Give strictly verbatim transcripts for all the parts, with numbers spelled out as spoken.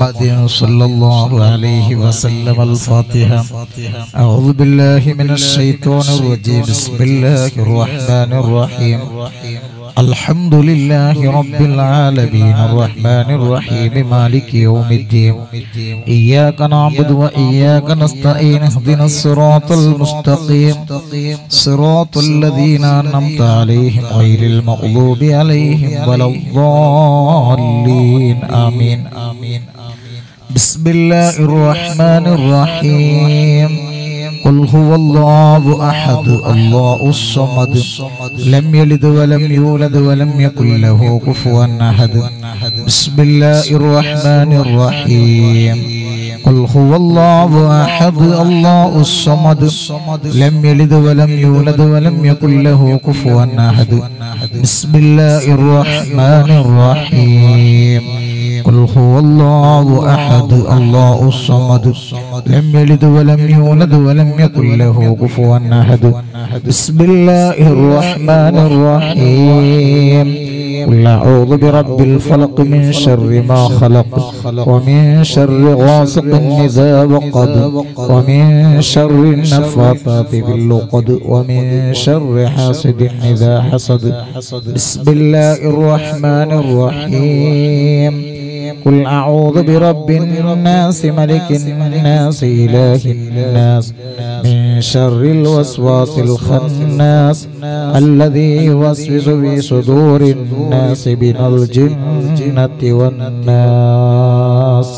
محمد صلى الله عليه وسلم. الفاتحة. أعوذ بالله من الشيطان الرجيم. بسم الله الرحمن الرحيم. الحمد لله رب العالمين الرحمن الرحيم مالك يوم الدين. إياك نعبد وإياك نستعين. اهدنا الصراط المستقيم صراط الذين أنعمت عليهم غير المغضوب عليهم ولا الضالين. آمين. بسم الله الرحمن الرحيم. قل هو الله أحد الله الصمد لم يلد ولم يولد ولم يكن له كفوا أحد. بسم الله الرحمن الرحيم. قل هو الله أحد الله الصمد لم يلد ولم يولد ولم يكن له كفوا أحد. بسم الله الرحمن الرحيم. قل هو الله أحد الله الصمد لم يلد ولم يولد ولم يكن له كفوا أحد. بسم الله الرحمن الرحيم. قل أعوذ برب الفلق من شر ما خلق ومن شر غاسق إذا وقب ومن شر النفاثات في العقد ومن شر حاسد إذا حسد. بسم الله الرحمن الرحيم. قل أعوذ برب الناس ملك الناس إله الناس من شر الوسواس الخناس الذي يوسوس في صدور الناس من الجنة والناس.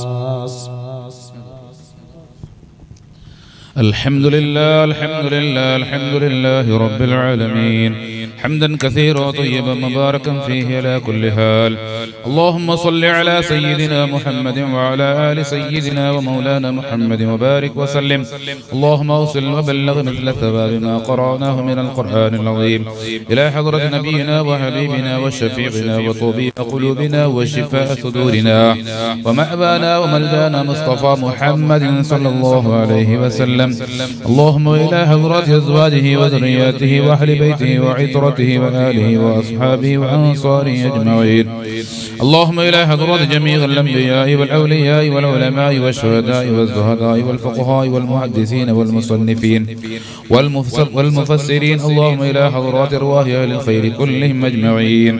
الحمد لله الحمد لله الحمد لله رب العالمين حمدا كثيرا طيبا مباركا فيه على كل حال. اللهم صل على سيدنا محمد وعلى آل سيدنا ومولانا محمد وبارك وسلم. اللهم اوصل وبلغ مثل ثواب ما قرأناه من القرآن العظيم إلى حضرة نبينا وحبيبنا وشفيعنا وطبيب قلوبنا وشفاء صدورنا ومأبانا وملجانا مصطفى محمد صلى الله عليه وسلم. اللهم إلى حضرة أزواجه وذرياته وأهل بيته وعطرته وآله وأصحابه وأنصاره أجمعين. اللهم إلى حضرة جميع الأنبياء والأولياء والعلماء والشهداء والزهداء والفقهاء والمحدثين والمصنفين والمفسرين. اللهم إلى حضرات أرواح أهل الخير كلهم أجمعين.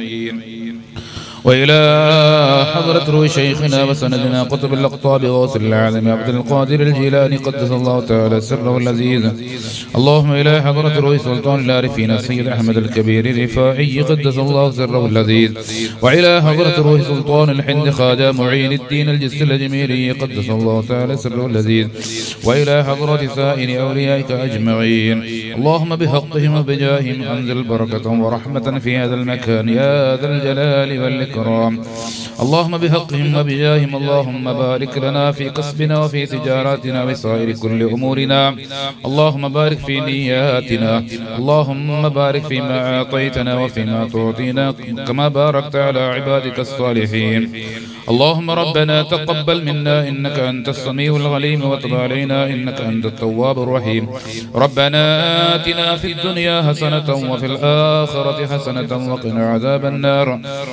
وإلى حضرة روح شيخنا وسندنا قطب الأقطاب غوث العالم عبد القادر الجيلاني قدس الله تعالى سره العزيز. اللهم إلى حضرة روح سلطان العارفين السيد أحمد الكبير الرفاعي قدس الله سره العزيز. وإلى حضرة روح سلطان الحند خواجة معين الدين الجس الأجميري قدس الله تعالى سره العزيز. وإلى حضرة سائر أوليائك أجمعين. اللهم بحقهم وبجاههم أنزل بركة ورحمة في هذا المكان يا ذا الجلال والإكرام. اللهم بحقهم وبجاههم اللهم بارك لنا في كسبنا وفي تجاراتنا وسائر كل أمورنا. اللهم بارك في نياتنا. اللهم بارك فيما أعطيتنا وفيما تعطينا كما باركت على عبادك الصالحين. اللهم ربنا تقبل منا إنك أنت السميع العليم وتب علينا إنك أنت التواب الرحيم. ربنا آتنا في الدنيا حسنة وفي الآخرة حسنة وقنا عذاب النار.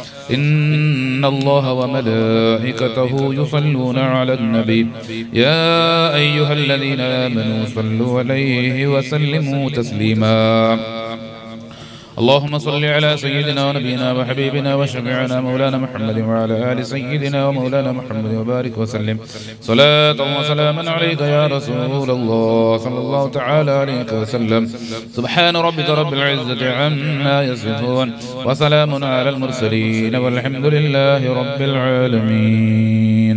إن الله وملائكته يصلون على النبي يا أيها الذين آمنوا صلوا عليه وسلموا تسليما. اللهم صل على سيدنا ونبينا وحبيبنا وشفيعنا مولانا محمد وعلى آل سيدنا ومولانا محمد وبارك وسلم صلاة وسلاما عليك يا رسول الله صلى الله تعالى عليه وسلم. سبحان ربك رب العزة عما يصفون وسلام على المرسلين والحمد لله رب العالمين.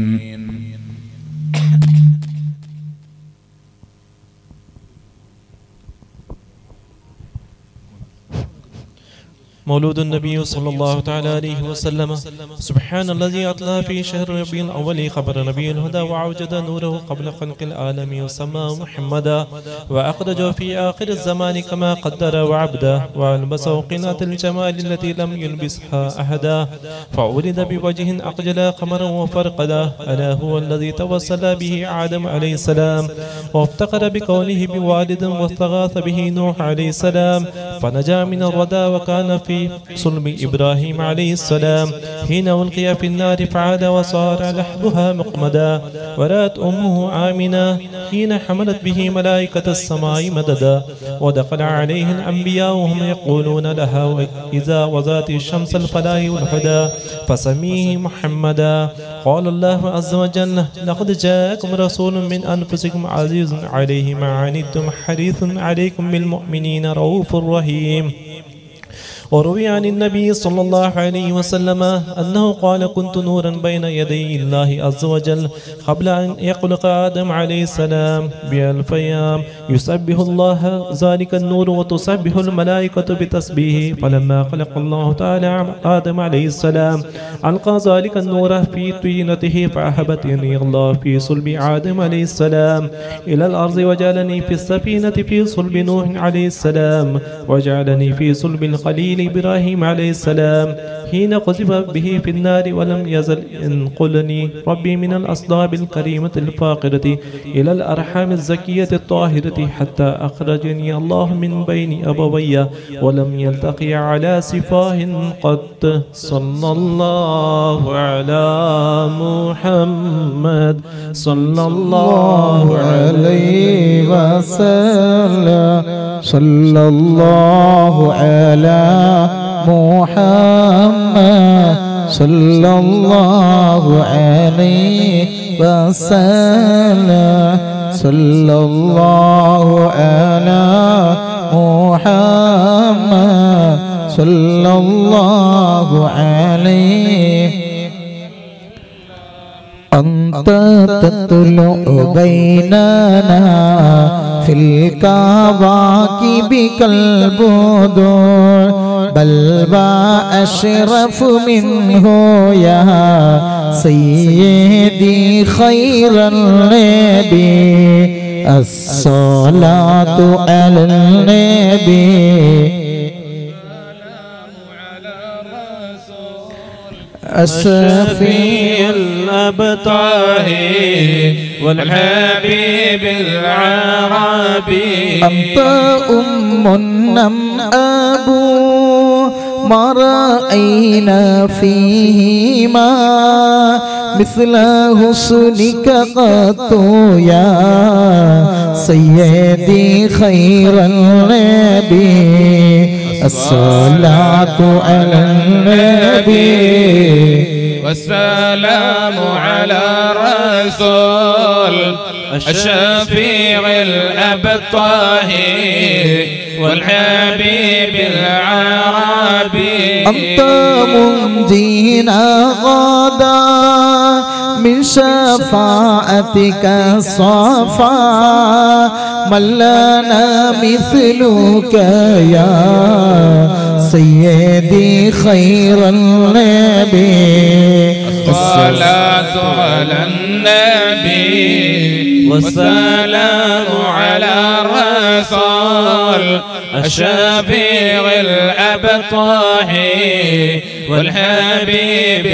مولود النبي صلى الله تعالى عليه وسلم. سبحان الذي أطلع في شهر ربيع الأول خبر نبي الهدى وأوجد نوره قبل خلق العالم وسماه محمدا وأخرج في آخر الزمان كما قدر وعبدا وألبسه قناة الجمال التي لم يلبسها أحدا فولد بوجه أقجل قمرا وفرقدا. ألا هو الذي توسل به آدم عليه السلام وافتقر بقوله بوالد واستغاث به نوح عليه السلام فنجا من الردى وكان في في صلب إبراهيم عليه السلام حين ألقي في النار فعاد وصار لحبها مقمدا. ورأت أمه آمنة حين حملت به ملائكة السماء مددا. ودخل عليه الأنبياء وهم يقولون لها إذا وزات الشمس الفلاح والهدى فسميه محمدا. قال الله عز وجل لقد جاءكم رسول من أنفسكم عزيز عليه ما عنتم حريص عليكم بالمؤمنين رؤوف رحيم. وروي عن النبي صلى الله عليه وسلم أنه قال كنت نورا بين يدي الله عز وجل قبل أن يخلق آدم عليه السلام بألف أيام يسبح الله ذلك النور وتسبح الملائكة بتسبيحه. فلما خلق الله تعالى آدم عليه السلام ألقى ذلك النور في طينته فأهبتني الله في صلب آدم عليه السلام إلى الأرض وجعلني في السفينة في صلب نوح عليه السلام وجعلني في صلب الخليل إبراهيم عليه السلام حين قذف به في النار ولم يزل ينقلني ربي من الأصلاب الكريمة الفاقرة إلى الأرحام الزكية الطاهرة حتى أخرجني الله من بين أبوي ولم يلتقي على سفاه قط. صلى الله على محمد صلى الله عليه وسلم. صلى الله على محمد صلى الله عليه وسلم. صلى الله على محمد صلى الله عليه. أنت تطلع بيننا في الكواكب كالبدور بل وأشرف منه يا سيدي خير النبي. الصلاة على النبي الشفيع الأبطال والحبيب العربي. أنت أم أم أبو ما رأينا فيهما مثل حسنك قط يا سيدي خير النبي. الصلاة على النبي والسلام على الرسول الشفيع الأبطال والحبيب العربي. أنت منجينا غدا من شفاعتك صفا من لنا مثلك يا سيدي خير النبي. الصلاة على النبي والسلام على الرسول الشفيع الأبطال والحبيب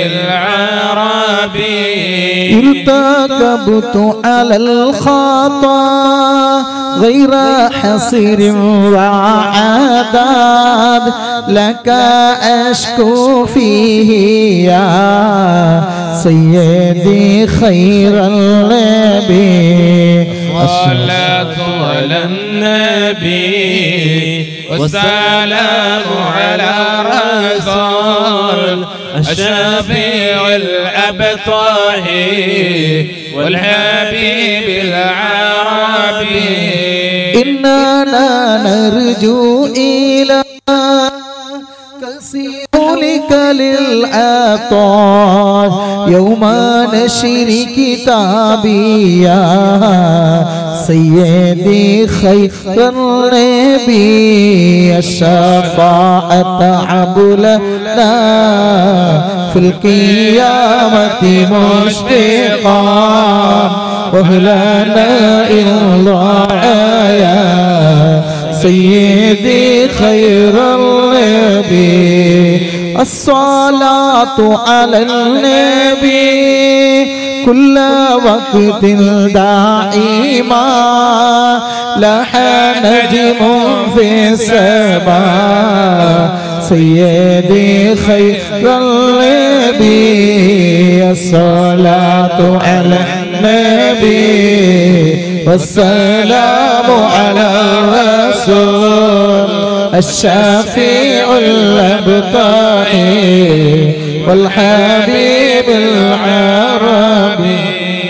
العربي. ارتكبت على الخطا غير حصير وعداد لك أشكو فيه يا سيدي خير النبي. الصلاة على النبي والسلام على الرسول الشفيع الأبطال والحبيب العربي. إننا نرجو إلى كسيولك للعطاء يوم نشر كتابي يا سيدي خير النبي. الشفاعة عبلنا في القيامة مشفقا وهلنا إلا يا سيدي خير النبي. الصلاة على النبي كل وقت دائما لاح نجم في السماء سيدي خير النبي الصلاة على النبي والسلام على الرسول الشفيع الأبطال والحبيب العربي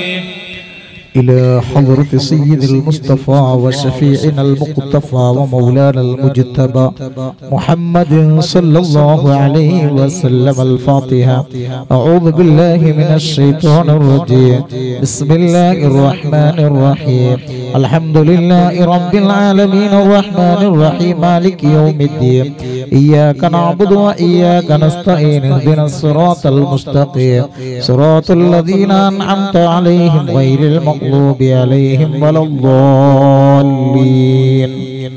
إلى حضرة سيد المصطفى وشفيعنا المقتفى ومولانا المجتبى محمد صلى الله عليه وسلم. الفاتحة. أعوذ بالله من الشيطان الرجيم. بسم الله الرحمن الرحيم. الحمد لله رب العالمين الرحمن الرحيم مالك يوم الدين. إياك نعبد وإياك نستعين اهدنا الصراط المستقيم صراط الذين أنعمت عليهم غير المغضوب المغضوب عليهم ولا الضالين.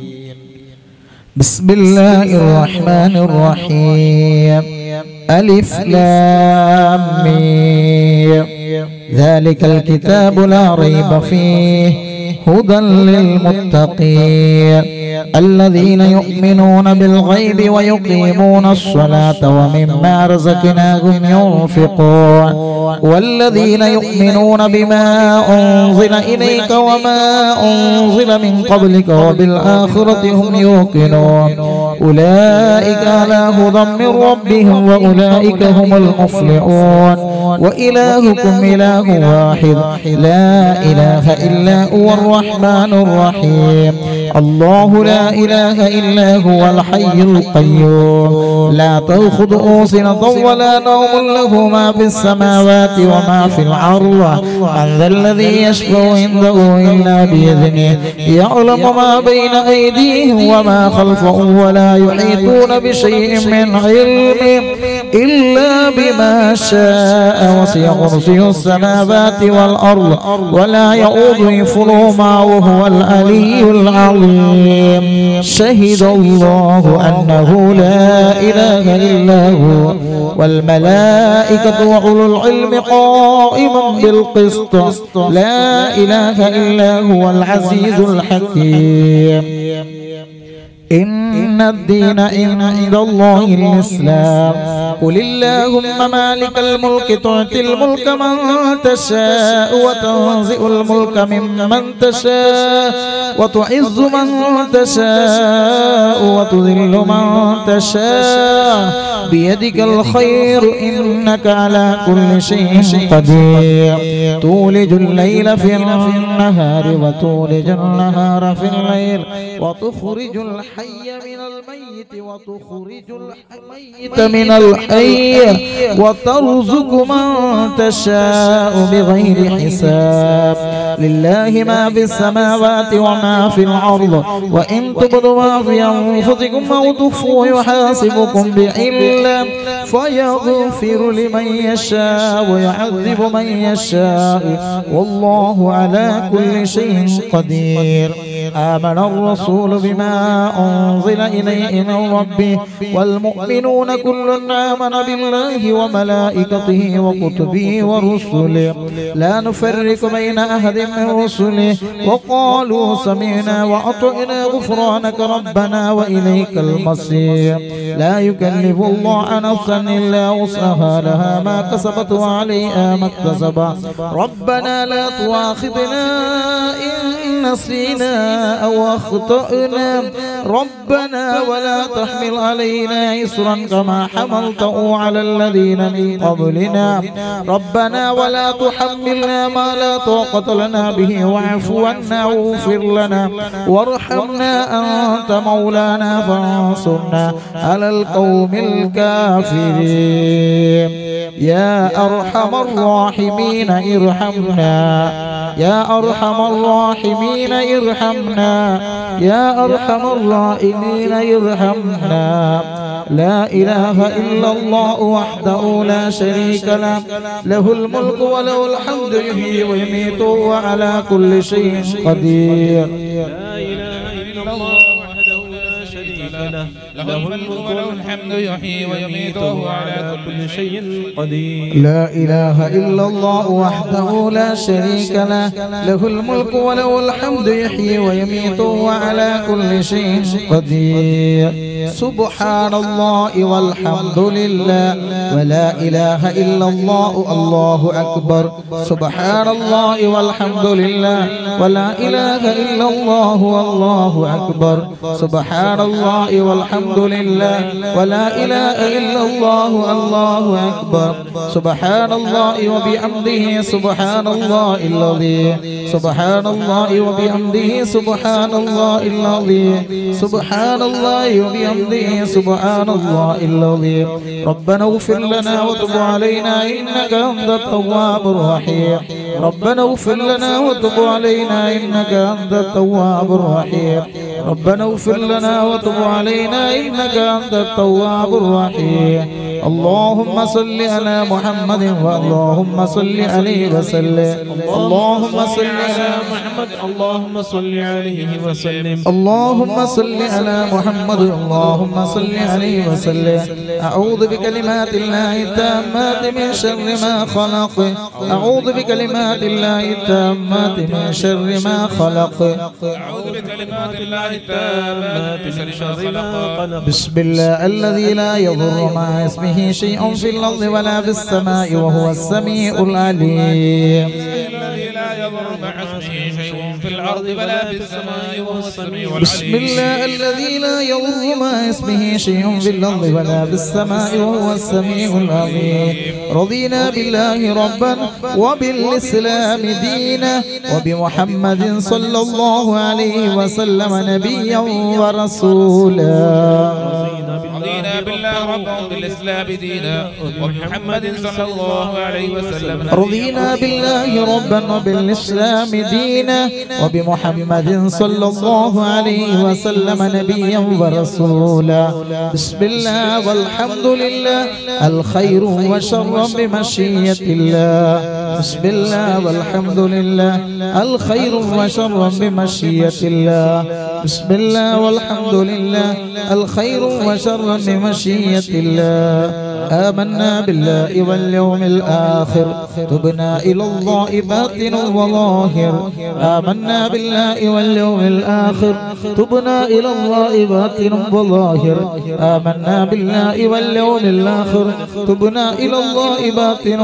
بسم الله الرحمن الرحيم. ألف لام ميم ذلك الكتاب لا ريب فيه هدى للمتقين الذين يؤمنون بالغيب ويقيمون الصلاة ومما رزقناهم ينفقون والذين يؤمنون بما أنزل إليك وما أنزل من قبلك وبالآخرة هم يوقنون أولئك على هدى من ربهم وأولئك هم المفلحون. وإلهكم إله واحد لا إله إلا هو الرحمن الرحيم. الله لا إله إلا هو الحي القيوم لا تأخذه سنة ولا نوم له ما في السماوات وما في الأرض من ذا الذي يشفع عنده إلا بإذنه يعلم ما بين أيديهم وما خلفهم ولا يحيطون بشيء من علمه إلا بما شاء وسع كرسيه السماوات والأرض ولا يؤوده حفظهما وهو العلي العظيم. شهد الله أنه لا إله إلا هو والملائكة وأولو العلم قائما بالقسط لا إله إلا هو العزيز الحكيم. إن الدين عند الله الإسلام. قل اللهم مالك الملك تؤتي الملك من تشاء وتنزع الملك ممن تشاء وتعز من تشاء وتذل من تشاء بيدك الخير إنك على كل شيء قدير. تولج الليل في النهار وتولج النهار في الليل وتخرج الحي من الميت وتخرج الميت من الحي وترزق من تشاء بغير حساب. لله ما في السماوات وما في الأرض وإن تبدوا ما في أنفسكم أو تخفوه يحاسبكم بعلم فيغفر لمن يشاء ويعذب من يشاء والله على كل شيء قدير. آمن الرسول بما أنزل إليه من ربه والمؤمنون كل آمن بالله وملائكته وكتبه ورسله لا نفرق بين أحد من رسله وقالوا سمعنا وأطعنا غفرانك ربنا وإليك المصير. لا يكلف الله نفسا إلا وسعها لها ما كسبت وعليها ما اكتسبت. ربنا لا تؤاخذنا إن نسينا أو أخطأنا ربنا ولا تحمل علينا إصرا كما حملته على الذين من قبلنا ربنا ولا تحملنا ما لا طاقة لنا به واعف عنا واغفر لنا وارحمنا أنت مولانا فانصرنا على القوم الكافرين. يا أرحم الراحمين ارحمنا يا أرحم الراحمين ارحمنا يا أرحم الراحمين ارحمنا. لا إله إلا الله وحده لا شريك له له الملك وله الحمد يحيي ويميت وعلى كل شيء قدير. لا إله إلا الله وحده لا شريك له له الملك وله الحمد يحيي ويميت وعلى كل شيء قدير. لا إله إلا الله وحده لا شريك له له الملك وله الحمد يحيي ويميت وعلى كل شيء قدير. سبحان الله والحمد لله ولا إله إلا الله الله أكبر سبحان الله والحمد لله ولا إله إلا الله والله أكبر سبحان الله والحمد لله ولا إله إلا الله الله أكبر سبحان الله وبحمده سبحان الله العظيم سبحان الله وبحمده سبحان الله العظيم سبحان الله وبحمده سبحان الله العظيم ربنا اغفر لنا وتب علينا إنك أنت التواب الرحيم ربنا اغفر لنا وتب علينا إنك أنت التواب الرحيم ربنا اغفر لنا وتب علينا إنك أنت التواب الرحيم اللهم صل على محمد اللهم صل عليه وسلم اللهم صل على محمد اللهم صل عليه وسلم اللهم صل على محمد اللهم صل عليه وسلم أعوذ بكلمات الله التامات من شر ما خلق أعوذ بكلمات الله التامات من شر ما خلق أعوذ بكلمات الله التامات من شر ما خلق بسم الله الذي لا يضر مع اسمه شيء في الأرض ولا في السماء وهو السميع العليم الذي لا يضر مع اسمه شيء في الأرض ولا في السماء وهو السميع العليم بسم الله الذي لا يضر مع اسمه شيء في الأرض ولا في السماء وهو السميع العليم رضينا بالله ربا وبالإسلام دينا وبمحمد صلى الله عليه وسلم نبيا ورسولا رضينا بالله ربا وبالإسلام دينا وبمحمد صلى الله عليه وسلم رضينا بالله ربا وبالإسلام دينا وبمحمد صلى الله عليه وسلم نبيا ورسولا بسم الله والحمد لله الخير وشر بمشيئة الله بسم الله والحمد لله الخير وشر بمشيئة الله بسم الله والحمد لله الخير وشر بمشيئة الله آمنا بالله واليوم الآخر تبنا إلى الله باطن وظاهر آمنا بالله واليوم الآخر تبنا إلى الله باطن وظاهر آمنا بالله واليوم الآخر تبنا إلى الله باطن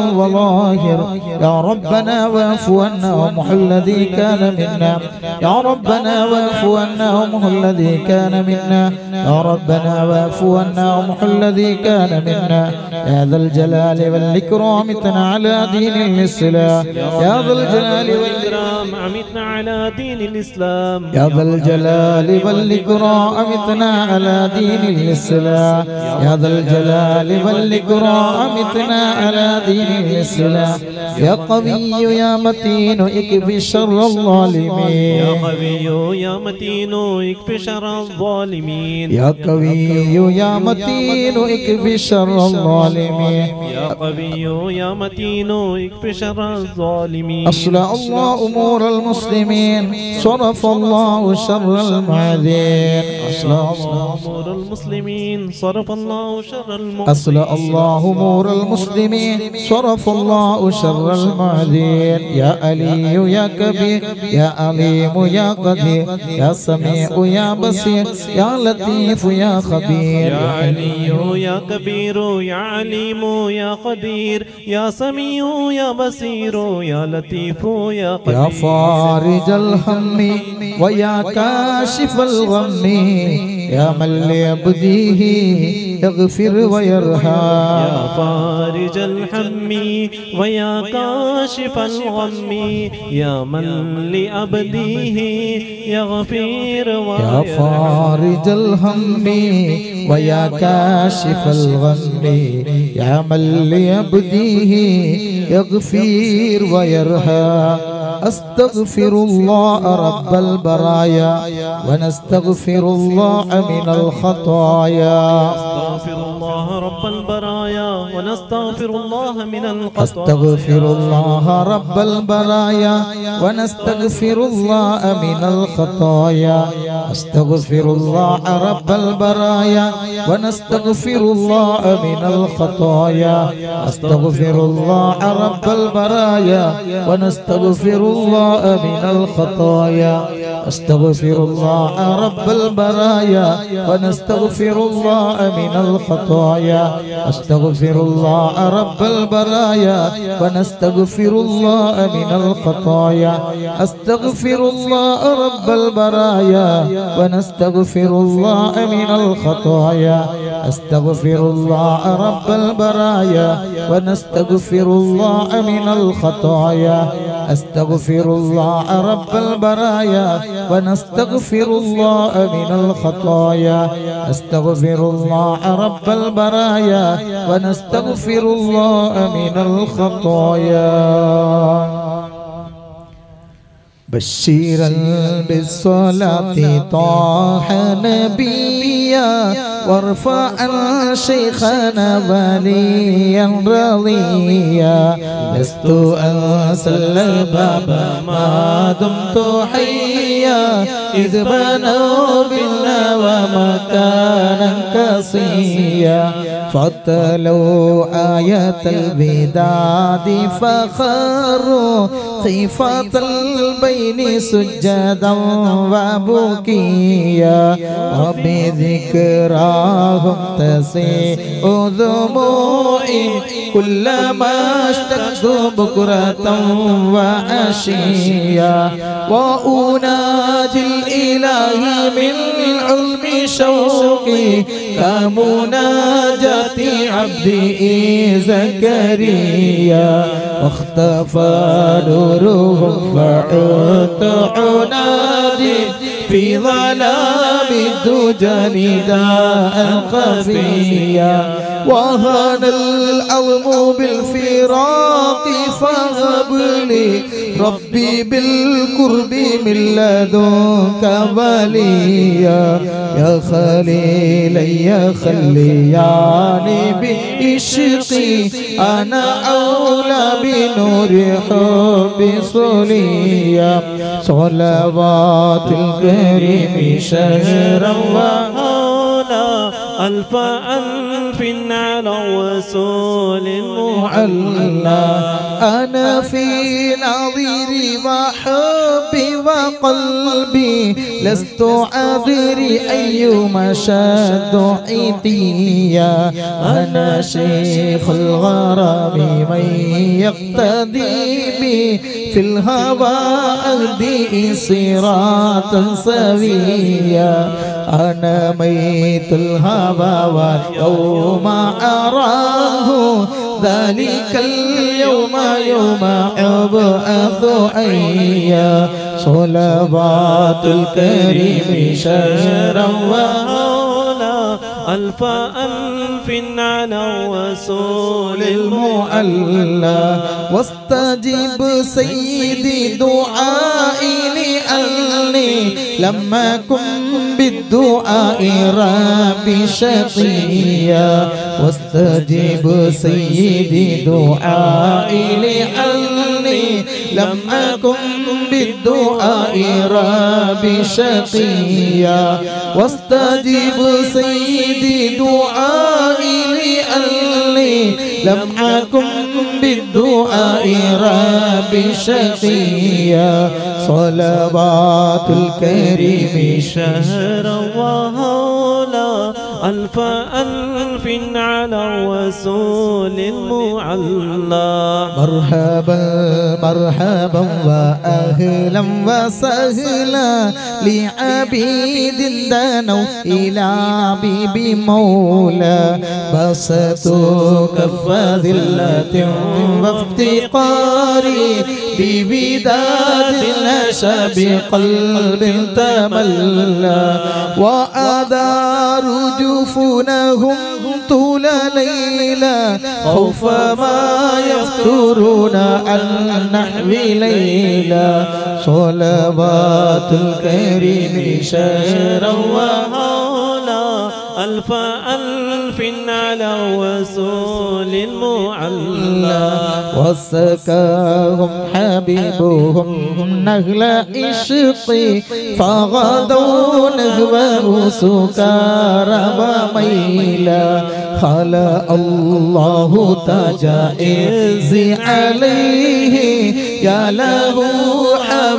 وظاهر يا ربنا واعف عنا ومح الذي كان منا يا ربنا واعف عنا ومح الذي كان منا يا ربنا واعف عنا ومح الذي كان منا يا ذا الجلال والإكرام اتنا على دين الإسلام يا ذا الجلال والإكرام أمتنا على دين الإسلام يا ذا الجلال والإكرام أمتنا على دين الإسلام يا ذا الجلال والإكرام أمتنا على دين الإسلام يا قوي يا متين اكف شر الظالمين يا قوي يا متين اكف شر الظالمين يا قوي يا متين اكف شر الظالمين يا قوي يا متين اكف شر الظالمين أصلح الله أمور المسلمين صرف الله شر المعذين أصلح الله أمور المسلمين صرف الله شر المعذين أصلح الله أمور المسلمين صرف الله شر المعذين يا علي يا كبير يا عليم يا قدير يا سميع يا بصير يا لطيف يا خبير يا علي يا كبير يا عليم يا قدير يا سميع يا بصير يا لطيف يا قدير يا فارج الهم ويا كاشف الغم يا من لعبده يغفر ويرحم يا فارج الهم ويا كاشف الغم يا من لعبده يغفر يا ويرحم فارج الهم ويا كاشف الغم يا من لعبده يغفر ويرحم أستغفر الله رب البرايا ونستغفر الله من الخطايا أستغفر الله رب البرايا ونستغفر الله من الخطايا أستغفر الله رب البرايا ونستغفر الله من الخطايا أستغفر الله رب البرايا ونستغفر الله من الخطايا أستغفر الله رب البرايا ونستغفر الله من الخطايا أستغفر الله رب البرايا ونستغفر الله من الخطايا أستغفر الله رب البرايا ونستغفر الله من الخطايا أستغفر الله رب البرايا ونستغفر الله من الخطايا أستغفر الله رب البرايا ونستغفر الله من الخطايا أستغفر الله رب البرايا ونستغفر الله من الخطايا أستغفر الله رب البرايا ونستغفر الله من الخطايا بشيرا بالصلاة طه نبيا وارفع شيخنا وليا رضيا لست أنسى الباب ما دمت حيا إذ بنوا بنا ومكانا قصيا فتلوا آية الوداد فخروا خيفة البين سجدا وبكيا وبذكراهم تسيء دموعي كلما اشتقت بكرة وعشيا وأناجي الإله من علم شوقي كمناجاة عبدي زكريا واختفى نورهم فعدت عنادي في ظلام الدجى نداء خفيا وهان العظم بالفراق فهب لي ربي بالقرب من لدنك وليا يا خليلي يا خلياني بعشقي أنا أولى بنور حب صليا صلوات الكريم شهرا وهولا ألف ألف على رسول المعلى أنا في نظيري وحبي وقلبي لست أدري أيما شد عتيا أنا شيخ الغرام من يقتدي بي في الهوى أهدي صراطا سويا أنا ميت الهوى واليوم أراه ذلك اليوم يوم أبعث أيا صلوات الكريم شهرا وهولا ألف ألف على رسول المعلى واستجب سيدي دعائي لأني لما كن بالدعاء ربي شقيا واستجب سيدي دعائي لأني لم أكن بالدعاء ربي شقيا واستجب سيدي دعائي لأني لم أكن بالدعاء ربي شقيا صلوات الكريم شهرا وهولا ألف ألف على الرسول المعلى مرحبا مرحبا وأهلا وسهلا لعبيد دانوا إلى بيبي مولى بسطوا كف ذلة وافتقاري بوداد نشا بقلب تملى وأدار جفونهم طول ليلا خوف ما يفترون عن نحو ليلا صلوات الكريم شهرا وهولا ألف ألف على الرسول المعلى وسكاهم حبيبهم نهل عشقي فغدوا نهوه سكارى وميلا خلق الله تجائز عليه يا له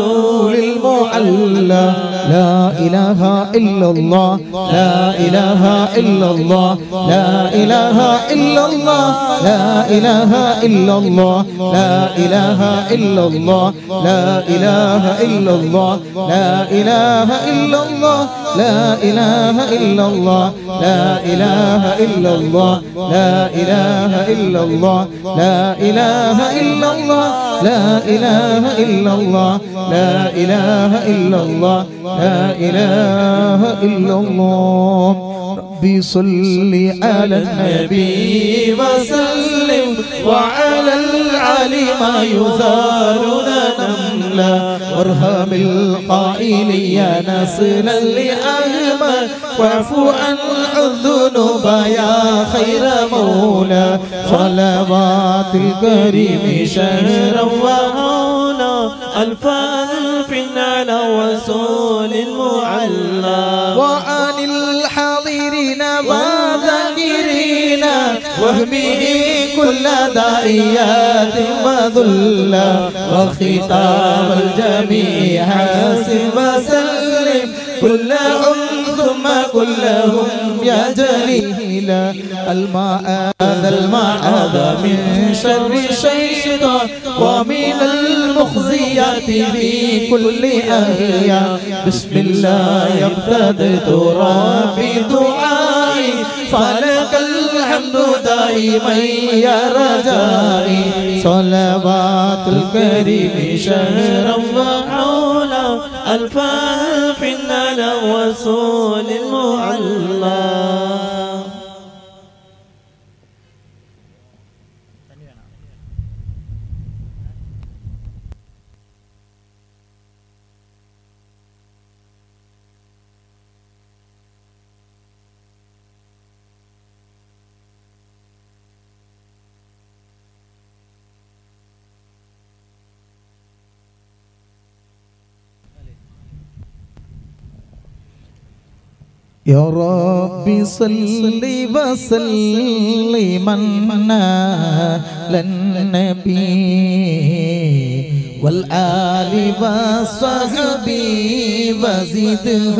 والرسول المعلى لا إله إلا الله لا إله إلا الله لا إله إلا الله لا إله إلا الله لا إله إلا الله لا إله إلا الله لا إله إلا الله لا إله إلا الله لا إله إلا الله لا إله إلا الله لا إله إلا الله لا إله إلا الله لا إله إلا الله لا إله إلا الله ربي صل على النبي وسلم وعلى العلي ما يثارنا نملا وارحم القائل يا نسلا لأحمد واعفو عن الذنوب يا خير مولى صلوات الكريم شهرا ومولا ألف ألف على رسول المعلى وعن الحاضرين والذاكرين وهمه كل داعيات وذلا وختام الجميع حاسب وسلم كلهم ثم كلهم يا جليلا المعاذ المعاذ من شر الشيطان ومن المخزيات في كل أحيان بسم الله ابتدأت ربي دعائي فلك الحمد دائما يا رجائي صلوات الكريم شهرا وحولا ألف ألف على رسول المعلى يا ربي صل وسلم على النبي والآل وصحبه وزده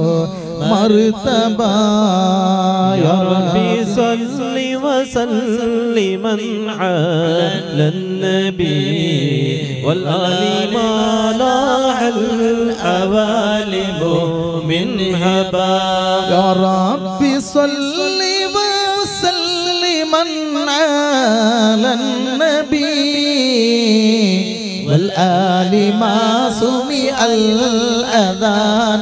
مرتبا يا ربي صل وسلم على النبي والآل ما لاح الأوالب من هبا يا ربي صل وسلم على النبي والآل ما سمع الأذان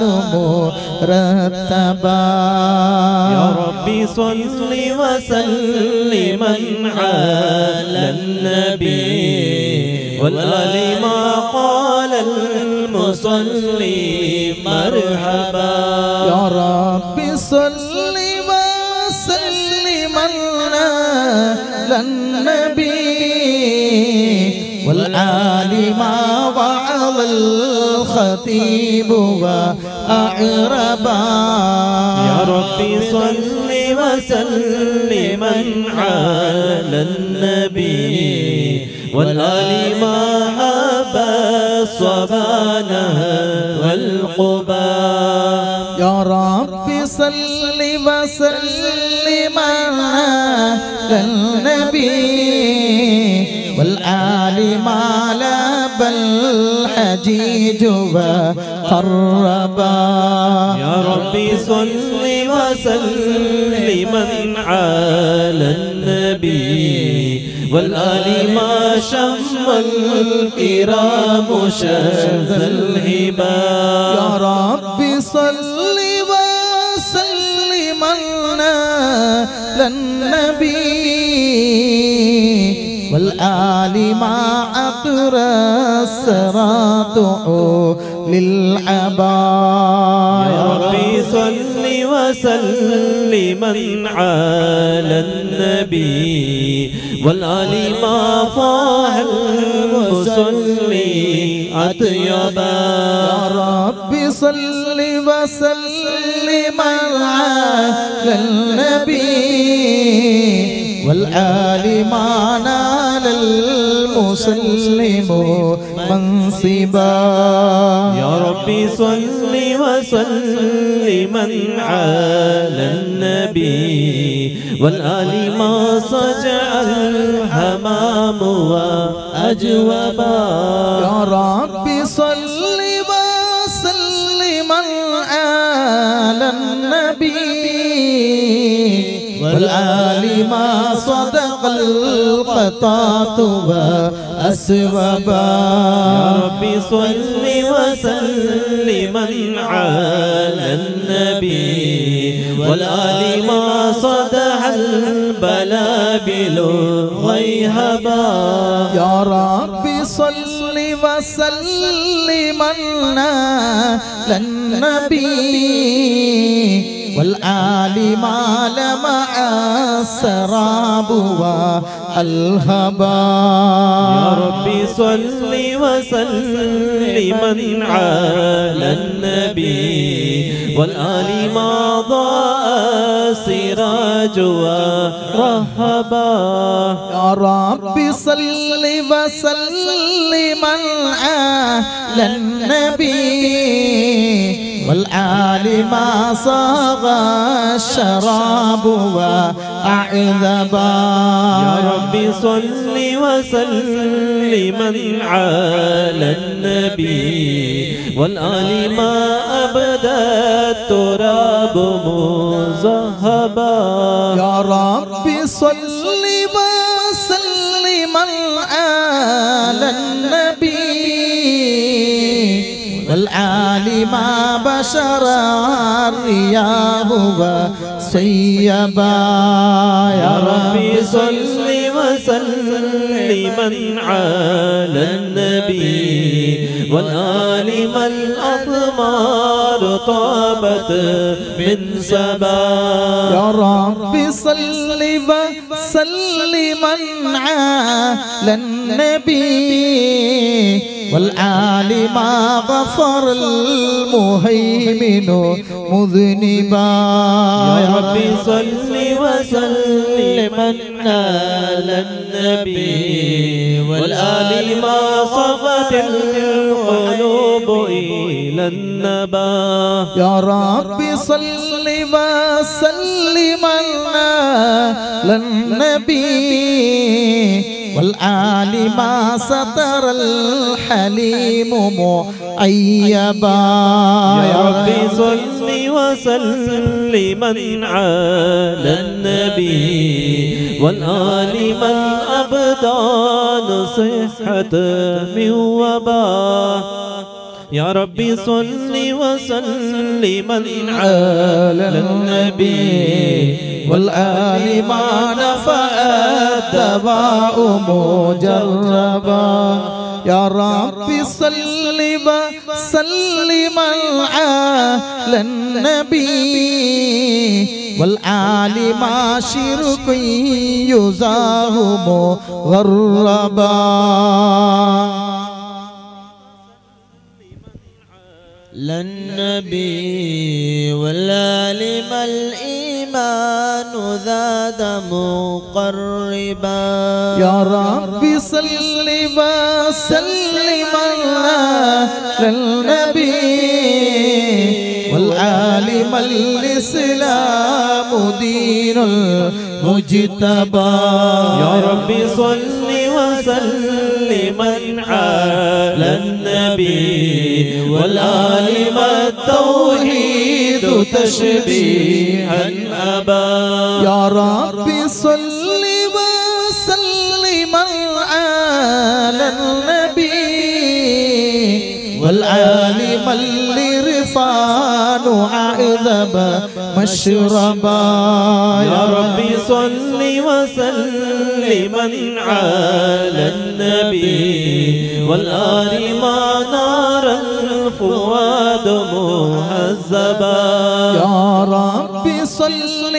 مرتبا يا ربي صل وسلم على النبي والآل ما قال المصلي مرحبا يا ربي صل وسلم على النبي والآل ما وعظ الخطيب وأعربا يا ربي صل وسلم على النبي والآل ما أبى الصبانة والقبا يا ربي صل وسلم على النبي والآل ما لاب الحجيج وقربا يا ربي صل وسلم على النبي والآل ما شم الكرام شذ الهبا يا ربي صل وسلم على النبي والآل ما أقرى الصراط للعبا يا ربي صل وسلم على النبي والآل ما فاح المصلي أطيبا يا ربي صل وسلم على النبي والآل ما نال وسلم منصبا يا ربي صل وسلم على النبي والآل ما صجع الحمام وأجوبا يا ربي صل وسلم على النبي والآل ما صدق القطاط وأسوبا يا ربي صل وسلم على النبي والآل ما صدح البلابل غيهبا يا ربي صل وسلم على النبي والآل ما لمع السراب والهبا يا ربي صل وسلم على النبي والآل ما ضاء السراج ورهبا يا ربي صل وسلم على النبي والآل ما صاغ الشراب وأعذبا يا ربي صل وسلم على النبي والآل ما أبدى التراب مذهبا يا ربي صل وسلم على النبي والآل ما بشر الرياح وسيبا يا ربي صل وسلم على النبي والآل ما الأثمار طابت من سبا يا ربي صل وسلم على النبي والآل ما غفر المهيمن مذنبا يا ربي صل وسلم على النبي والآل ما صفت القلوب إلى النبا يا ربي صل وسلم على النبي والآل ما ستر الحليم معيبا يا ربي صل وسلم على النبي والآل من أبدان صحة من وبا يا ربي صل وسلم على النبي والآل ما نفع الدواء مجربا يا ربي صل وسلم على النبي والآل ما شرك يزاهم غربا للنبي والآل ما الإيمان زاد مقربا يا ربي صل وسلم على النبي والآل ما الإسلام دين المجتبى يا ربي صل وسلم على النبي والآل ما التوحيد تشبيها أبا يا ربي صل وسلم على النبي والآل ما الرفان عذب مشربا يا ربي صل وسلم على النبي والآل ما نار الفؤاد مهذبا يا ربي صل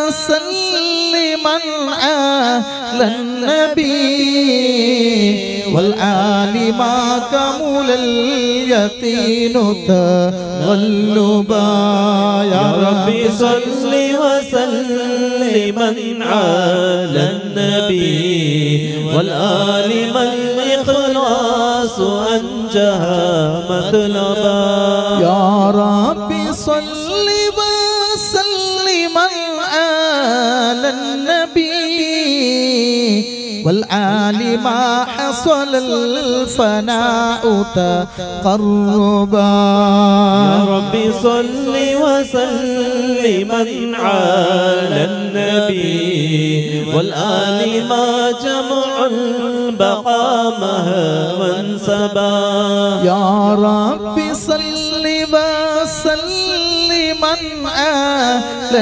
وسلم على النبي والآل ما كمل اليقين تغلبا يا ربي صل وسلم على النبي والآل من الإخلاص أنجها مطلبا يا ربي صل وسلم على النبي والآل ما حصل الفناء تقربا يا ربي صل وسلم على النبي والآل ما جمع البقاء مهوا سبا يا ربي صل وسلم على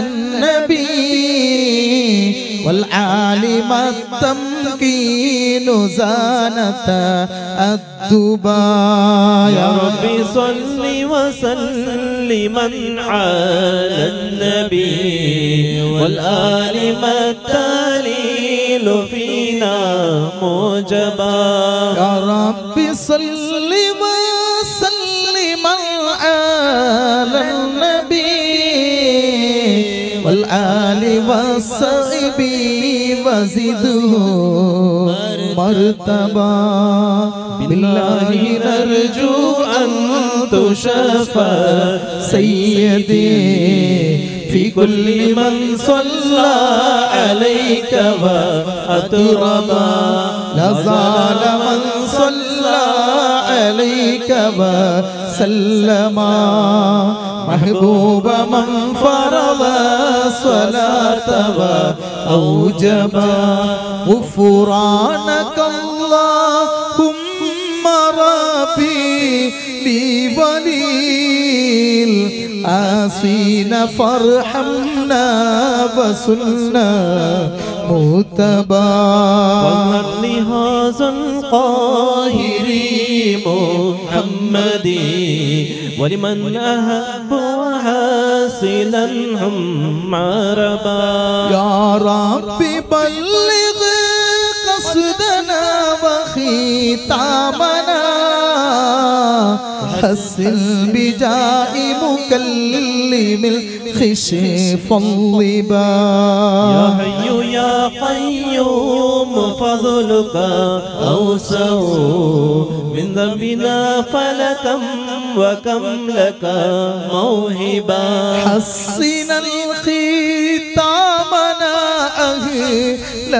النبي والآل ما التمكين زانة الدبا يا ربي صل وسلم على النبي والآل ما التهليل فينا موجبا يا ربي صل وسلم على النبي والآل والصحب وزده مرتبا بالله نرجو أن تشفى سيدي في كل من صلى عليك وأطربا لا زال من صلى عليك وسلما محبوب من فرض صلاة وأوجبا غفرانك اللهم ربي لي ولي الآسين فارحمنا وسلنا متبا ومن لهذا القاهر محمد ولمن أحب حاصلا هم عربا يا ربي بلغ قصدنا وختامنا حسن بجاء مكلم الخشف اللبا يا حي يا قيوم فضلك أوسع من ذنبنا فلكم وكم لك موهبا حسن الختامنا أهل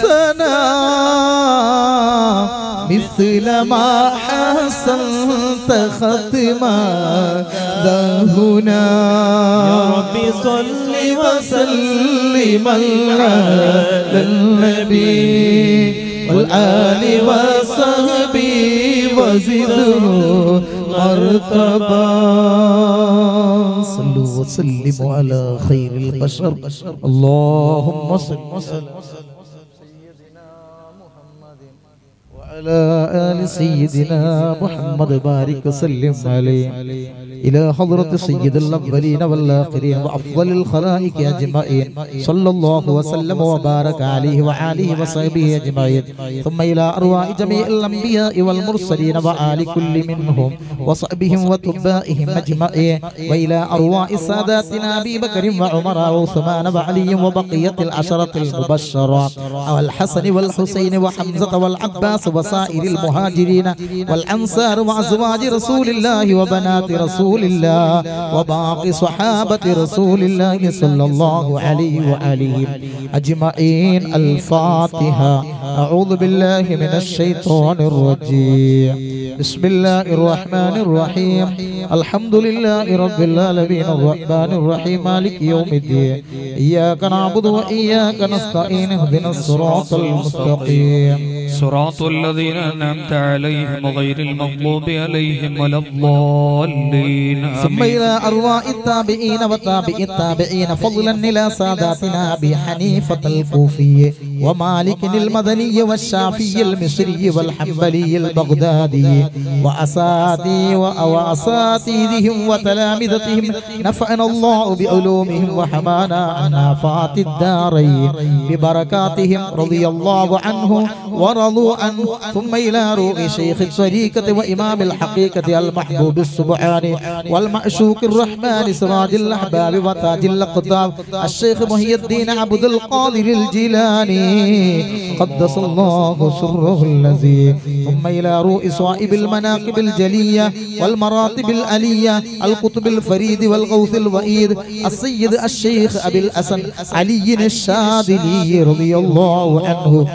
الثناء مثل ما حسنت ختما ذا هنا يا ربي صل وسلم على النبي والآل وصحبه وزده مرتبا صلوا وسلموا على خير البشر اللهم صل وسلم وعلى آل سيدنا محمد بارك وسلم عليه إلى حضرة سيد الأولين والآخرين وأفضل الخلائق أجمعين صلى الله وسلم وبارك عليه وآله وصحبه أجمعين ثم إلى أرواح جميع الأنبياء والمرسلين وآل كل منهم وصحبهم وتبائهم أجمعين وإلى أرواح ساداتنا أبي بكر وعمر وعثمان وعلي وبقية العشرة المبشرات والحسن والحسين وحمزة والعباس وسائر المهاجرين والأنصار وأزواج رسول الله وبنات رسول الله وباقي صحابة رسول الله صلى الله عليه وآله أجمعين. الفاتحة. أعوذ بالله من الشيطان الرجيم. بسم الله الرحمن الرحيم. الحمد لله رب العالمين الرحمن الرحيم مالك يوم الدين. إياك نعبد وإياك نستعين اهدنا الصراط المستقيم صراط الذين أنعمت عليهم غير المغضوب عليهم ولا الضالين. ثم إلى أرواح التابعين وتابع التابعين فضلا إلى ساداتنا أبي حنيفة الكوفي ومالك المدني والشافعي المصري والحنبلي البغدادي وأسادي وأواسا وأساتذتهم وتلامذتهم نفعنا الله بعلومهم وحمانا عن آفات الدارين ببركاتهم رضي الله عنه ورضوا عنه. ثم إلى روح شيخ الطريقة وإمام الحقيقة المحبوب السبحاني والمعشوق الرحمن سراج الأحباب وتاج الأقطاب الشيخ محي الدين عبد القادر الجيلاني قدس الله سره الذي. ثم إلى روح صائب المناقب الجلية والمراتب الألية القطب الفريد والغوث الوئيد السيد الشيخ أبي الحسن علي الشاذلي رضي الله عنه.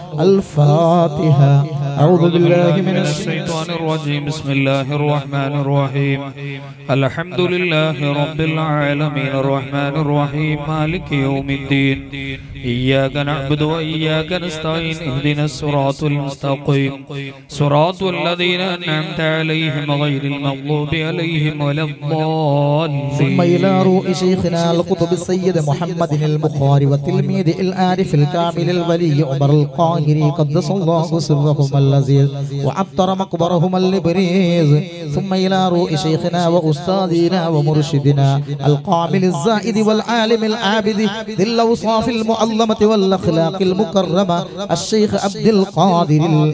الفاتحة. أعوذ بالله من الشيطان الرجيم. بسم الله الرحمن الرحيم. الحمد لله رب العالمين الرحمن الرحيم مالك يوم الدين. إياك نعبد وإياك نستعين اهدنا الصراط المستقيم صراط الذين أنعمت عليهم غير المغضوب عليهم ولا الضالين. ثم إلى روح شيخنا القطب السيد محمد البخاري والتلميذ العارف الكامل الولي عمر القاهري قدس الله سرهما اللذيذ وعطر مقبرهما الإبريز. ثم إلى روح شيخنا وأستاذنا ومرشدنا القامل الزائد والعالم العابد ذي الأوصاف المعلمة والأخلاق المكرمة الشيخ عبد القادر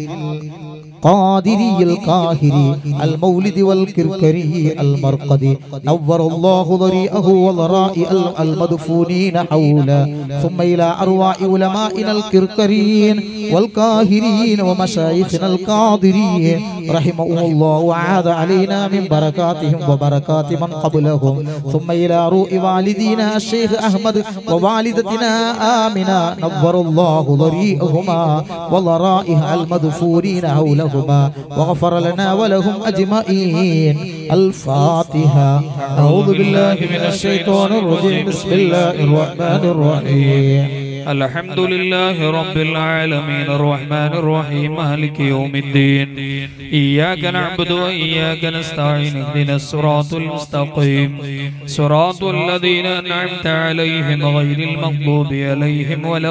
القادري القاهري المولد والكركري المرقدي نور الله ضريئه وضرائع المدفونين حوله. ثم إلى أرواح علمائنا الكركريين والقاهريين ومشايخنا القادرين رحمهم الله وعاد علينا من بركاتهم وبركات من قبلهم. ثم إلى روح والدينا الشيخ أحمد ووالدتنا آمنة نور الله ضريئهما وضرائع المدفونين حوله وغفر لنا ولهم أجمعين. الفاتحة. أعوذ بالله من الشيطان الرجيم. بسم الله الرحمن الرحيم. الحمد لله رب العالمين الرحمن الرحيم مالك يوم الدين. إياك نعبد وإياك نستعين اهدنا الصراط المستقيم صراط الذين أنعمت عليهم غير المغضوب عليهم ولا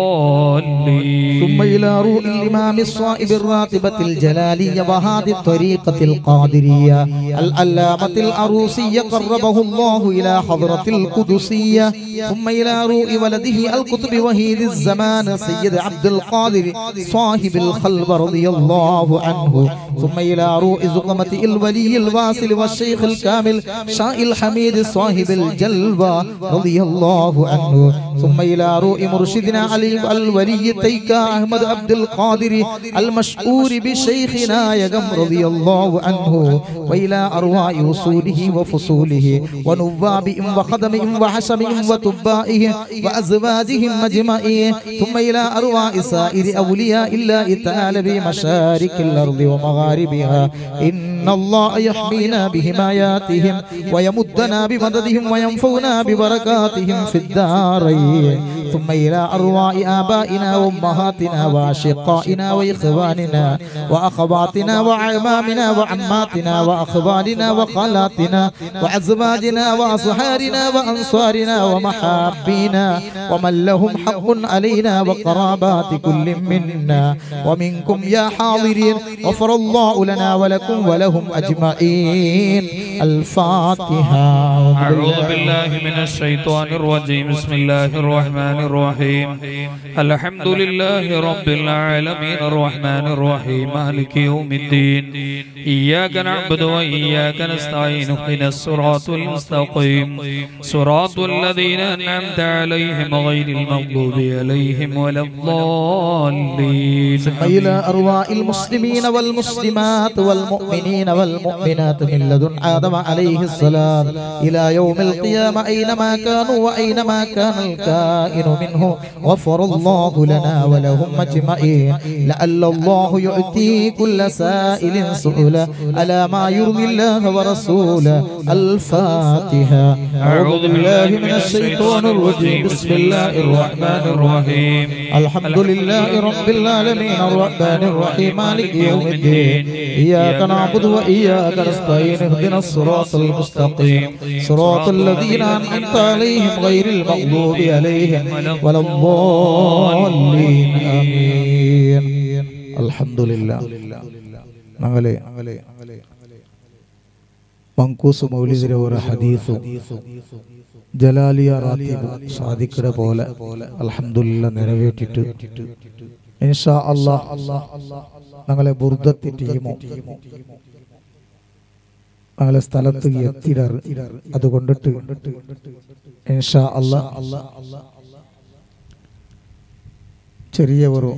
الضالين. ثم إلى روح الإمام الصائب الراتبة الجلالية وهذه الطريقة القادرية العلامة العروسية قربه الله إلى حضرة القدسية. ثم إلى روح ولده القطب وهيد الزمان سيد عبد القادر صاحب الخلب رضي الله عنه. ثم إلى روح زقمة الولي الواصل والشيخ الكامل شاء الحميد صاحب الجلوة رضي الله عنه. ثم إلى روح مرشدنا علي الولي تيكا أحمد عبد القادر المشهور بشيخنا يقم رضي الله عنه. وإلى أرواح وصوله وفصوله ونوابهم وخدمهم وحشمهم وتبائهم وأزواجهم مجمعين. ثم إلى أرواح سائر أولياء الله تعالى بمشارق الأرض ومغاربها. إن الله يحمينا بحماياتهم ويمدنا بمددهم وينفونا ببركاتهم في الدارين. ثم إلى أرواح آبائنا وأمهاتنا وأشقائنا وإخواننا وأخواتنا وعمامنا وعماتنا وأخوالنا وخالاتنا وأزواجنا وأصهارنا وأنصارنا ومحابينا ومن لهم حق علينا وقرابات كل منا ومنكم يا حاضرين. غفر الله لنا ولكم ولهم أجمعين. الفاتحة. أعوذ بالله من الشيطان الرجيم. بسم الله الرحمن الرحيم. الحمد لله رب العالمين الرحمن الرحيم مالك يوم الدين. إياك نعبد وإياك نستعين اهدنا الصراط المستقيم صراط الذين أنعمت عليهم غير المغضوب عليهم ولا الضالين. ثم إلى أرواح المسلمين والمسلمات والمؤمنين والمؤمنات من لدن آدم عليه السلام إلى يوم القيامة أينما كانوا وأينما كان الكائن منه. غفر الله لنا ولهم أجمعين. لعل الله يؤتي كل سائل سؤلا على ما يرضي الله ورسوله. الفاتحة. أعوذ بالله من الشيطان الرجيم. بسم الله الرحمن الرحيم. الحمد لله رب العالمين الرحمن الرحيم مالك يوم الدين. إياك نعبد وإياك نستعين اهدنا الصراط المستقيم صراط الذين أنعمت عليهم غير المغضوب عليهم ولا الضالين. آمين. الحمد لله. ഞങ്ങളെ മങ്കൂസ് മൗലിദിലെ ഒരു ഹദീസും ജലാലിയ റാത്തീബും സാദിഖിടെ പോലെ അൽഹംദുലില്ലാഹ് നിറവേറ്റിട്ട് ഇൻഷാ അല്ലാഹ് ഞങ്ങളെ ബുർദത്തി ടീമോ ഞങ്ങളെ സ്ഥലത്ത് എത്തിടാറ് അതുകൊണ്ടിട്ട് ഇൻഷാ അല്ലാഹ് ചെറിയ ഒരു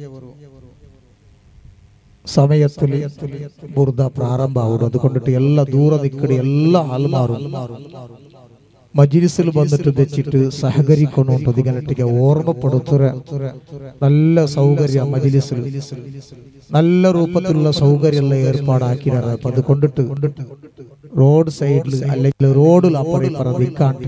സമയത്തിൽ ബുർദ പ്രാരംഭമാവും. അതുകൊണ്ടിട്ട് എല്ലാ ദൂര നിക്കടി എല്ലാ ആൾമാറും മജ്ലിസിൽ വന്നിട്ട് വെച്ചിട്ട് സഹകരിക്കൊണ്ടുണ്ട് ഇതിങ്ങനെ ഓർമ്മപ്പെടുത്തുക. നല്ല സൗകര്യ മജ്ലിസിൽ നല്ല രൂപത്തിലുള്ള സൗകര്യമുള്ള ഏർപ്പാടാക്കിയാണ്. അപ്പൊ അത് കൊണ്ടിട്ട് റോഡ് സൈഡിൽ അല്ലെങ്കിൽ റോഡിൽ അപ്പുറം പറന്നിക്കാണ്ട്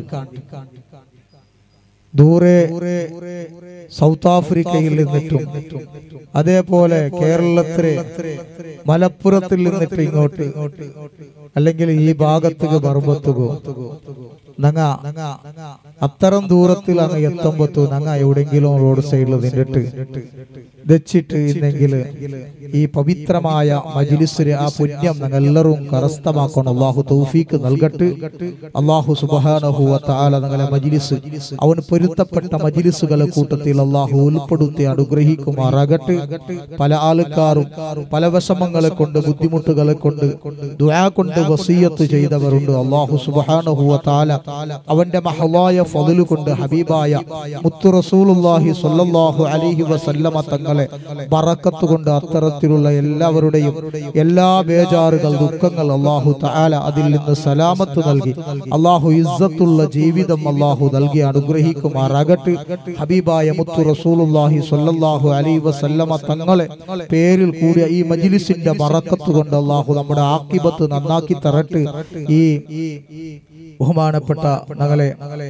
ദൂരെ സൗത്ത് ആഫ്രിക്കയിൽ നിന്നിട്ടും അതേപോലെ കേരളത്തിലെ മലപ്പുറത്തിൽ നിന്നിട്ട് ഇങ്ങോട്ട് അല്ലെങ്കിൽ ഈ ഭാഗത്തേക്ക് ബർബത്തുകോ നങ്ങ അത്തരം ദൂരത്തിൽ അങ്ങ് എത്തുമ്പത്തോ നങ്ങ എവിടെങ്കിലും റോഡ് സൈഡിൽ നിന്നിട്ട് വെച്ചിട്ട് ഇന്നെങ്കിൽ ഈ പവിത്രമായ മജ്ലിസിലെ ആ പുണ്യം ഞങ്ങൾ എല്ലാവരും കരസ്ഥമാക്കണം. അള്ളാഹു തൗഫീക്ക് നൽകട്ടെ. അള്ളാഹു സുബ്ഹാനഹു വ തആല ഞങ്ങളെ മജ്ലിസ് അവന് പൊരുത്തപ്പെട്ട മജ്ലിസുകളെ കൂട്ടത്തിൽ അള്ളാഹു ഉൾപ്പെടുത്തി അനുഗ്രഹിക്കുമാറാകട്ടെ. പല ആൾക്കാരും പല വിഷമങ്ങളെ കൊണ്ട് ബുദ്ധിമുട്ടുകളെ കൊണ്ട് ദുആ കൊണ്ട് വസിയത്ത് ചെയ്തവരുണ്ട്. അള്ളാഹു സുബ്ഹാനഹു വ തആല അവന്റെ മഹളായ ഫള് കൊണ്ട് ഹബീബായ മുത്തു റസൂലുള്ളാഹി സ്വല്ലല്ലാഹു അലൈഹി വസല്ലമ തങ്ങളെ ബറക്കത്ത് കൊണ്ട് അത്തരത്തിലുള്ള എല്ലാവരുടെയും എല്ലാ ബേജാറുകൾ ദുഃഖങ്ങൾ അല്ലാഹു തആല അതിൽ നിന്ന് സലാമത്ത് നൽകി അല്ലാഹു ഇസ്സത്തുള്ള ജീവിതം അല്ലാഹു നൽകി അനുഗ്രഹിക്കുമാറാകട്ടെ. ഹബീബായ മുത്തു റസൂലുള്ളാഹി സ്വല്ലല്ലാഹു അലൈഹി വസല്ലമ തങ്ങളെ പേരിൽ കൂടിയ ഈ മജ്ലിസിന്റെ ബറക്കത്ത് കൊണ്ട് അല്ലാഹു നമ്മുടെ ആഖിബത്ത് നന്നാക്കി തരട്ടെ. ഈ ബഹുമാനപ്പെട്ട ഞങ്ങളെ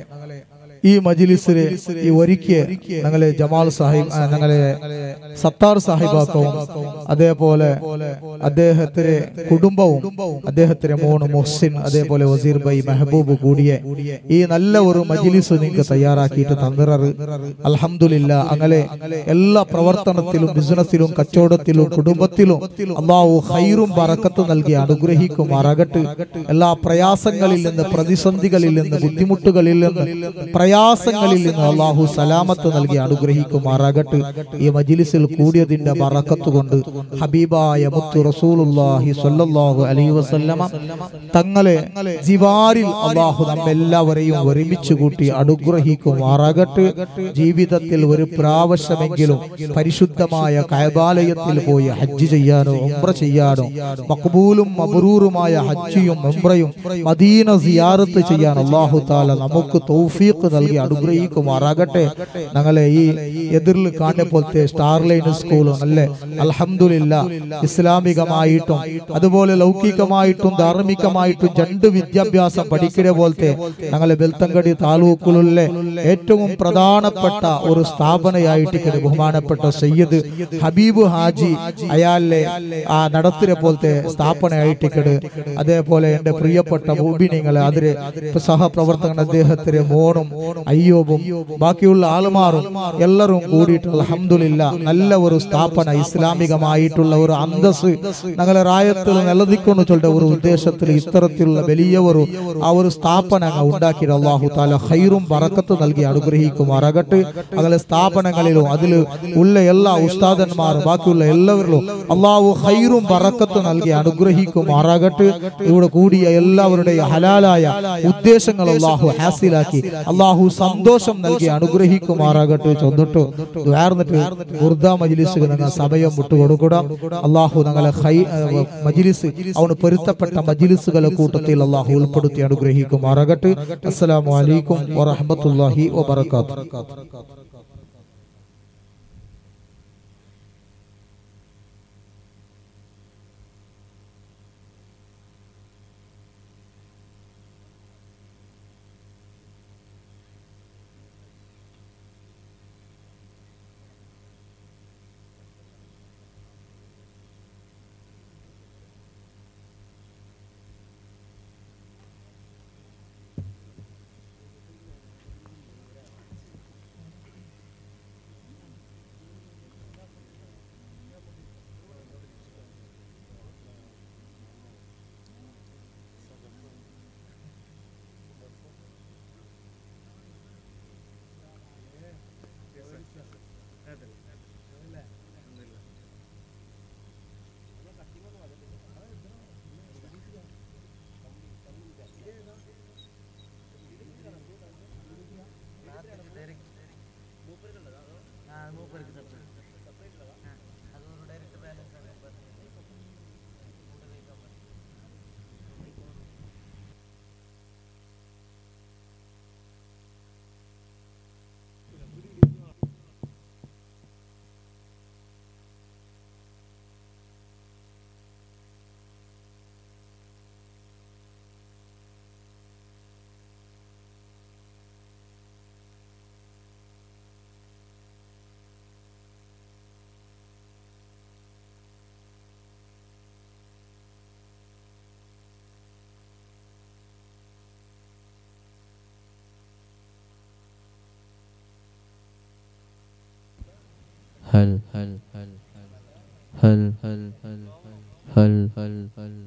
ഈ മജ്ലിസിലെ ഈ ഒരുക്കിയ ഞങ്ങളെ ജമാൽ സാഹിബ് ഞങ്ങളെ സത്താർ സാഹിബാക്കവും അതേപോലെ അദ്ദേഹത്തിന്റെ കുടുംബവും അദ്ദേഹത്തിന്റെ മോന് മുഹ്സിൻ അതേപോലെ വസീർ ഭായി മെഹബൂബ് കൂടിയ ഈ നല്ല ഒരു മജ്ലിസ് നിങ്ങൾക്ക് തയ്യാറാക്കിയിട്ട് തന്നിററ്. അൽഹംദുലില്ലാ അങ്ങനെ എല്ലാ പ്രവർത്തനത്തിലും ബിസിനസ്സിലും കച്ചവടത്തിലും കുടുംബത്തിലും അല്ലാഹു ഖൈറും ബറക്കത്തും നൽകി അനുഗ്രഹിക്കുമാറാകട്ടെ. എല്ലാ പ്രയാസങ്ങളിൽ നിന്ന് പ്രതിസന്ധികളിൽ നിന്ന് ബുദ്ധിമുട്ടുകളിൽ നിന്ന് പ്രയാസങ്ങളിൽ നിന്ന് അല്ലാഹു സലാമത്ത് നൽകി അനുഗ്രഹിക്കുമാറാകട്ടെ. ഈ മജ്ലിസിൽ കൂടിയതിന്റെ ബറക്കത്ത് കൊണ്ട് ഹബീബായ മുത്തു റസൂലുള്ളാഹി സ്വല്ലല്ലാഹു അലൈഹി വസല്ലമ തങ്ങളെ ജിവാരിൽ അല്ലാഹു നമ്മെല്ലാവരെയും ഒരുമിച്ച് കൂട്ടി അനുഗ്രഹിക്കുമാറാകട്ടെ. ജീവിതത്തിൽ ഒരു പ്രാവശ്യമെങ്കിലും പരിശുദ്ധമായ കഅബാലയത്തിൽ പോയി ഹജ്ജ് ചെയ്യാനോ ഉംറ ചെയ്യാനോ മഖ്ബൂലും മബ്റൂറുമായ ഹജ്ജും ഉംറയും മദീന സിയാറത്ത് ചെയ്യാൻ അല്ലാഹു തആല നമുക്ക് തൗഫീഖ് നൽകി അനുഗ്രഹിക്കുമാറാകട്ടെ. ഞങ്ങളെ ഈ എതിരിൽ കാണപ്പോലത്തെ സ്റ്റാർലൈൻ സ്കൂളും അല്ലേ അൽഹംദുലില്ലാ ഇസ്ലാമികമായിട്ടും അതുപോലെ ലൗകികമായിട്ടും ധാർമ്മികമായിട്ടും രണ്ട് വിദ്യാഭ്യാസം പഠിക്കുന്ന പോലത്തെ ഞങ്ങളെ ബെൽത്തങ്കടി താലൂക്കിലുള്ള ഏറ്റവും പ്രധാനപ്പെട്ട ഒരു സ്ഥാപനയായിട്ട് ബഹുമാനപ്പെട്ട സയ്യിദ് ഹബീബ് ഹാജി അയാളെ ആ നടത്തിയ പോലത്തെ സ്ഥാപനയായിട്ട് അതേപോലെ എന്റെ പ്രിയപ്പെട്ട മുഅ്മിനീങ്ങളെ അതിരെ സഹപ്രവർത്തകൻ അദ്ദേഹത്തിന്റെ മോനും അയ്യൂബും ബാക്കിയുള്ള ആൾമാറും എല്ലാവരും കൂടിയിട്ട് അൽഹംദുലില്ലാ നല്ല ഒരു സ്ഥാപന ഇസ്ലാമികമായിട്ടുള്ള ഒരു അന്തസ് ഞങ്ങളെ റായത്തിൽ നിലനിൽക്കുന്നു ചൊല്ലുന്ന ഒരു ഉദ്ദേശത്തിൽ ഇത്തരത്തിലുള്ള വലിയ ഒരു ആ ഒരു സ്ഥാപന ഉണ്ടാക്കി അല്ലാഹു തആല ഖൈറും ബറക്കത്തും നൽകി അനുഗ്രഹിക്കുമാറാകട്ടെ. അങ്ങനെ സ്ഥാപനങ്ങളിലും അതിൽ ഉള്ള എല്ലാ ഉസ്താദന്മാരും ബാക്കിയുള്ള എല്ലാവരിലും അല്ലാഹു ഖൈറും ബറക്കത്തും നൽകി അനുഗ്രഹിക്കുമാറാകട്ടെ. ഇവിടെ കൂടിയ എല്ലാവരുടെയും ഹലാലായ ഉദ്ദേശങ്ങൾ അല്ലാഹു ഹാസിലാക്കി അല്ലാഹു സന്തോഷം നൽകി അനുഗ്രഹിക്കുമാറാകട്ടെ. ചൊന്നിട്ട് ഉയർന്നിട്ട് ബുർദ മജ്ലിസ് ഞങ്ങൾ സമയം വിട്ടുകൊടുക്കണം. അല്ലാഹു ഞങ്ങളെ മജ്ലിസ് അവന് പൊരുത്തപ്പെട്ട മജ്ലിസുകളെ കൂട്ടത്തിൽ അല്ലാഹു ഉൾപ്പെടുത്തി അനുഗ്രഹിക്കുമാറാകട്ടെ. അസ്സലാമു അലൈക്കും വറഹ്മത്തുള്ളാഹി വബറകാതുഹു. هل هل هل هل هل هل هل هل هل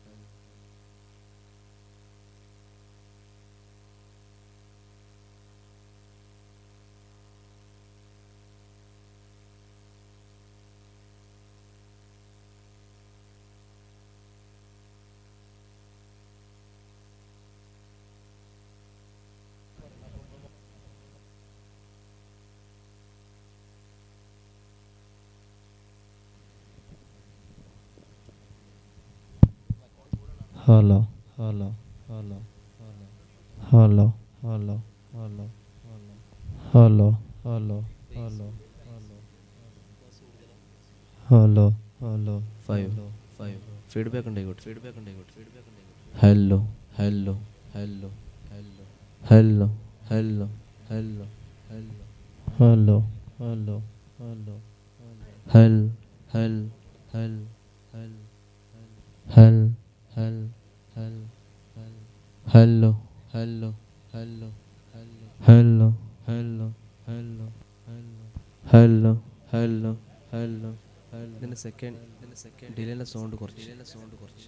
Hello, hello, hello, hello, hello, hello, hello, hello, hello, hello, hello, five, five. Feedback and I got feedback and I got feedback and I got. Hello, hello, hello, hello, hello, hello, hello, hello, hello, hello, hell, hell, hell, hell, hell. Hell, hell, hello, hello, hello, hello, hello, hello, hello, hello, hello, hello. Then a second, then a second. Delay la sound korchu. Delay la sound korchu.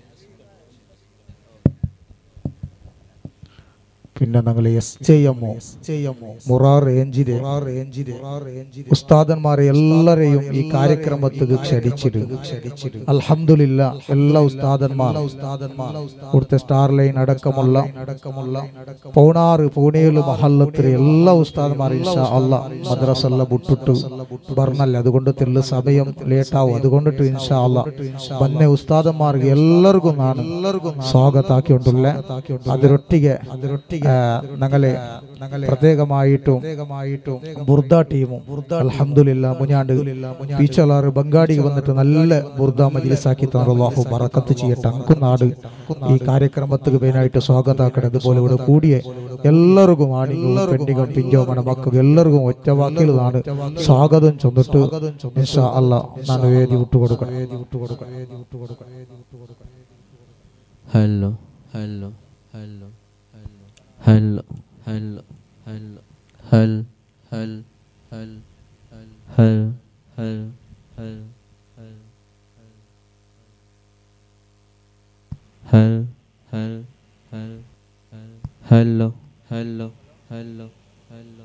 പിന്നെ ഞങ്ങൾ S J എമ്മോ മുറാർ ഏഞ്ചിരെ ഉസ്താദന്മാരെ എല്ലാരെയും ഈ കാര്യക്രമത്തിക്ക് ക്ഷണിച്ചിരുന്നു. അൽഹംദുലില്ലാ എല്ലാ ഉസ്താദന്മാർ ഇവിടുത്തെ star line അടക്കമുള്ള പൗണാറ് പൂനെയില് മഹല്ലത്തിലെ എല്ലാ ഉസ്താദന്മാരും ഇൻഷാ അല്ലാഹ് മദ്രസല്ല വിട്ടിട്ട് പറഞ്ഞല്ല, അതുകൊണ്ട് തെല്ല് സമയം ലേറ്റാവും. അതുകൊണ്ടിട്ട് ഇൻഷാ അല്ലാഹ് വന്ന ഉസ്താദന്മാർക്ക് എല്ലാവർക്കും നാണ് സ്വാഗതാക്കിയിട്ടുള്ള അതിരൊട്ടിಗೆ ഞങ്ങളെ പ്രത്യേകമായിട്ടും ബുർദ ടീമും അൽഹംദുലില്ലാ മുഞ്ഞാണ്ട് പീച്ചലാറ് ബംഗാടിക്ക് വന്നിട്ട് നല്ല ബുർദ മജ്ലിസാക്കി തന്ന അല്ലാഹു ബറക്കത്ത് ചെയ്യട്ടെ. അങ്കുനാട് ഈ കാര്യക്രമത്തിന് വേനായിട്ട് സ്വാഗതാക്കണം. അതുപോലെ ഇവിടെ കൂടിയ എല്ലാവർക്കും ആണികളും പെണ്ണികളും പിഞ്ചോമണ മക്കൾ എല്ലാവർക്കും ഒറ്റ വാക്കിലാണ് സ്വാഗതം ചെന്നിട്ട് ഇൻഷാ അല്ലാഹ് ഞാൻ വേദി വിട്ടുകൊടുക്കണം. Hello hello hello hello hello hello ഹൽ ഹൽ ഹൽ ഹൽ ഹൽ ഹൽ ഹൽ ഹൽ ഹൽ ഹലോ ഹലോ ഹലോ ഹലോ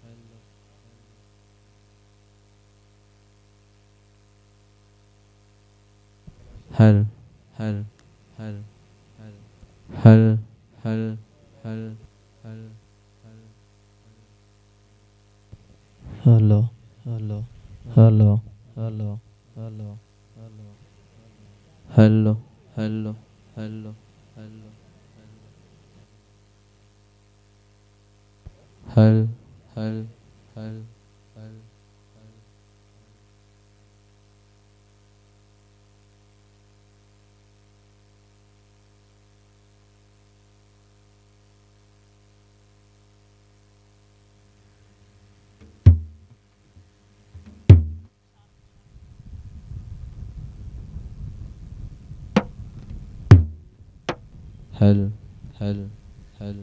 ഹൽ ഹൽ ഹൽ ഹൽ ഹൽ ഹൽ hello hello hello hello hello hello hello hello hello ഹൽ ഹൽ ഹൽ ഹൽ هل هل هل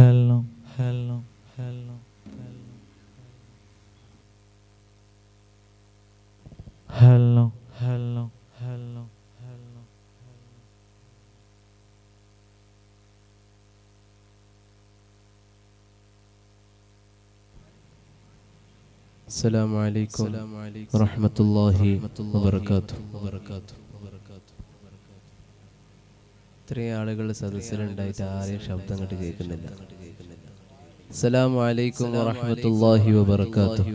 hello, hello, hello, hello, hello, hello, hello. السلام عليكم ورحمة الله وبركاته. ഇത്രയും ആളുകൾ സദസ്സിലുണ്ടായിട്ട് ആരെയും ശബ്ദം അങ്ങോട്ട് കേൾക്കുന്നില്ല. അസ്സലാമു അലൈക്കും വറഹ്മത്തുള്ളാഹി വബറകാതുഹു.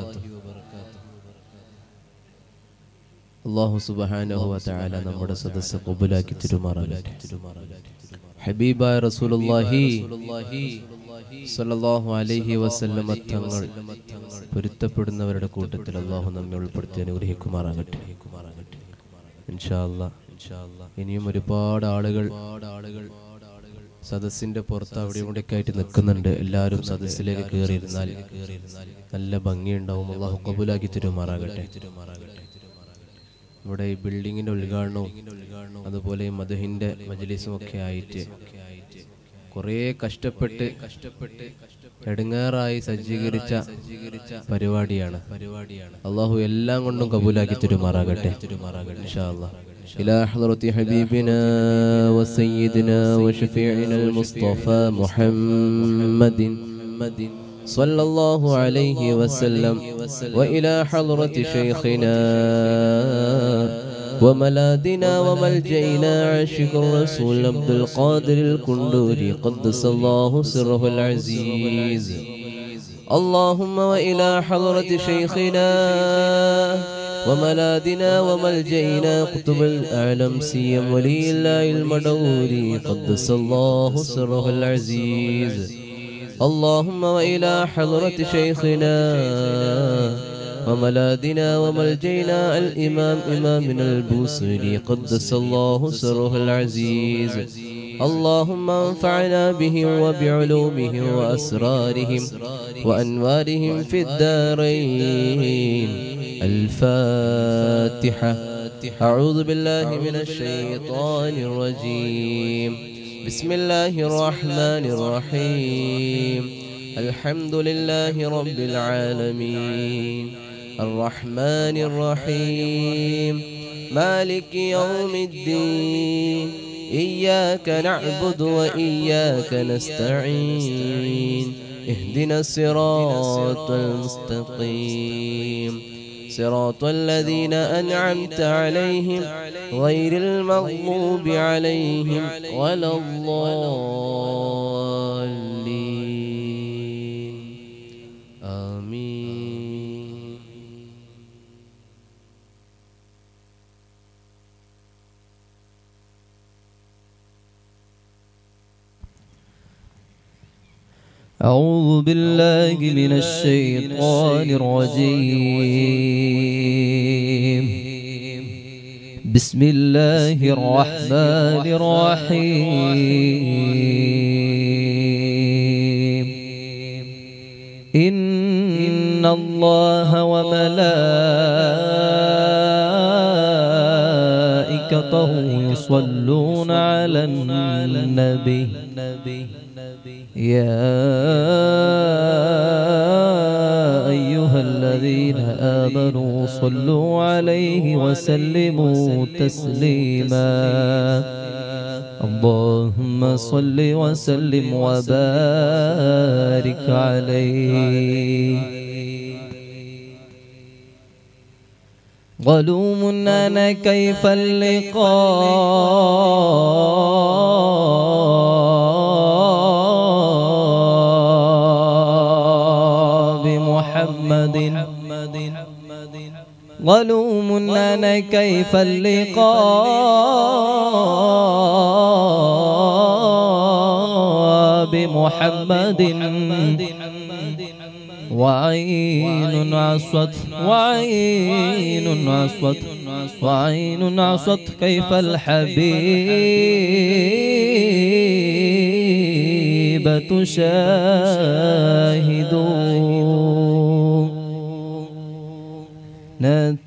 അല്ലാഹു സുബ്ഹാനഹു വ തആല നമ്മുടെ സദസ്സ് ഖബൂലാക്കി തരുമാറാകട്ടെ. ഹബീബായ റസൂലുള്ളാഹി സ്വല്ലല്ലാഹു അലൈഹി വസല്ലം തങ്ങൾ പൊരുത്തപ്പെടുന്നവരുടെ കൂട്ടത്തിൽ അല്ലാഹു നമ്മെ ഉൾപ്പെടുത്തി അനുഗ്രഹിക്കുമാറാകട്ടെ. ഇൻഷാ അല്ലാഹ് ഇനിയും ഒരുപാട് ആളുകൾ സദസ്സിന്റെ പുറത്ത് അവിടെ ഇവിടെയൊക്കെ ആയിട്ട് നിൽക്കുന്നുണ്ട്. എല്ലാവരും സദസ്സിലേക്ക് കയറിയിരുന്നാൽ നല്ല ഭംഗിയുണ്ടാവും. അല്ലാഹു ഖബൂലാക്കി തരുമാറാകട്ടെ. ഇവിടെ ഈ ബിൽഡിങ്ങിന്റെ ഉദ്ഘാടനവും അതുപോലെ മദ്ഹിന്റെ മജ്ലിസും ഒക്കെ ആയിട്ട് കുറേ കഷ്ടപ്പെട്ട് കഷ്ടപ്പെട്ട് എടങ്ങേറായി സജ്ജീകരിച്ച പരിപാടിയാണ്. അല്ലാഹു എല്ലാം കൊണ്ടും കബൂലാക്കി തരുമാറാകട്ടെ. ഇൻഷാ അല്ലാഹ്. إلى حضرة حبيبنا وسيدنا وشفيعنا المصطفى محمد صلى الله عليه وسلم، وإلى حضرة شيخنا وملاذنا وملجئنا عاشق الرسول عبد القادر الكندوري قدس الله سره العزيز. اللهم وإلى حضرة شيخنا وملاذنا وملجئنا قطب الأعلم سيم ولي الله المدوري قدس الله سره العزيز. اللهم وإلى حضرة شيخنا وملاذنا وملجئنا الإمام إمامنا البوصيري قدس الله سره العزيز. اللهم انفعنا بهم وبعلومهم وأسرارهم وأنوارهم في الدارين. الفاتحة. أعوذ بالله من الشيطان الرجيم. بسم الله الرحمن الرحيم. الحمد لله رب العالمين الرحمن الرحيم مالك يوم الدين. إياك نعبد وإياك نستعين. اهدنا الصراط المستقيم صراط الذين أنعمت عليهم غير المغضوب عليهم ولا الضالين. آمين. أعوذ بالله من الشيطان الرجيم. بسم الله الرحمن الرحيم. إن الله وملائكته يصلون على النبي يا أيها الذين آمنوا صلوا عليه وسلموا تسليما. اللهم صل وسلم وبارك عليه. ظلوم أنا كيف اللقاء بمحمد. ظلوم أنا كيف اللقاء بمحمد. وعين عصت وعين عصت وعين عصت كيف الحبيب تشاهد.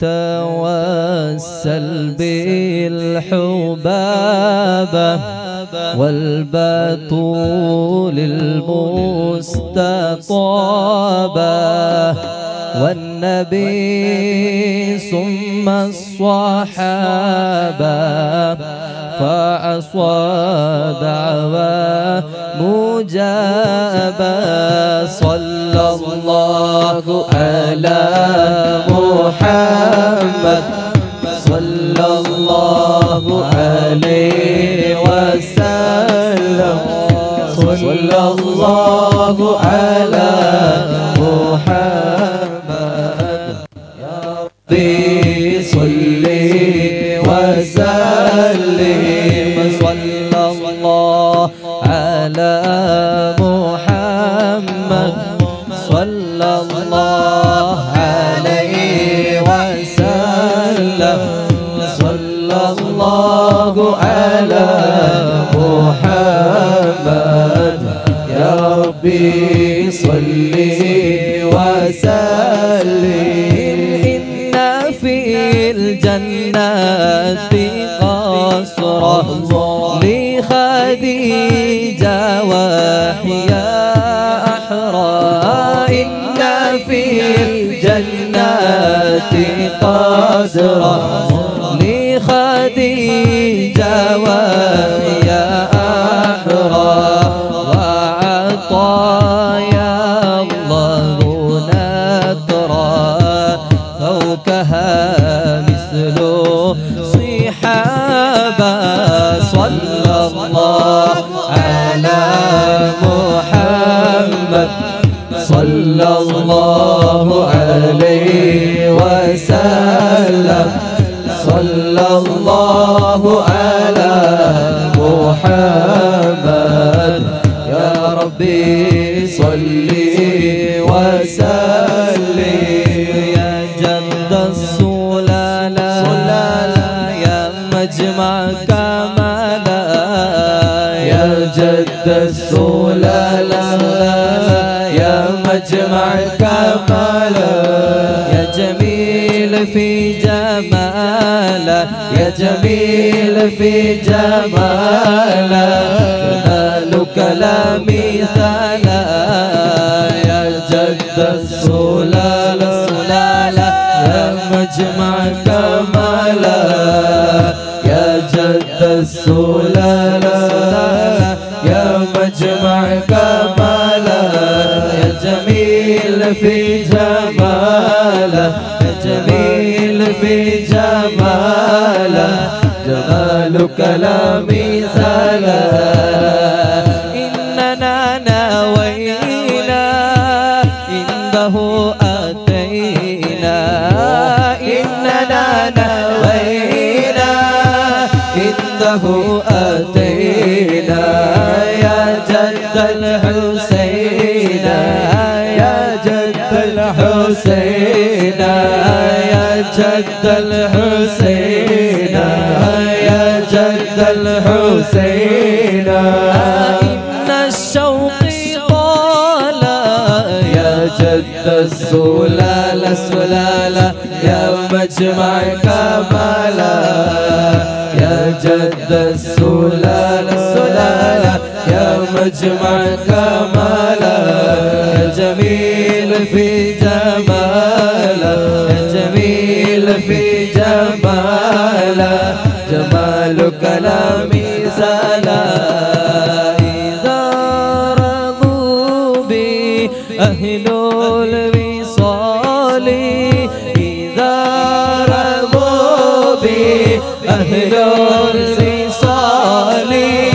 نتوسل بالحبابة والبتول المستطابة والنبي ثم الصحابة فأصوى دعوى مجابة صلى الله على محمد صلى الله عليه وسلم صلى الله على محمد يا ربي صل وسلم صلى الله على محمد صلى الله عليه وسلم صلى الله على محمد يا ربي صل وسلم إن في الجنة قصرا لخديجة وهي أحرى إن في الجنة قصرا لخديجة وهي أحرى وعطايا الله نكرا فوقها مثل صحابة صلى الله على محمد صلى الله عليه وسلم صلى الله على محمد يا ربي صل وسلم يا جد السلالة يا مجمع كمالا يا جد السلالة يا مجمع كمالا يا جميل في جمالا يا جميل في جمالا جمالك لا مثال يا جد السلالة يا مجمع كمالا يا جد السلالة يا مجمع كمالا يا جميل في جمالا يا جميل في جمالا جمالك لا مثال إننا نوينا عنده أتينا إننا نوينا عنده أتينا يا جد الحسين يا جد الحسين يا جد الحسين يا جد الحسين إن الشوق طال يا جد السلالة السلالة يا مجمع كمالا يا جد السلالة السلالة يا مجمع كمالا يا جميل في جمالا يا جميل في جمالا جمالك لا مثال إذا رضوا بي أهل الوصال إذا رضوا بي أهل الوصال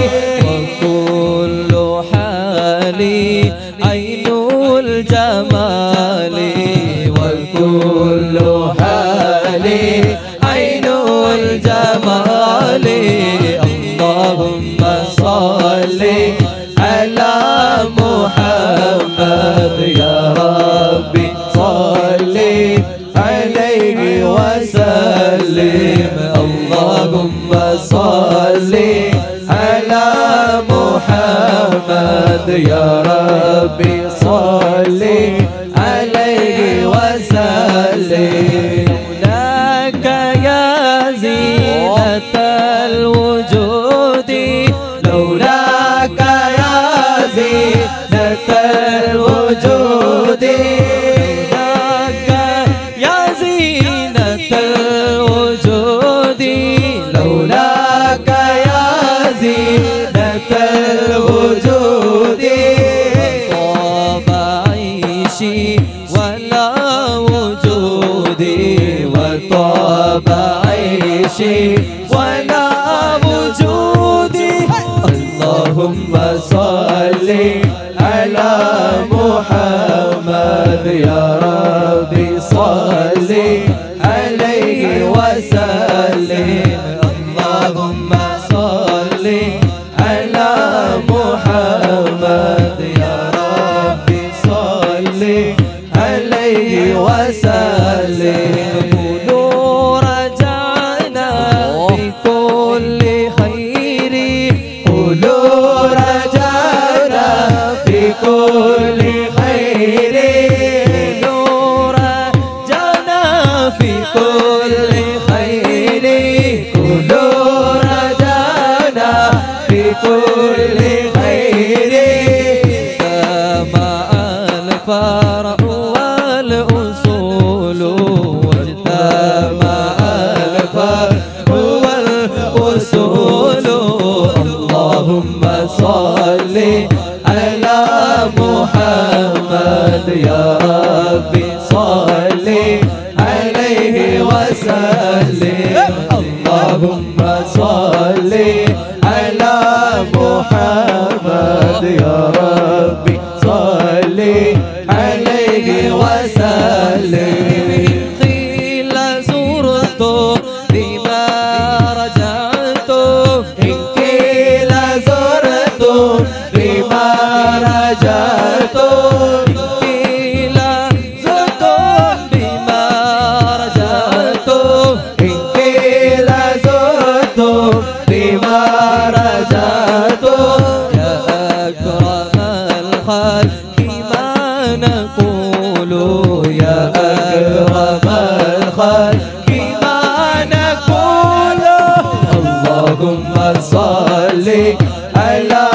وكل حالي عين الجمال وكل حالي عين الجمال اللهم صل على محمد يا ربي صل عليه وسلم اللهم صل على محمد يا ربي صل عليه وسلم لك يا زينة الوجود لولا زينة الوجود طاب عيشي ولا وجودي وطاب عيشي ولا وجودي اللهم صل على محمد يا ربي صل عليه وسلم اللهم صل على محمد يا ربي صل عليه وسلم قولوا رجعنا بكل خير قولوا رجعنا في كل خير قولوا رجعنا في كل خير قولوا رجعنا في كل خير كما الفرع والأصول واجتمع الفرع والأصول اللهم صل على محمد يا ربي صل عليه وسلم اللهم صل على محمد يا ربي صل عليه وسلم قيل زرت بما رجعت إن قيل زرت بما رجعت إن قيل زرت بما رجعت إن قيل زرت بما رجعت يا أكرم الخلق ما نقول يا أكرم الخلق ما نقول اللهم صل على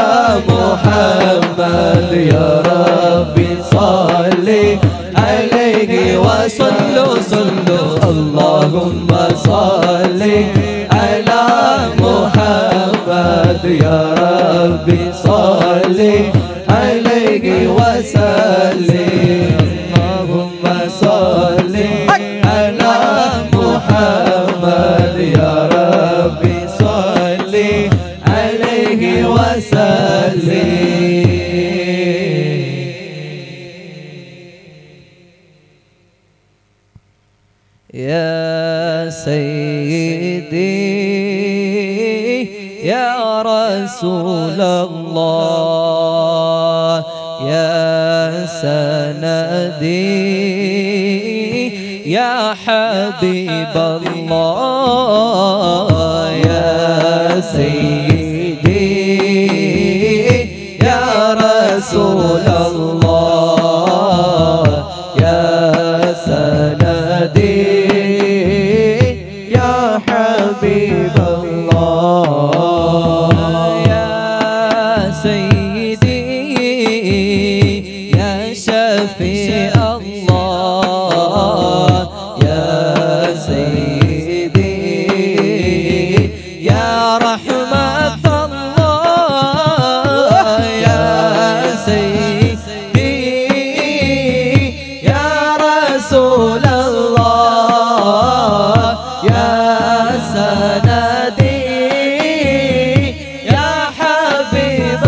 محمد يا ربي صل عليه وصلوا صلوا اللهم صل على محمد يا ربي صل عليه وسلم اللهم صل على محمد يا ربي صل عليه وسلم يا سيدي يا رسول الله يا سندي يا حبيب الله يا سيدي يا رسول الله يا سندي يا حبيب الله يا سيدي يا شفيع الله يا سيدي يا رحمة الله يا سيدي يا رسول الله يا سندي يا حبيب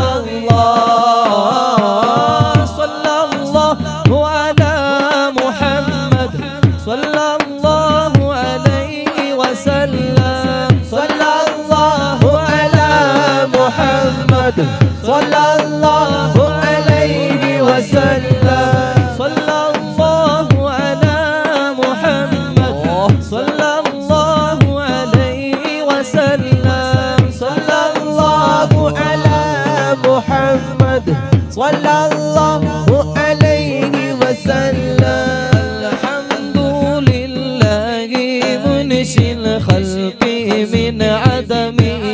الله صلى الله على محمد صلى الله عليه وسلم صلى الله على محمد صلى الله عليه وسلم صلى الله على محمد صلى الله عليه وسلم صلى الله على محمد صلى الله عليه وسلم الحمد لله منشي الخلق من عدمه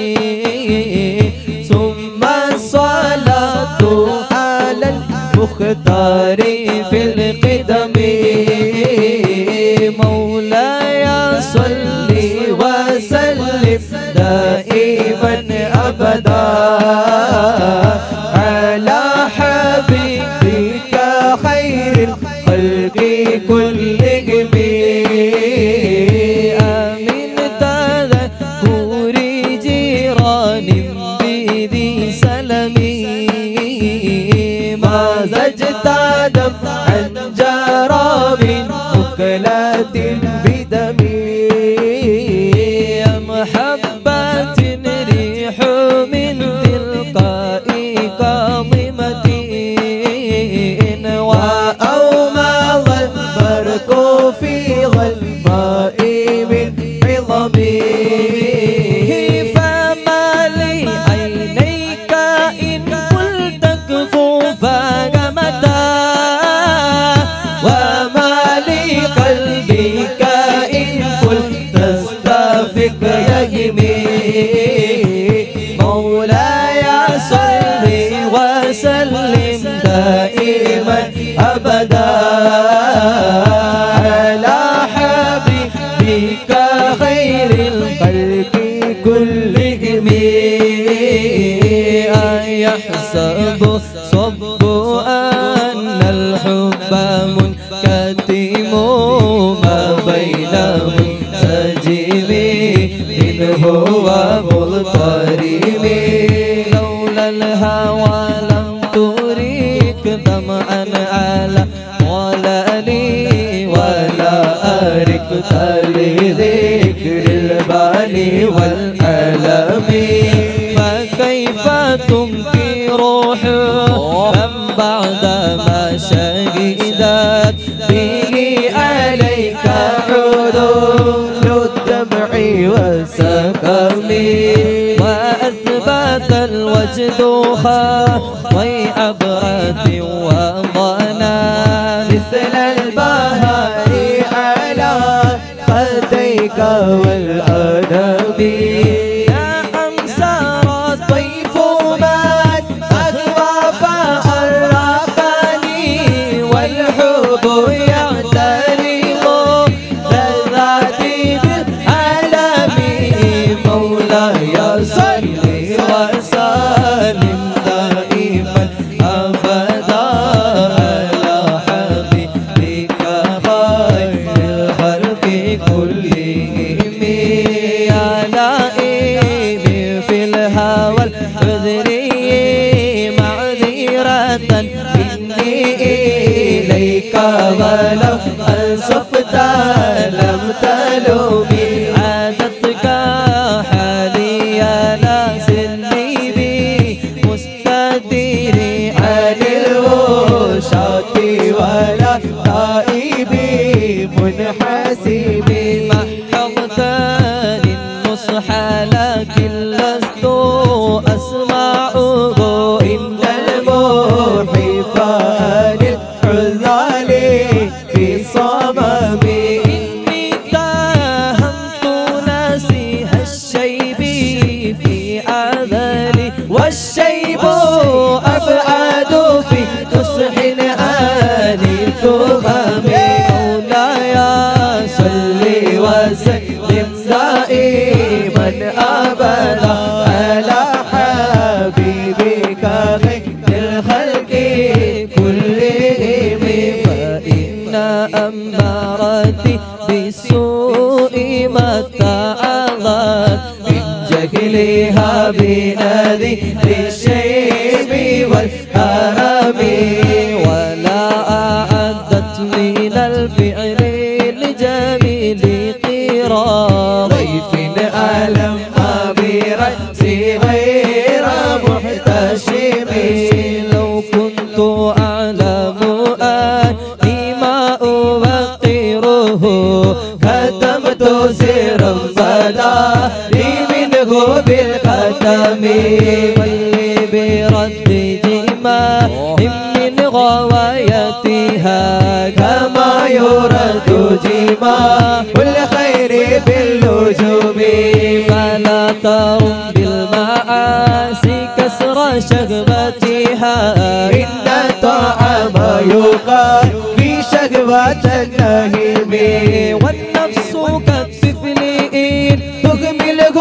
ثم الصلاة على المختار في القدم مولاي صل وسلم دائما أبدا أبدا على حبيبك خير الخلق كلهم آمين تذكر جيران بذي سلمي ما زجت دمعا جرى من مكلة بدمي محبة ريح من تلقاء كاظمة وأومض البرق في ظلماء من عظمي فما لي عينيك إن قلت كفو فقمتا وما لي قلبك إن قلت استفق يهمي مولاي صل وسلم دائما أبدا على حبيبك خير الخلق كلهم أيحسب صب أن الحب منكتم ما بينهم سجم منه ومضطرب لولا الهوى لم تريك دمعا على ولالي ولا أركت لذكر البالي والألم فكيف تنكي روحه من بعد ما شهدت به عليك حدود الدمع والسقم وأثبت الوجد خوي عبرة وضنا مثل البهار على خديك والأدب يا أمسار الطيف مات أغوى فأرقني والحب يعترض لذاتي بالعالم مولاي صل وسلم دائما أبدا على حبيبك خير الخلق كلهم يا لئيم في الهوى العذري معذرة إني إليك ولو أنصفت لم تلومي عادتك حالي لا سلي بي مستديري عن الوشاة ولا تائبي منحسبي محضت للنصح لكن لست أسمعه إن المحب للحزال في صممي إني تاهمت ناسيها الشيب في عذلي والشيب أبعد في نصح آل تغمي مولاي صل وسلم دائما أبدا على حبيبك خير الخلق كلهم فإن أمارتي بالسوء متى عظت من جهلها بنذير الشيب والهرم ولا أعدت من الفعل الجميل قرا ضيف ألم برأسي غير محتشم لو كنت أعلم أني ما أوقره كتمت سرا بدا لي منه بالختم واللي برد جما من غوايتها كما يرد جما والخير باللجوم فلا ترم بالمعاصي كسر شغبتها إن الطعام يقال في شغبة النهيم والنفس كالطفل إن تهمله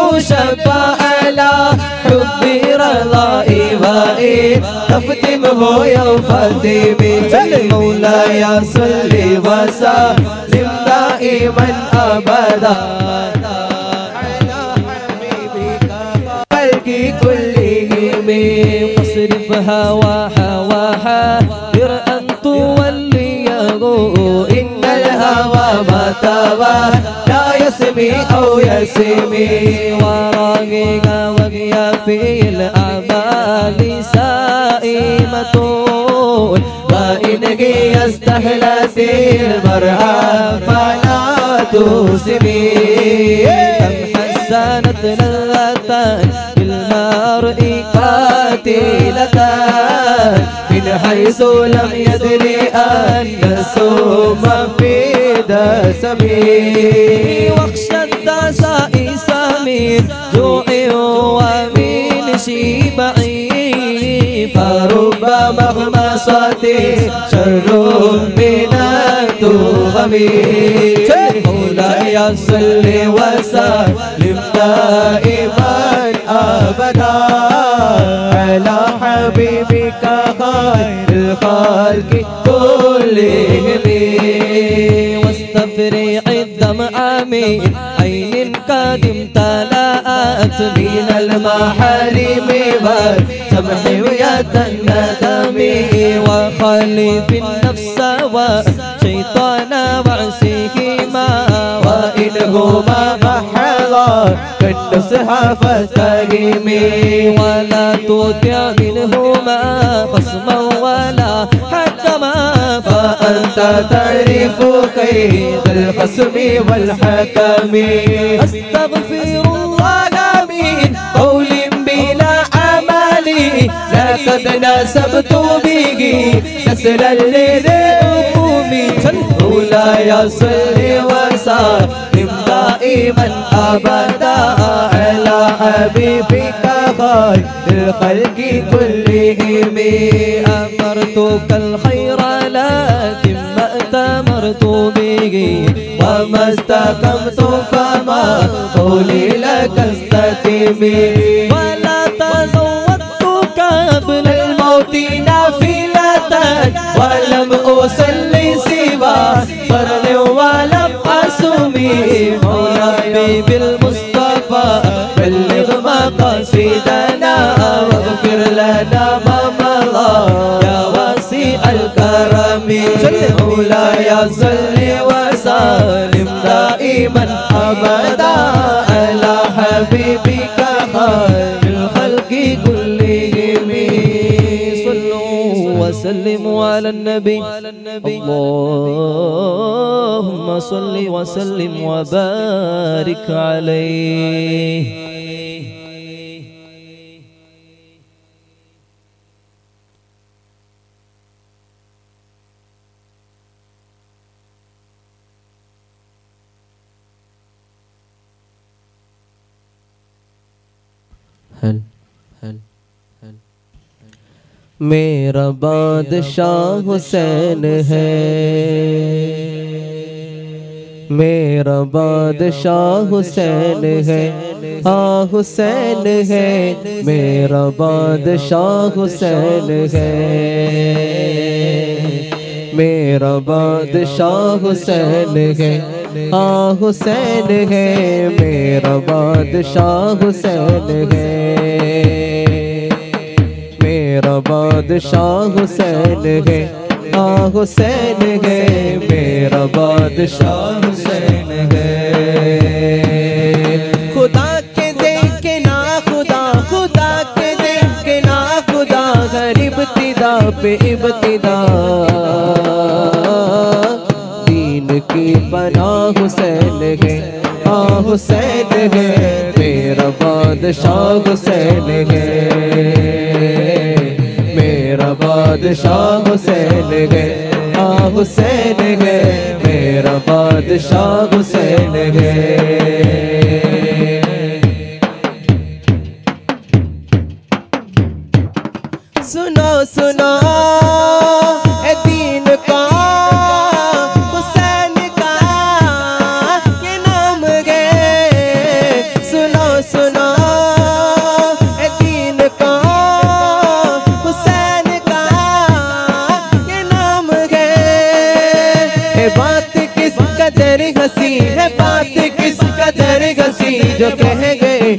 مشبع على حب رضائي وإن تفتمه يوم فاتمي مولاي صل وسلم دائما أبدا على حبيبك خلق كلهم فاصرف هواها وحاذر أن توليه إن الهوى ما تبى لا يسمي أو يسمي وراغك وهي في الأعمال سائمة وإن استهلت المرأة فلا تسمي كم حسنت لذة بالمرء قاتلة من حيث لم يدري أن السم في دسمي واخشى الدسائس من جوع ومن شبع فرب مغمصة شر من التهم مولاي صل وسلم دائما أبدا على حبيبك خير الخلق كلهم واستفرع الدمع من عين قد امتلأت من المحارم والسمح ويد الندم وخالف النفس والشيطان وعصيهما وإنهما محضا كالنصح فاستقيمي ولا تطع منهما خصما ولا حكما فأنت تعرف كيد الخصم والحكم أستغفر الله من قول بلا عمل لقد نسبت به كسرا للأمم مولاي صل وسلم دائما أبدا على حبيبك خير الخلق كلهم أمرتك الخير لكن ما أتمرت به وما استقمت فما قولي لك استتمي ولا تزودت قبل الموت نافلة ولم أصلي سوى فرض ولم أصومي ربي بالمصطفى بلغ مقاصدنا واغفر لنا ما مضى يا واسع الكرم مولاي صل وسلم دائما أبدا على حبيبك خير الخلق كلهم صلوا وسلموا على النبي اللهم صل وسلم وبارك عليه. हल हल हल मेरा बादशाह हुसैन है मेरा बादशाह हुसैन है हाँ हुसैन है मेरा बादशाह हुसैन है मेरा बादशाह हुसैन है हाँ हुसैन है मेरा बादशाह हुसैन है मेरा बादशाह हुसैन है हाँ हुसैन है मेरा बादशाह हुसैन है खुदा के देखे ना खुदा खुदा के देखे ना खुदा घर इब्तिदा पे इब्तिदा दीन की पनाह हुसैन है हाँ हुसैन है मेरा बादशाह हुसैन है मेरा बादशाह हुसैन है हाँ हुसैन है मेरा बादशाह हुसैन है सुनो सुनो ए दीन का हुसैन का ये नाम है सुनो सुनो जो कह गए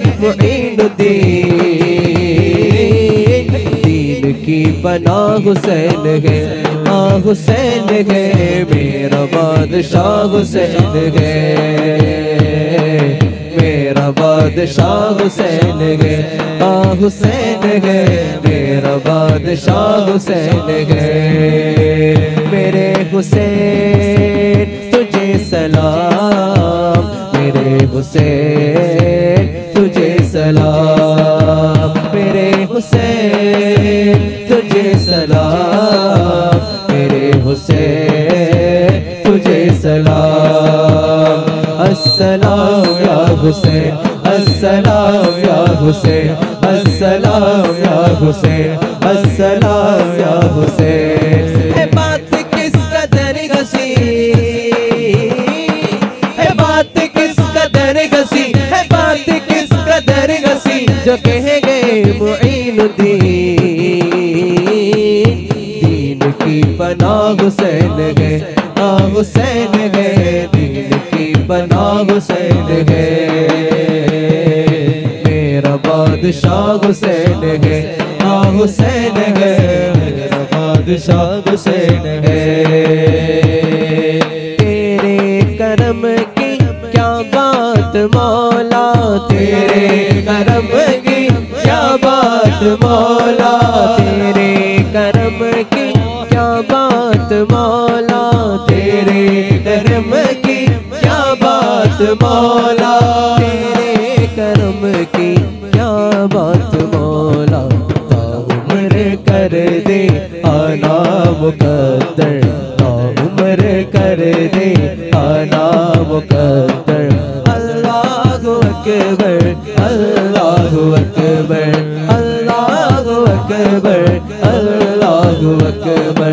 मुईनुद्दीन। दीन की पनाह हुसैन है, हाँ हुसैन है, मेरा बादशाह हुसैन है, मेरा बादशाह हुसैन है, हाँ हुसैन है, मेरा बादशाह हुसैन है। मेरे हुसैन तुझे सलाम, मेरे हुसैन तुझे सलाम, मेरे हुसैन तुझे सलाम, मेरे हुसैन तुझे सलाम। अस्सलाम या हुसैन, अस्सलाम या हुसैन, अस्सलाम या हुसैन, अस्सलाम या हुसैन। है बात किस कदर घसी, है बात किस कदर घसी, है बात किस कदर घसी, जो कह गए मुईनुद्दीन। दीन की पनाह हुसैन है, हाँ हुसैन है, दीन की पनाह हुसैन है, मेरा बादशाह हुसैन है, हाँ हुसैन है, मेरा बादशाह हुसैन है। तेरे करम की क्या बात मौला, तेरे करम की क्या बात मौला, तेरे करम की क्या बात मौला, तेरे करम की क्या बात मौला, तेरे करम की क्या बात मौला। ताउम्र कर दे आना मुकद्दर, ताउम्र कर दे आना मुकद्दर। अल्लाहु अकबर, अल्लाहु अकबर, अल्लाहु अकबर, अल्लाहु अकबर।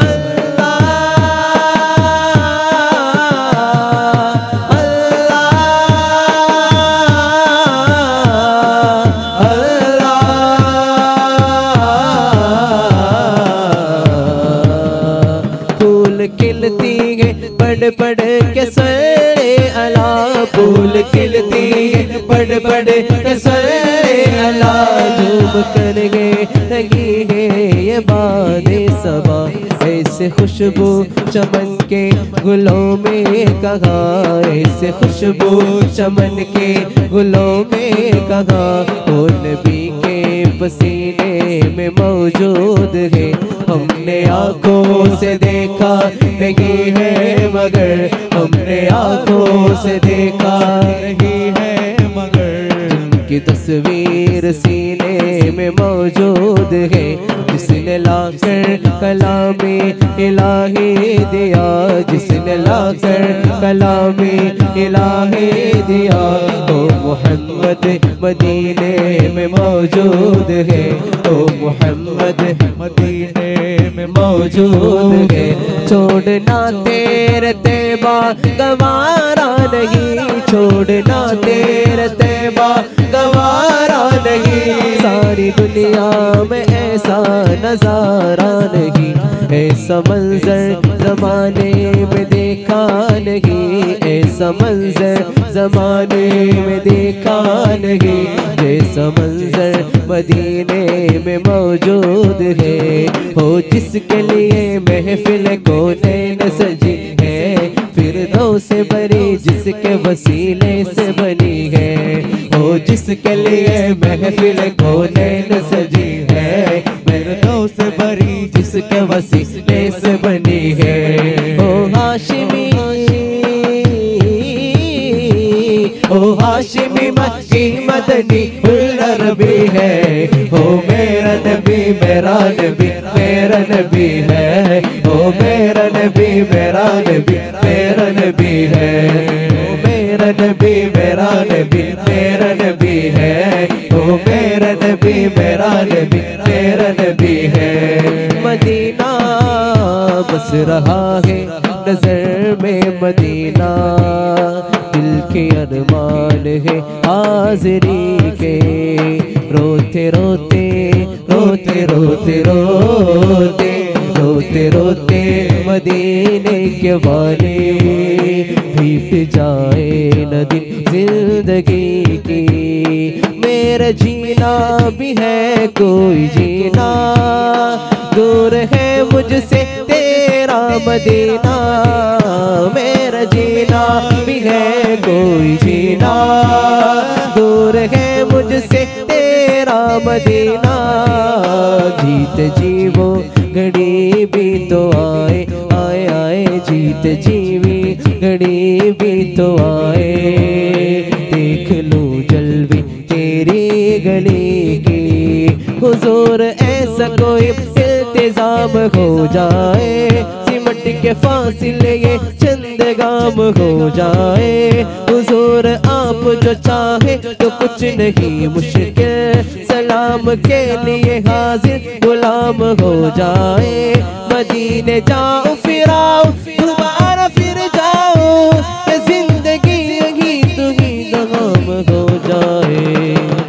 पढ़ पढ़ के सरे अला, फूल खिलती है पढ़ पढ़ के सरे अला। धूम कर गए लगी है ये बादे सबा, ऐसे खुशबू चमन के गुलों में कहा, ऐसे खुशबू चमन के गुलों में कहा। वो नबी के पसीने में मौजूद है, हमने आंखों से देखा नहीं है मगर, हमने आंखों से देखा नहीं है मगर। जिनकी तस्वीर सीने में मौजूद है, जिसने लाकर कलामे इलाही दिया, जिसने लाकर कलामे इलाही दिया। तो मोहम्मद मदीने में मौजूद है, तो मोहम्मद मदीने में मौजूद है। छोड़ना तेरे तैबा गवारा नहीं, छोड़ना तेरे तैबा गवारा नहीं। सारी दुनिया में ऐसा नजारा नहीं, ऐसा मंजर जमाने में देखा नहीं, ऐसा मंजर जमाने में देखा नहीं। जैसा मंजर मदीने में मौजूद है, हो जिसके लिए महफिल को नैन सजी है, फिरदौस से बनी जिसके वसीले से बनी है। हो जिसके लिए महफिल को नैन सजी है, फिरदौस से बनी जिसके वसीले से बनी है। ओ हाशिमी, ओ हाशिमी मक्की मदनी उल्लरबी है। ओ मेरा नबी मेरा नबी मेरा नबी है। ओ मेरा नबी मेरा नबी मेरा नबी है। ओ मेरा नबी मेरा नबी मेरा नबी है। ओ मेरा नबी मेरा नबी मेरा नबी है। मदीना बस रहा है नजर में मदीना, दिल के अरमान है हाज़िरी के। रोते रोते रोते रोते रोते रोते रोते मदीने के वाले भी मिट जाए न दिन जिंदगी की। मेरा जीना भी है कोई जीना, दूर है मुझसे तेरा मदीना। मेरा जीना भी है कोई जीना, दूर है मुझसे तेरा मदीना। जीत जीवो घड़ी भी तो आए आए आए, जीत जीवी घड़ी भी तो आए। देख लूं जलवे तेरी गली की, हुजूर ऐसा कोई इल्तिजाम हो जाए। सिमट के फासिले ये चंद गाम हो जाए। हुजूर आप जो चाहे तो कुछ नहीं मुश्किल, सलाम के लिए हाजिर गुलाम हो जाए। मदीने जाओ फिर आओ दोबारा फिर जाओ, ये जिंदगी यही तुम्ही नाम हो जाए।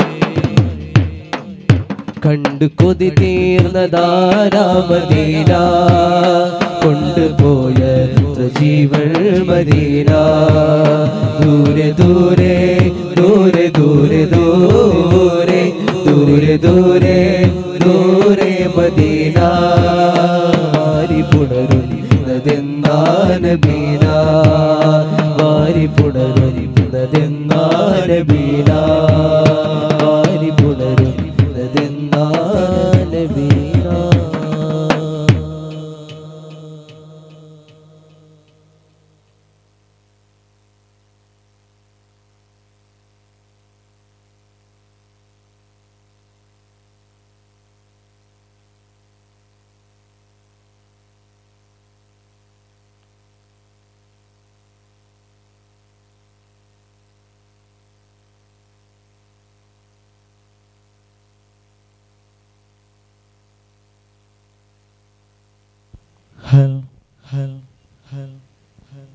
खंड को तीर नदारा मदीना, कुंड बोय जीवन मदीना। दूरे दूरे दूरे दूरे दूरे दूरे दूरे दूरे मदीना। वारी पुनरुनि नदेन्दान बीना, वारी पुनरुनि नदेन्दान बीना, वारी पुनरुनि नदेन्दान बीना। हल हल हल हल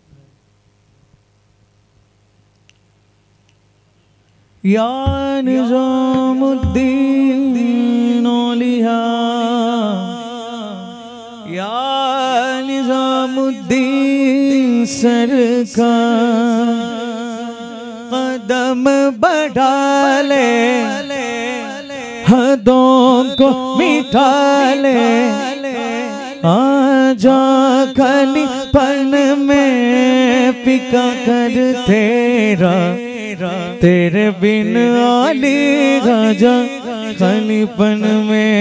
या निजामुद्दीन औलिया, या निजामुद्दीन सरकार। कदम बढ़ा ले हदों को मिटा ले, आजा खलीपन में पिका कर तेरा। तेरे बिन आली राजा खलीपन में,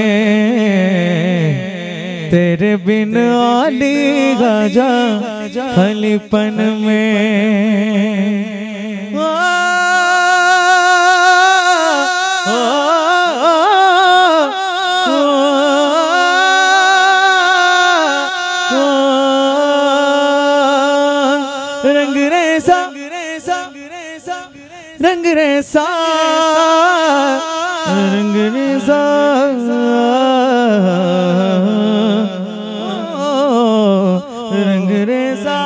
तेरे बिन आली राजा खलीपन में। रंग रेसा रंग रेसा रंग रेसा रंग रेसा।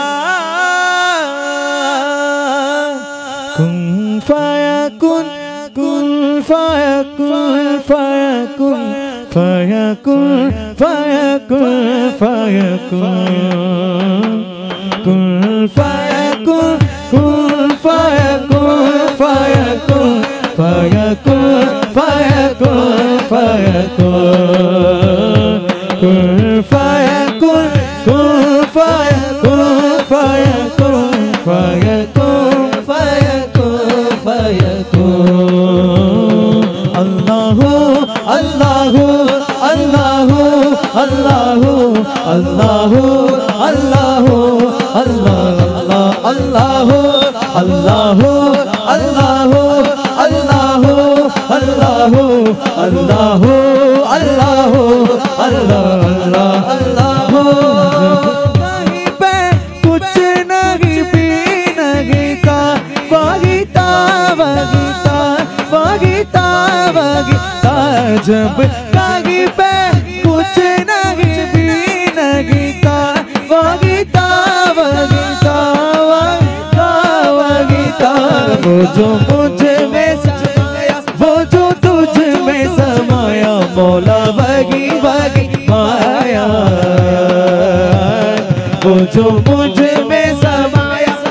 कुन फाया कुन कुन फाया कुन फाया कुन फाया कुन फाया कुन फाया कुन कुन फाया कुन कुन फाया कुन फाया कुन फाया कुन फाया कुन फाया कुन कुन फाया कुन कुन फाया कुन फाया कुन फाया कुन फाया कुन फाया कुन। अल्लाहु अल्लाहु अल्लाहु अल्लाहु अल्लाहु अल्लाहु अल्लाह अल्लाह अल्लाह अल्लाह अल्लाह अल्लाह अल्लाह अल्लाह अल्लाह अल्लाह। कहीं पे कुछ नहीं भी नहीं था, वगीता वगीता वगीता वगीता। जब कहीं पे कुछ नहीं भी नहीं था, वगीता वगीता वगीता वगीता। वो जो मुझ में समाया, वो जो तुझ में समाया, मौला वगी वगी माया। वो जो मुझ में समाया,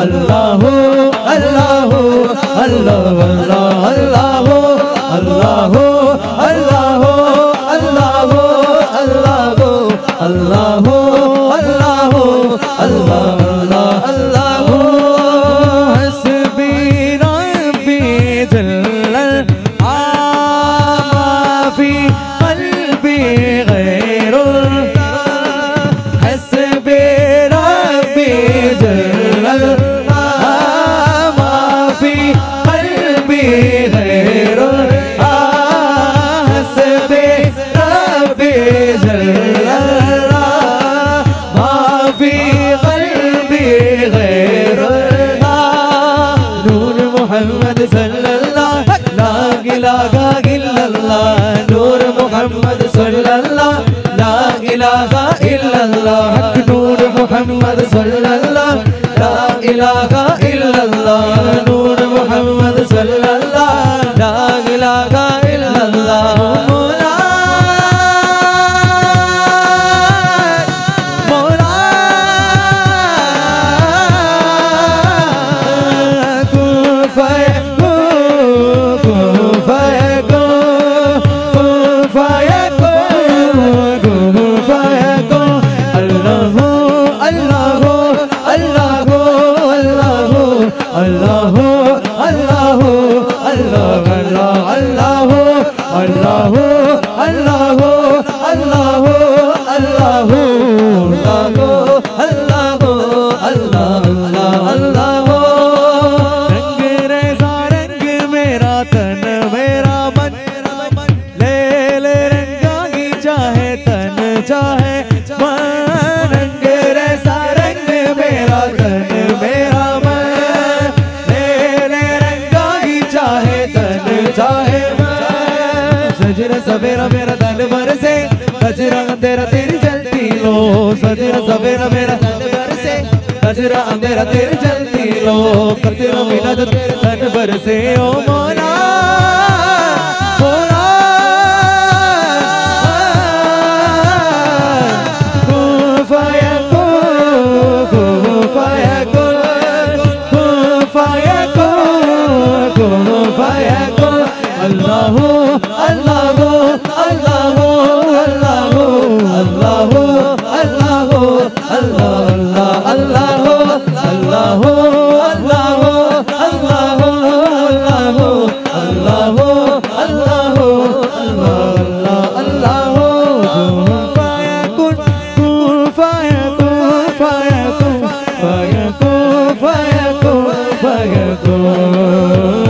അല്ലാഹു അല്ലാഹു അല്ലാഹു അല്ലാഹു അല്ലാഹു അല്ലാഹു അല്ലാഹു അല്ലാഹു അല്ലാഹു അല്ലാഹു അല്ലാഹു അല്ലാഹു ഹസ്ബി റബ്ബി ജല്ലൽ ആഫി ഖൽബി ഗൈറുൽ ഹസ്ബി റബ്ബി ജല്ലൽ ആഫി ഖൽബി ഗൈറുൽ ഹസ്ബി റബ്ബി ജല്ലൽ മാഫി ഖൽബി ഗൈറുൽ നൂർ മുഹമ്മദ് സല്ലല്ലാഹു ലാ ഇലാഹ ഇല്ലല്ലാഹ് നൂർ മുഹമ്മദ് സല്ലല്ലാഹു ലാ ഇലാഹ ഇല്ലല്ലാഹ് നൂർ മുഹമ്മദ് സല്ലല്ലാഹു ലാ ഇലാഹ ഇല്ലല്ലാഹ് നൂർ മുഹമ്മദ് സല്ലല്ലാഹു ലാ ഇലാഹ ഇല്ലല്ലാഹ് Allahu Allahu Allahu Allahu Allahu Allahu Allahu Allahu Allahu Allahu Allahu रंग रेज़ा रंग मेरा तन मेरा मन ले ले रंगा की चाहे तन चाहे मन रंग रेज़ा रंग मेरा तन मेरा मन चाहे सजरा सवेरा मेरा तन बरसे सजरा अंधेरा तेरी जलती लो सजरा सवेरा मेरा तन बरसे सजरा अंधेरा तेरी जलती लो कतरा मिला तो तेरे तन बरसे ओ मौला मौला कुफाया को कुफाया को कुफाया को कुफाया को Allahu Allahu Allahu Allahu Allahu Allahu Allah Allahu Allahu Allahu Allahu Allahu Allahu Allahu Allah Allahu fayakun fayakun fayakun fayakun fayakun fayakun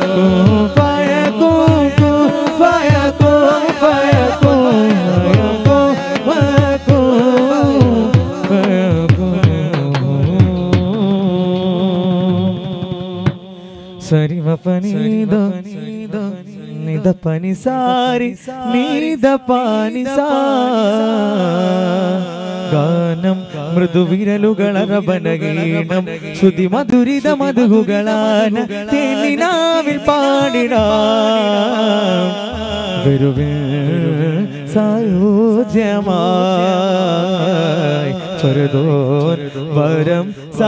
Sari ma pani do ni da pani sari ni da pani sa ganam mrudu viralugal arabanageenam sudhi madhurida madhugalana teninavil paadina veruvil sayojamai fardon varam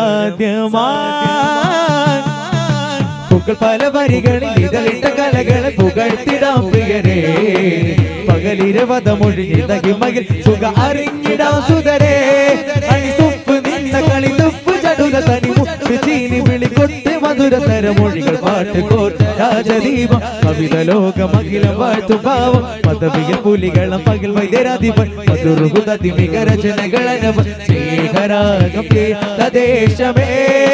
sadhyamai പൂക്കൾ പല വരികളിൽ ഇതളിട്ട കലകൾ പുകഴ്ത്തിടാം പ്രിയരേ പകലിരവതമൊഴിഞ്ഞ മകിൽ സുഖ അറിഞ്ഞിടാം സുതരേ അണിസുപ്പ് നിന്ന കളി തുപ്പ് ചടുല തനി മുട്ട് ചീനി വിളിക്കൊട്ട് മധുര തരമൊഴികൾ പാട്ട് കോർത്ത് രാജദീപം കവിത ലോകമഖിലം വാഴ്ത്തു ഭാവം പദവിയിൽ പുലികളം പകിൽ വൈദ്യരാധിപൻ മധുരുഹുതതിമിക രചനകളനവ സ്നേഹരാഗം തദേശമേ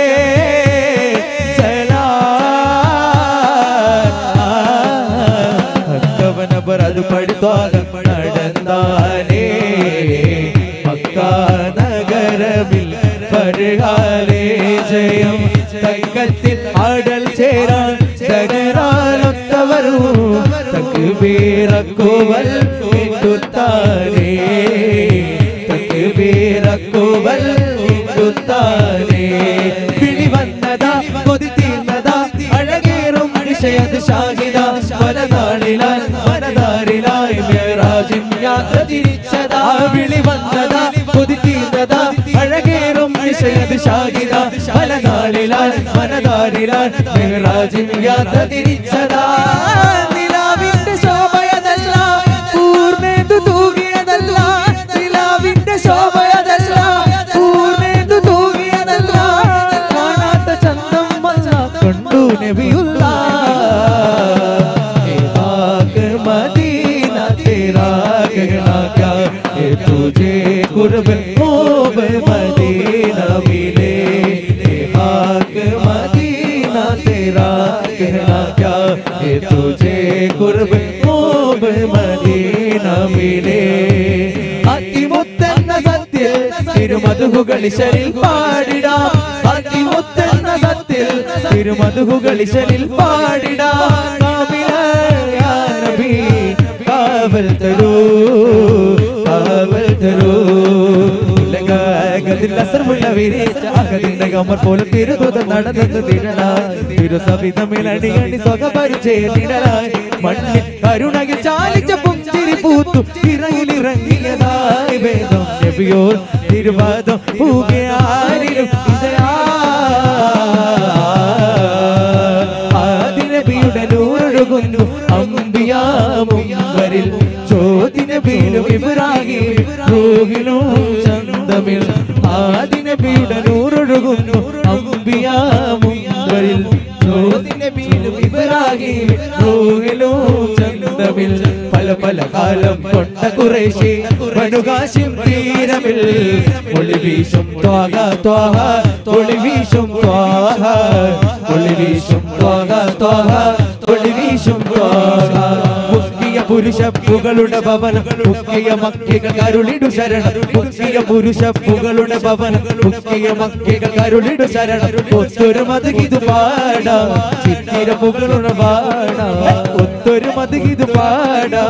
ಅದು ಪಡಿತಾಗ ನಡೆந்தானே ಮಕ್ಕಾ ನಗರವಿಲ್ ಪರಗಾಲೇ ಜಯಂ ತಕ್ಕத்தில் ಆಡಲ್ ಸೇರಾನ್ ತಗರಾಲೊತ್ತವರು ತಕ್ಬೀರಕ್ಕುವಲ್ ಇಟ್ಟುತ್ತಾರೆ ತಕ್ಬೀರಕ್ಕುವಲ್ ಇಟ್ಟುತ್ತಾರೆ ಬಿಳಿ ಬಣ್ಣದ ಕೊದಿ ತೀರ್ಣದ ಅಳಗೇರು ವಿಷಯದ ಶಾಗಿದ ವನದಾಳಿಲಾಯ್ ವನದಾರಿಲಾಯ್ ಮೇರಾಜಿನ್ യാത്ര തിരിച്ചതാ വിളി വന്നതാ കൊതി തീർന്നതാ അഴകേറും വിഷയದ ಶಾಗಿದ വനದಾಳಿലായ್ ദാരിലാൻ മെഹ്റാജിൽ യാത്ര തിരിച്ചതാ നിലാവിന്റെ ശോഭയതല്ല പൂർണ്ണേന്ദു തൂകിയതല്ല നിലാവിന്റെ ശോഭയതല്ല പൂർണ്ണേന്ദു തൂകിയതല്ല കാണാത്ത ചന്തം വല്ല കണ്ടു നബിയുള്ള मदीना तेरा कहना क्या ये तुझे कुर्ब खूब मदीना मिले हाक मदीना तेरा कहना क्या ये तुझे कुर्ब खूब मदीना मिले അതിമുത്തെന്ന സത്തിൽ തിരുമധുകളിശലിൽ പാടിടാം അതിമുത്തെന്ന സത്തിൽ തിരുമധുകളിശലിൽ പാടിടാം കാവൽ തരൂ കാവൽ തരൂ അകതിന്റെ പോലെ തിരുതുത നടന്നത് തിരളായി തിരുസവിധമിലണിയണി സ്വകപരിചയത്തിടലായി മണ്ണിൽ കരുണയിൽ ചാലിച്ച പുഞ്ചിരി പൂത്തു തിരയിലിറങ്ങിയതായി വേദം നബിയോ തിരുവാദം പൂകയാരിലും ഇതയാ ആദിനബിയുടെ നൂറൊഴുകുന്നു അമ്പിയാമുമ്പരിൽ ചോദിനബിയിലും ഇബ്രാഹിം റൂഹിലും ചന്തമിൽ ആദിനബിയുടെ നൂറൊഴുകുന്നു അമ്പിയാമുമ്പരിൽ ചോദിനബിയിലും ഇബ്രാഹിം റൂഹിലും ചന്തമിൽ പല പല കാലം കൊണ്ട ഖുറൈശി ബനുഹാശിം തീരമിൽ ഒളിവീശും ത്വാഹ ത്വാഹ ഒളിവീശും ത്വാഹ ഒളിവീശും ത്വാഹ ത്വാഹ ഒളിവീശും ത്വാഹ മുക്തിയ പുരുഷ പുകളുടെ ഭവനം മുക്തിയ മക്കികൾ കരുളിടു ശരണം മുക്തിയ പുരുഷ പുകളുടെ ഭവനം മുക്തിയ മക്കികൾ കരുളിടു ശരണം ഒത്തൊരു മതകിതു പാടാം ചിത്തിര പുകളുടെ പാടാം ഒത്തൊരു മതകിതു പാടാം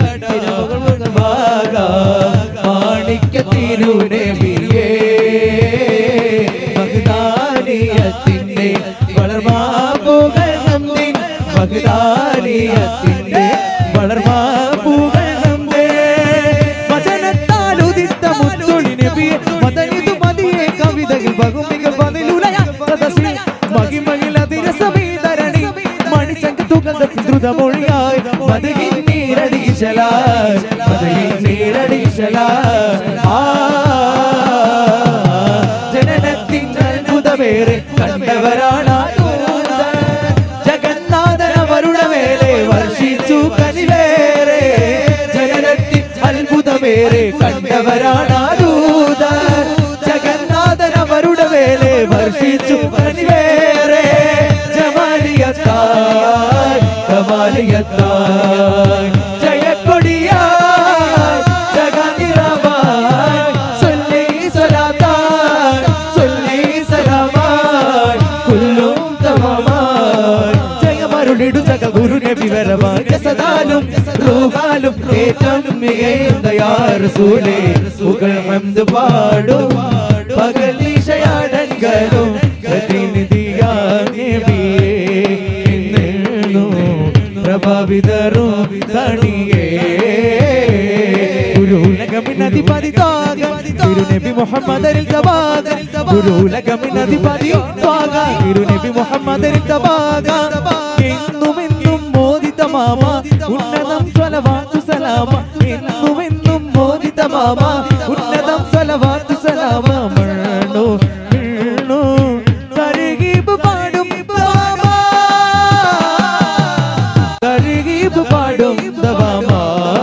മാണിക്യ തിരുനബിയേ ബഗ്ദാദിയത്തിന്റെ വളർമാപ്പുകൾ നന്ദി ബഗ്ദാദിയത്തിന്റെ വളർമാപ്പുകൾ നന്ദി വചനത്താൽ ഉദിത്ത മുത്തുളി നബിയെ മദനിതു മദിയെ കവിതകൾ ബഹുമികൾ പതിലുലയ സദസ്സിൽ മഹിമയിൽ അതിരസമീതരണി മണിശങ്ക തുകന്ത ദ്രുതമൊഴിയായി മദകിൻ നീരടിശലായി മദകിൻ നീരടിശലായി ആ ജനനത്തിൻ അത്ഭുതമേറെ കണ്ടവരാണ് ജഗന്നാഥൻ അവരുടെ മേലെ വർഷിച്ചു കനിവേറെ ജനനത്തിൻ അത്ഭുതമേറെ കണ്ടവരാണ് ജഗന്നാഥൻ അവരുടെ മേലെ വർഷിച്ചു കനിവേറെ ജമാലിയത്തായി കമാലിയത്തായി ജയക്കൊടിയായി ജഗാനിറവായി സല്ലി സലാത്തായി സല്ലി സലാമായി കുല്ലും തമാമായി ജയമരുളിടു ജഗ ഗുരു നബി വരവായി ജസദാലും റൂഹാലും ഏറ്റവും മികയുന്ന യാ റസൂലേ സുഖൽ ഹംദ് പാടും പകലിശയാടങ്ങളും പ്രതിനിധിയാ നബിയേ പ്രഭാവിതരും തണിയേ ഗുരുലകമിനധിപതി ത്വാഗ തിരുനബി മുഹമ്മദരിൽ തബാഗ ഗുരുലകമിനധിപതി ത്വാഗ തിരുനബി മുഹമ്മദരിൽ തബാഗ എന്നും എന്നും മോദിത മാമ ഉന്നതം സ്വലവാത്തു സലാമ എന്നും എന്നും മോദിത മാമ ഉന്നതം സ്വലവാത്തു സലാമ മണ്ണു വീണു തരികീബ് പാടും തരികീബ് പാടും ദവാമാ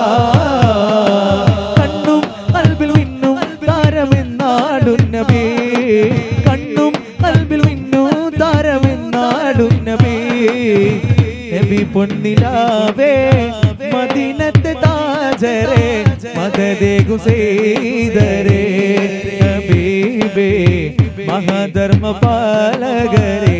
കണ്ണും കൽബിൽ മിന്നും താരമെന്നാടും നബി കണ്ണും കൽബിൽ മിന്നും താരമെന്നാടും നബി നബി പൊന്നിലാവേ മദീനത്തെ താജരെ മദദേഗു സീദരേ ഹബീബേ മഹാധർമ്മ പാലകരേ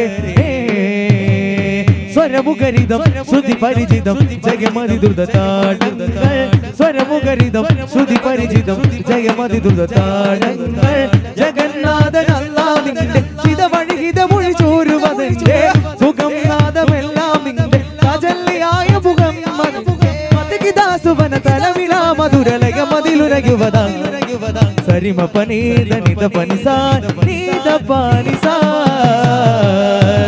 സ്വരമുഖരിതം ശ്രുതി പരിചിതം ജയമതി ദ്രുതതാടങ്ങൾ സ്വരമുഖരിതം ശ്രുതി പരിചിതം ജയമതി ദ്രുതതാടങ്ങൾ ജഗന്നാഥൻ അല്ലാഹ് നിന്റെ ചിതവഴിഹിത മൊഴി ചോരുവതിന്റെ സുഖം നാദമെല്ലാം നിന്റെ തജല്ലിയായ മുഖം മതികിദാസുവന തലവിലാ മധുരലയ മതിലുരയുവതാ സരിമ പനീത നിത പനിസാ നീത പനിസാ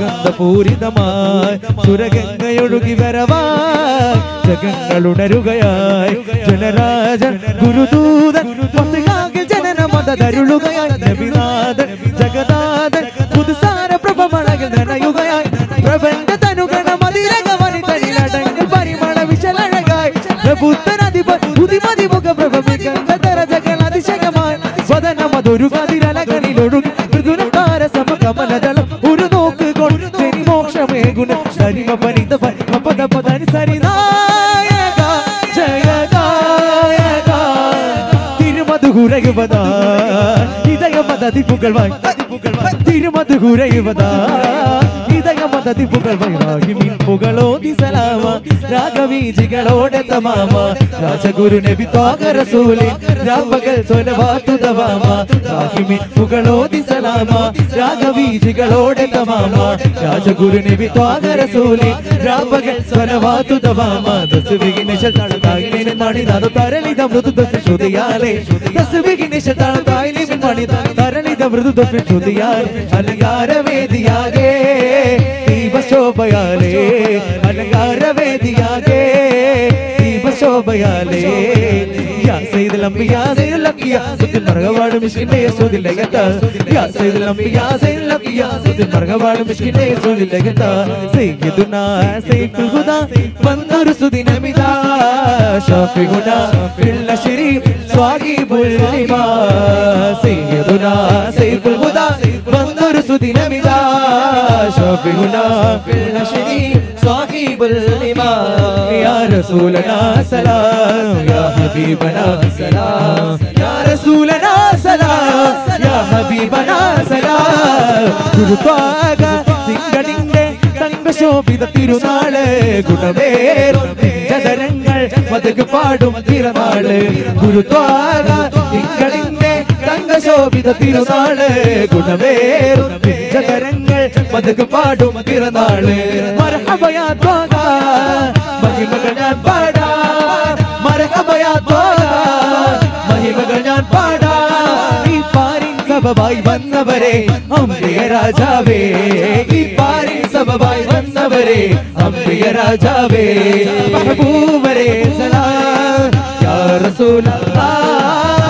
സുഗന്ധപൂരിതമായി സുരഗംഗയൊഴുകി വരവായി ജഗങ്ങളുണരുകയായി ജനരാജൻ ഗുരുദൂതൻ പത്തുകാകിൽ ജനന മതരുളുകയായി നബിനാഥൻ ജഗദാഥൻ പുതുസാര പ്രഭമഴകിൽ നനയുകയായി പ്രപഞ്ച തനുഗണ മതിരക വനിതയിലടങ്ങൽ പരിമള വിശലഴകായി പ്രബുദ്ധനധിപൻ പുതിമതി മുഖ പ്രഭമികണ്ട തരജകൾ അതിശയമായി വദന മധുരു കതിരലകളിലൊഴുകി മൃദുലതാര സമകമലദളം ഒരു നോക്ക് കൊണ്ട് ശരി മോക്ഷമേ ഗുണ സരിമ പനിത പദ പദനി സരിനായക ജയഗായക തിരുമധു കുരയുവതാ ഇതയ മദതി പുകഴ്വായി തിരുമധു കുരയുവതാ ഇതയ മദതി പുകഴ്വായി രാഗിമിൻ പുകളോതി സലാമ രാഗവീജികളോടെ തമാമ രാജഗുരു നബി ത്വാഗ റസൂലി രാപകൽ സ്വലവാത്തു ദവാമ രാഗിമിൻ പുകളോതി സലാമ രാഗവീജികളോടെ തമാമ രാജഗുരു നബി ത്വാഗ റസൂലി രാപകൽ സ്വലവാത്തു ദവാമ ദസ്വിഘ്നേശ താഴ്ത്തായിലെ മണിനാഥ തരളിത മൃദുദസ്യ ശ്രുതിയാലേ ദസ്വിഘ്നേശ താഴ്ത്തായിലെ മണിനാഥ തരളിത മൃദുദസ്യ ശ്രുതിയാലേ അലങ്കാരവേദിയാകേ ദീപശോഭയാലേ അലങ്കാരവേദിയാകേ ദീപശോഭയാലേ യാ സയ്യിദുൽ അംബിയാ സയ്യിദുൽ അംബിയാ സുദിൽ മർഹബാട് മിസ്കിനെ സുദിൽ ലഗത യാ സയ്യിദുൽ അംബിയാ സയ്യിദുൽ അംബിയാ സുദിൽ മർഹബാട് മിസ്കിനെ സുദിൽ ലഗത സയ്യിദുനാ സയ്യിദുൽ ഹുദാ വന്നൂർ സുദിനമിദാ ഷാഫിഉനാ ഫിൽ ശരീഫ് സ്വാഹിബുൽ ലിമാ സയ്യിദുനാ സയ്യിദുൽ ഹുദാ വന്നൂർ സുദിനമിദാ ഷാഫിഉനാ ഫിൽ ശരീഫ് സ്വാഹിബുൽ ലിമാ യാ റസൂലനാ സലാം യാ ഹബീബനാ സലാം യാ റസൂലനാ സലാം യാ ഹബീബനാ സലാം ഗുരുത്വാഗ തിങ്കളിന്റെ തങ്കശോഭിത തിരുനാള് ഗുണമേറും ജനങ്ങൾ മതക് പാടും തിരുനാള് ഗുരുത്വാഗ തിങ്കളിന്റെ തങ്കശോഭിത തിരുനാള് ഗുണമേറും ജനങ്ങൾ മതക് പാടും തിരുനാള് മർഹബയാ ത്വാഗ മഹിമകൾ ഞാൻ പാടാ മർഹബയാ ത്വാഗ മഹിമകൾ ഞാൻ പാടാ ഈ പാരിൻ സബബായി വന്നവരെ അംബിയ രാജാവേ ഈ പാരിൻ സബബായി വന്നവരെ അംബിയ രാജാവേ മഹബൂബരേ സലാം യാ റസൂലല്ലാഹ്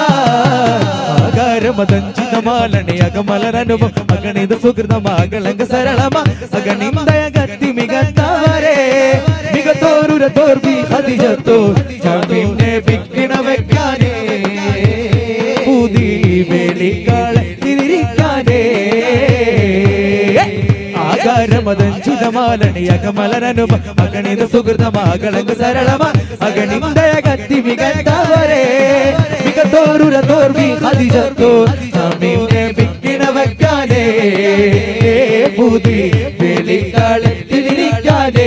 മദഞ്ചിതമാലണി അകമലരനുഭവം അഗണിത സുഹൃതമാകളങ്ക സരളമ അഗണിന്ദയ ഗത്തി മികത്തവരെ മികത്തോരുര തോർബി ഹദിജത്തോ ജാമിനെ ബിക്കിണ വെക്കാനേ പുതി വേളിക്കാളെ തിരിക്കാനേ ആകാരമദഞ്ചിതമാലണി അകമലരനുഭവം അഗണിത സുഹൃതമാകളങ്ക സരളമ അഗണിന്ദയ ഗത്തി മികത്തവരെ മികത്തോരുര തോർബി ഹദിജത്തോ ജാമിനെ ബിക്കിണ വെക്കാനേ പുതി വേളിക്കാളെ തിരിക്കാനേ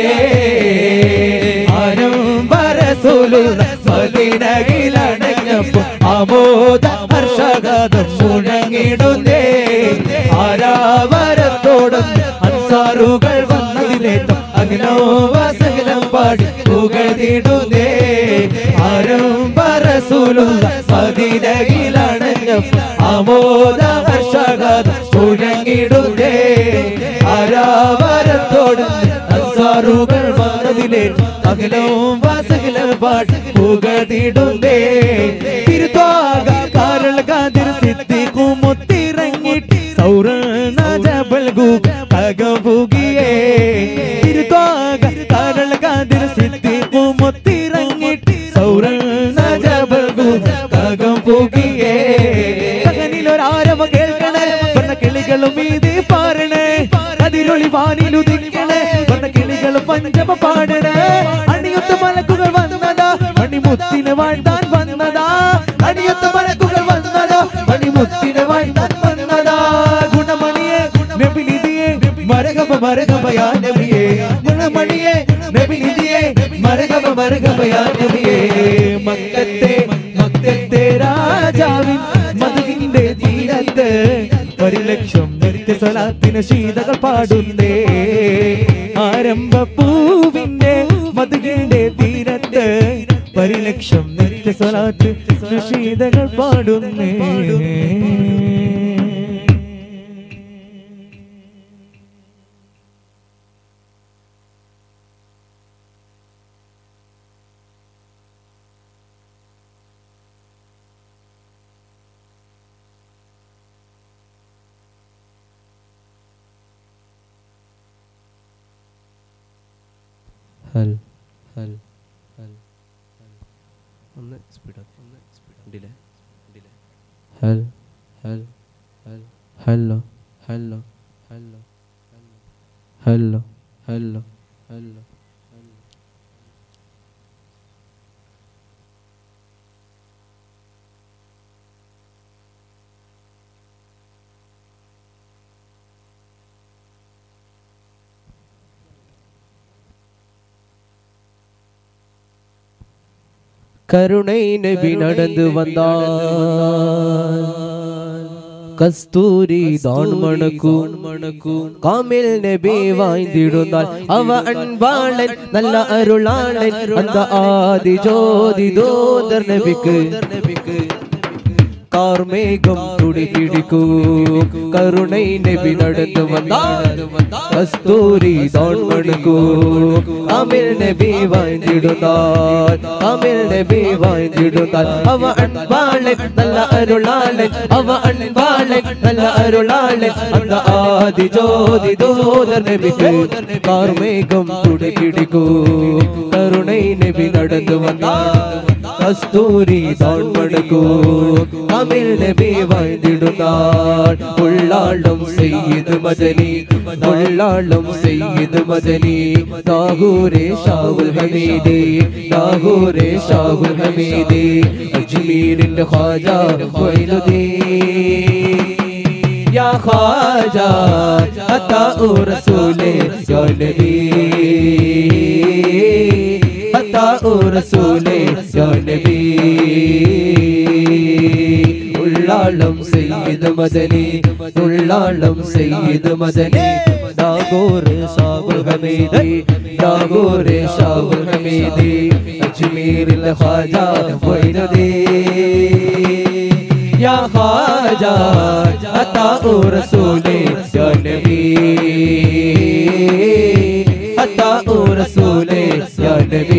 മദീനയിലണഞ്ഞപ്പോൾ ആമോദ ഹർഷഗാഥം മുഴങ്ങിടുന്നേ ആരാവരത്തോടും അൻസാറുകൾ വന്നതിലേറ്റം അഗ്നോവാസകലം പാടി പുകഴ്ത്തിടുന്നേ ആരംഭ റസൂലുള്ള മദീനയിലണഞ്ഞപ്പോൾ ആമോദ ഹർഷഗാഥം മുഴങ്ങിടുന്നേ ആരാവരത്തോടും അൻസാറുകൾ വന്നതിലേറ്റം അകലവും വാസകലം പാടി പുകഴ്ത്തിടുന്നേ തിരുത്വാഗ കാരൾ കാതിർ സിദ്ദീഖു മുത്തിറങ്ങിട്ട് സൗറന ജബൽ ഗൂബ് അകപുകിയേ തിരുത്വാഗ കാരൾ കാതിർ സിദ്ദീഖു മുത്തിറങ്ങിട്ട് സൗറന ജബൽ ഗൂബ് അകപുകിയേ കകനിലൊരാരവ കേൾക്കണേ വർണ്ണ കിളികളും മീതി പാരണേ അതിരൊളി വാനിലുദിക്കണേ വർണ്ണ കിളികളും പഞ്ചമ പാടണേ അണിയൊത്ത മലക്കുകൾ വന്നതാ മണിമുത്തിനെ വാഴ്ത്താൻ വന്നതാ അണിയൊത്ത മലക്കുകൾ വന്നതാ മണിമുത്തിനെ വാഴ്ത്താൻ വന്നതാ ഗുണമണിയെ നബിനിധിയെ മരകബ മരകബയാ നബിയേ ഗുണമണിയെ നബിനിധിയെ മരകബ മരകബയാ നബിയേ മക്കത്തെ മക്കത്തെ രാജാവിൻ മദീനയുടെ തീരത്ത് പരിലക്ഷം നിത്യ സ്വലാത്തിന് ശീതകൾ പാടുന്നേ ആരംഭ പൂവിന്റെ മദീനയുടെ തീരത്ത് പരിലക്ഷം നിത്യ സ്വലാത്ത് ശീതകൾ പാടുന്നേ ഹൽ ഹൽ ഹൽ ഒന്ന് സ്പീഡ് ഒന്ന് സ്പീഡ് ഡിലേ ഡിലേ ഹൽ ഹൽ ഹൽ hello hello hello hello hello hello கருணை நபி நடந்து வந்தார் கஸ்தூரி தான் மணக்கும் மணக்கும் காமில் நபி வாய்ந்திடுந்தாள் அவ அன்பாளன் நல்ல அருளாளன் அந்த ஆதி ஜோதி தோதர் நபிக்கு கார்மேகம் துடி பிடிக்கும் கருணை நபி நடந்து வந்தார் கஸ்தூரி தான் மணக்கும் காமில் நபி வாய்ந்திடுந்தாள் காமில் நபி வாய்ந்திடுந்தாள் அவ அன்பாளன் நல்ல அருளாளன் அவ அன்பாளன் நல்ல அருளாளன் அந்த ஆதி ஜோதி தோதர் நபிக்கு கார்மேகம் துடி பிடிக்கும் கருணை நபி நடந்து வந்தார் கஸ்தூரி தான் மணக்கும் காமில் நபி வாழ்ந்திடுந்தாள் உள்ளாளும் செய்து மதனி உள்ளாளும் செய்து மதனி தாகூரே ஷாவுல் ஹமீதி தாகூரே ஷாவுல் ஹமீதி அஜ்மீரின் ख्वाजा மொய்னுதீன் யா ख्वाजा அத்தா ரசூலே யா நபி அத்தா ரசூலே யா நபி உள்ளாளும் செய்து மதனி உள்ளாளும் செய்து மதனி தாகூரே ஷாவுல் ஹமீதி தாகூரே ஷாவுல் ஹமீதி அஜ்மீரில் ख्वाजा மொய்னுதீன் யா ख्वाजा அத்தா ரசூலே யா நபி அத்தா ரசூலே யா நபி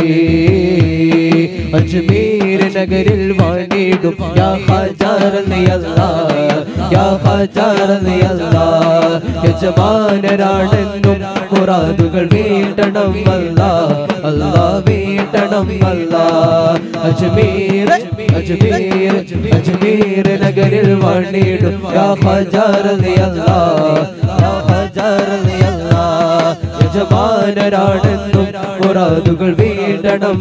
அஜ்மீர் நகரில் வாணிடும் யா ख्वाजा ரலியல்லாஹ் யா ख्वाजा ரலியல்லாஹ் യജമാനരാണെന്നും മുറാദുകൾ വീട്ടണം അല്ലാഹ് അല്ലാഹ് വീട്ടണം അല്ലാഹ് അജ്മീർ അജ്മീർ അജ്മീർ നഗരിൽ വാണിടും യാ ख्वाजा റളിയല്ലാഹ് യാ ख्वाजा റളിയല്ലാഹ് യജമാനരാണെന്നും മുറാദുകൾ വീട്ടണം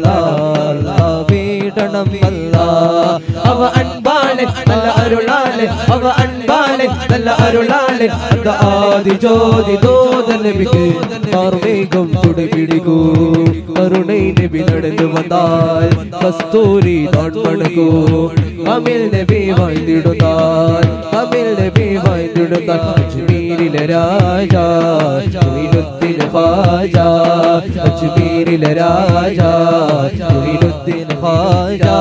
അല്ലാഹ് വീട്ടണം അല്ലാഹ് അവ അൻപാളൻ നല്ല അരുളാളൻ അവ അൻപാളൻ നല്ല അരുളാളൻ அந்த ஆதி ஜோதி தோதர் நபிக்கு கார்மேகம் துடி பிடிக்கும் கருணை நபி நடந்து வந்தால் கஸ்தூரி தான் மணக்கும் காமில் நபி வாழ்ந்திடுந்தார் காமில் நபி வாழ்ந்திடுந்தார் அஜ்மீரிலே ராஜா மொய்னுதீன் ख्वाजा அஜ்மீரிலே ராஜா மொய்னுதீன் ख्वाजा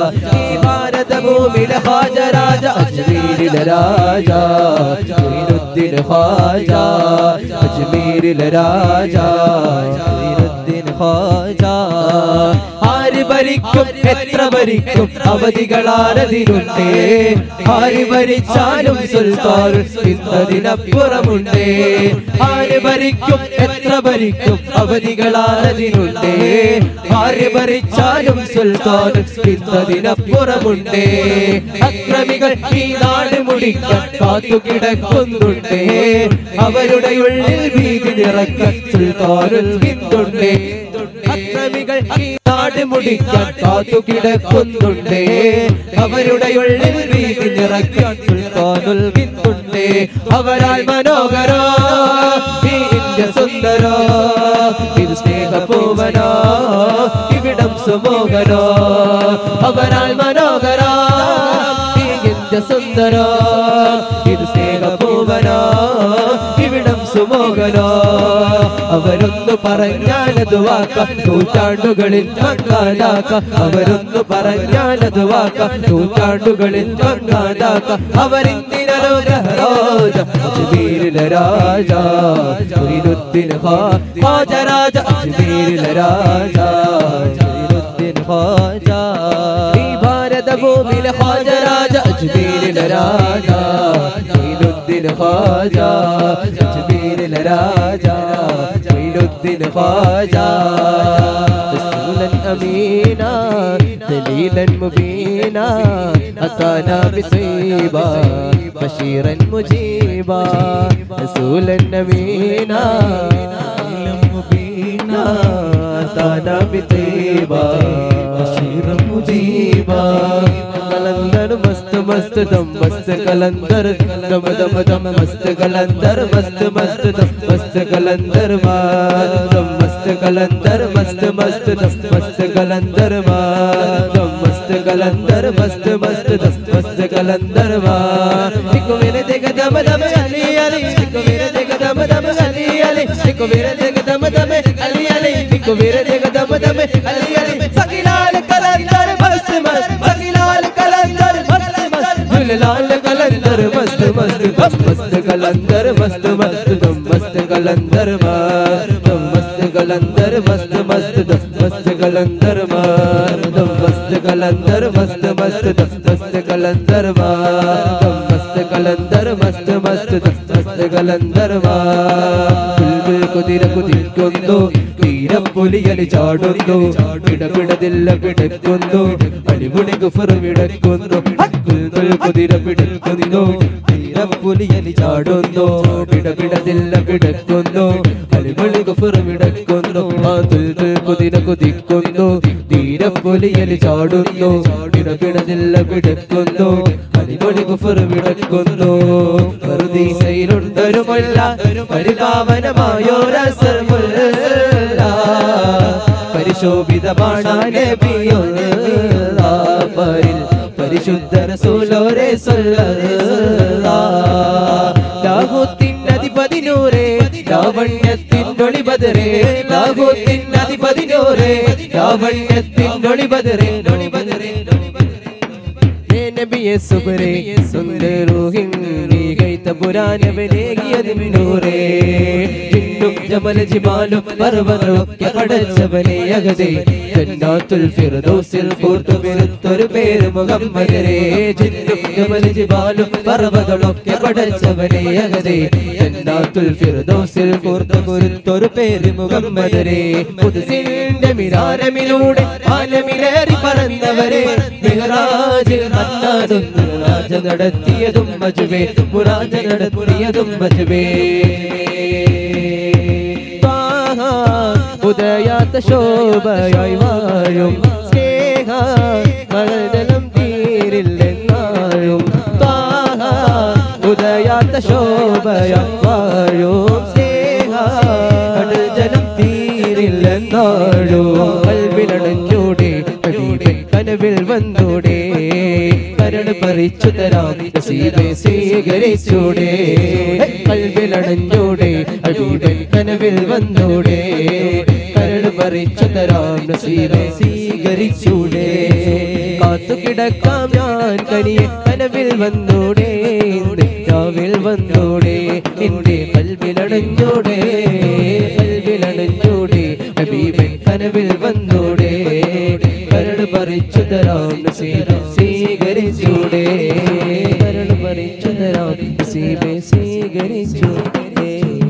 ഭാരത ഭൂമിയിലെ ख्वाजा രാജ അജ്മീരിലെ രാജ മൊയ്നുദ്ദീൻ ख्वाजा അജ്മീരിലെ രാജ മൊയ്നുദ്ദീൻ ख्वाजा ആര് ഭരിക്കും എത്ര ഭരിക്കും അവധികളാരതിരുണ്ടേ ആര് ഭരിച്ചാലും സുൽത്താൻ ഇന്നതിനപ്പുറമുണ്ടേ ആര് ഭരിക്കും എത്ര ഭരിക്കും അവധികളാരതിരുണ്ടേ ആര് ഭരിച്ചാലും സുൽത്താൻ ഇന്നതിനപ്പുറമുണ്ടേ അക്രമികൾ ഈ നാട് മുടിക്കാൻ കാത്തു കിടക്കുന്നുണ്ടേ അവരുടെ ഉള്ളിൽ ഭീതി നിറക്കാൻ സുൽത്താനുൽ ഹിന്ദുണ്ടേ അക്രമികൾ ഈ നാട് മുടിക്കാൻ കാത്തു കിടക്കുന്നുണ്ടേ അവരുടെ ഉള്ളിൽ ഭീതി നിറക്കാൻ സുൽത്താനുൽ ഹിന്ദുണ്ടേ അവരാൽ മനോഹരോ ഈ ഇന്ത്യ സുന്ദരോ ഇത് സ്നേഹപൂവനോ ഇവിടം സുമോഹനോ അവരാൽ മനോഹരോ ഈ ഇന്ത്യ സുന്ദരോ ഇത് സ്നേഹപൂവനോ ഇവിടം സുമോഹനോ അവരൊന്നു പറഞ്ഞാലത് വാക്ക നൂറ്റാണ്ടുകളിൽ മങ്ങാതാക്ക അവരൊന്നു പറഞ്ഞാലത് വാക്ക നൂറ്റാണ്ടുകളിൽ മങ്ങാതാക്ക അവരിന്ദിനലോകരോജ അജ്മീരിലെ രാജ മൊയ്നുദ്ദീൻ ख्वाजा രാജ അജ്മീരിലെ രാജ മൊയ്നുദ്ദീൻ ख्वाजा ഈ ഭാരത ഭൂമിയിലെ ख्वाजा രാജ അജ്മീരിലെ രാജ മൊയ്നുദ്ദീൻ ख्वाजा അജ്മീരിലെ രാജ മൊയ്നുദ്ദീൻ الدين خواجة رسولا أمينا دليلا مبينا أتانا بطيبا بشيرا مجيبا رسولا أمينا دليلا مبينا أتانا بطيبا بشيرا مجيبا कलंदर मस्त मस्त दम मस्त कलंदर दम दम दम मस्त कलंदर मस्त मस्त दम मस्त कलंदर दम मस्त कलंदर मस्त मस्त दम मस्त कलंदर दम मस्त कलंदर मस्त मस्त दम मस्त कलंदर निको मेरे देख दम दम अली अली निको मेरे देख दम दम अली अली निको मेरे देख दम दम अली अली निको मेरे देख दम दम अली अली सकीलाल कलंदर मस्त मस्त सकीलाल कलंदर मस्त मस्त झूलेलाल कलंदर मस्त मस्त दम मस्त कलंदर मस्त मस्त दम मस्त कलंदर दम मस्त कलंदर मस्त मस्त दम मस्त कलंदर दम मस्त कलंदर मस्त मस्त दम मस्त कलंदर दम मस्त कलंदर मस्त मस्त दम मस्त कलंदर ബുൽബുൽ കുതിര കുതിക്കുന്നു തീരപ്പുലിയലി ചാടുന്നു പിടപിടതില്ല പിടക്കുന്നു അടിപൊളി ഗുഫർ വിടക്കുന്നു ബുൽബുൽ കുതിര പിടക്കുന്നു തീരപ്പുലിയലി ചാടുന്നു പിടപിടതില്ല പിടക്കുന്നു അടിപൊളി ഗുഫർ വിടക്കുന്നു ബുൽബുൽ കുതിര കുതിക്കുന്നു തീരപ്പുലിയലി ചാടുന്നു പിടപിടതില്ല പിടക്കുന്നു അടിപൊളി ഗുഫർ വിടക്കുന്നു പറുദീസയിലുണ്ടൊരു മുല്ല പരിപാവനമായോരസർമുല്ല പരിശോഭിതമാണ് നബിയുള്ള പരിൽ പരിശുദ്ധ റസൂലോരെ സല്ലല്ലാഹ് ലാഹൂത്തിൻ അധിപതി നൂറേ ലാവണ്യത്തിൻ ഒളി ബദറേ ലാഹൂത്തിൻ അധിപതി നൂറേ ലാവണ്യത്തിൻ ഒളി ബദറേ ഒളി ബദറേ നബിയെ സുബരേ സുന്ദരൂഹിൻ നീകൈത പുരാനവനേകിയതിൻ നൂറേ ജിന്നും ജമൽ ജിബാലും പർവ്വതമൊക്കെ പടച്ചവനെ അഗതേ ജന്നാത്തുൽ ഫിർദൗസിൽ കൂർത്തുപിരുത്തൊരു പേര് മുഹമ്മദരേ ജിന്നും ജമൽ ജിബാലും പർവ്വതമൊക്കെ പടച്ചവനെ അഗതേ ജന്നാത്തുൽ ഫിർദൗസിൽ കൂർത്തുപിരുത്തൊരു പേര് മുഹമ്മദരേ ഖുദ്സിന്റെ മിനാരമിലൂടെ ആലമിലേറി പറന്നവരെ മിഹ്റാജിൽ മുറാജ നടത്തിയതും മജ്ബേ മുറാജ നടത്തിയതും മജ്ബേ ഉദയാത്ത ശോഭയായി വാഴും സ്നേഹ മഴജലം തീരില്ലെന്നാഴും ഉദയാത്ത ശോഭയായി വാഴും സ്നേഹ മഴജലം തീരില്ലെന്നാഴും കൽവിലടഞ്ഞൂടെ കനവിൽ വന്നൂടെ കരണ് പറിച്ചു തരാം നസീബെ സ്വീകരിച്ചൂടെ കൽവിലടഞ്ഞൂടെ അബീബൻ കനവിൽ വന്നൂടെ കരണ് പറിച്ചു തരാം നസീബെ സ്വീകരിച്ചൂടെ കാത്തു കിടക്കാം ഞാൻ കനിയെ കനവിൽ വന്നൂടെ രാവിൽ വന്നൂടെ എന്റെ കൽവിലടഞ്ഞൂടെ കൽവിലടഞ്ഞൂടെ അബീബൻ കനവിൽ വന്നൂടെ കരണ് പറിച്ചു തരാം നസീബെ സ്വീകരിച്ചൂടെ കരണ് പറിച്ചു തരാം നസീബെ സ്വീകരിച്ചൂടെ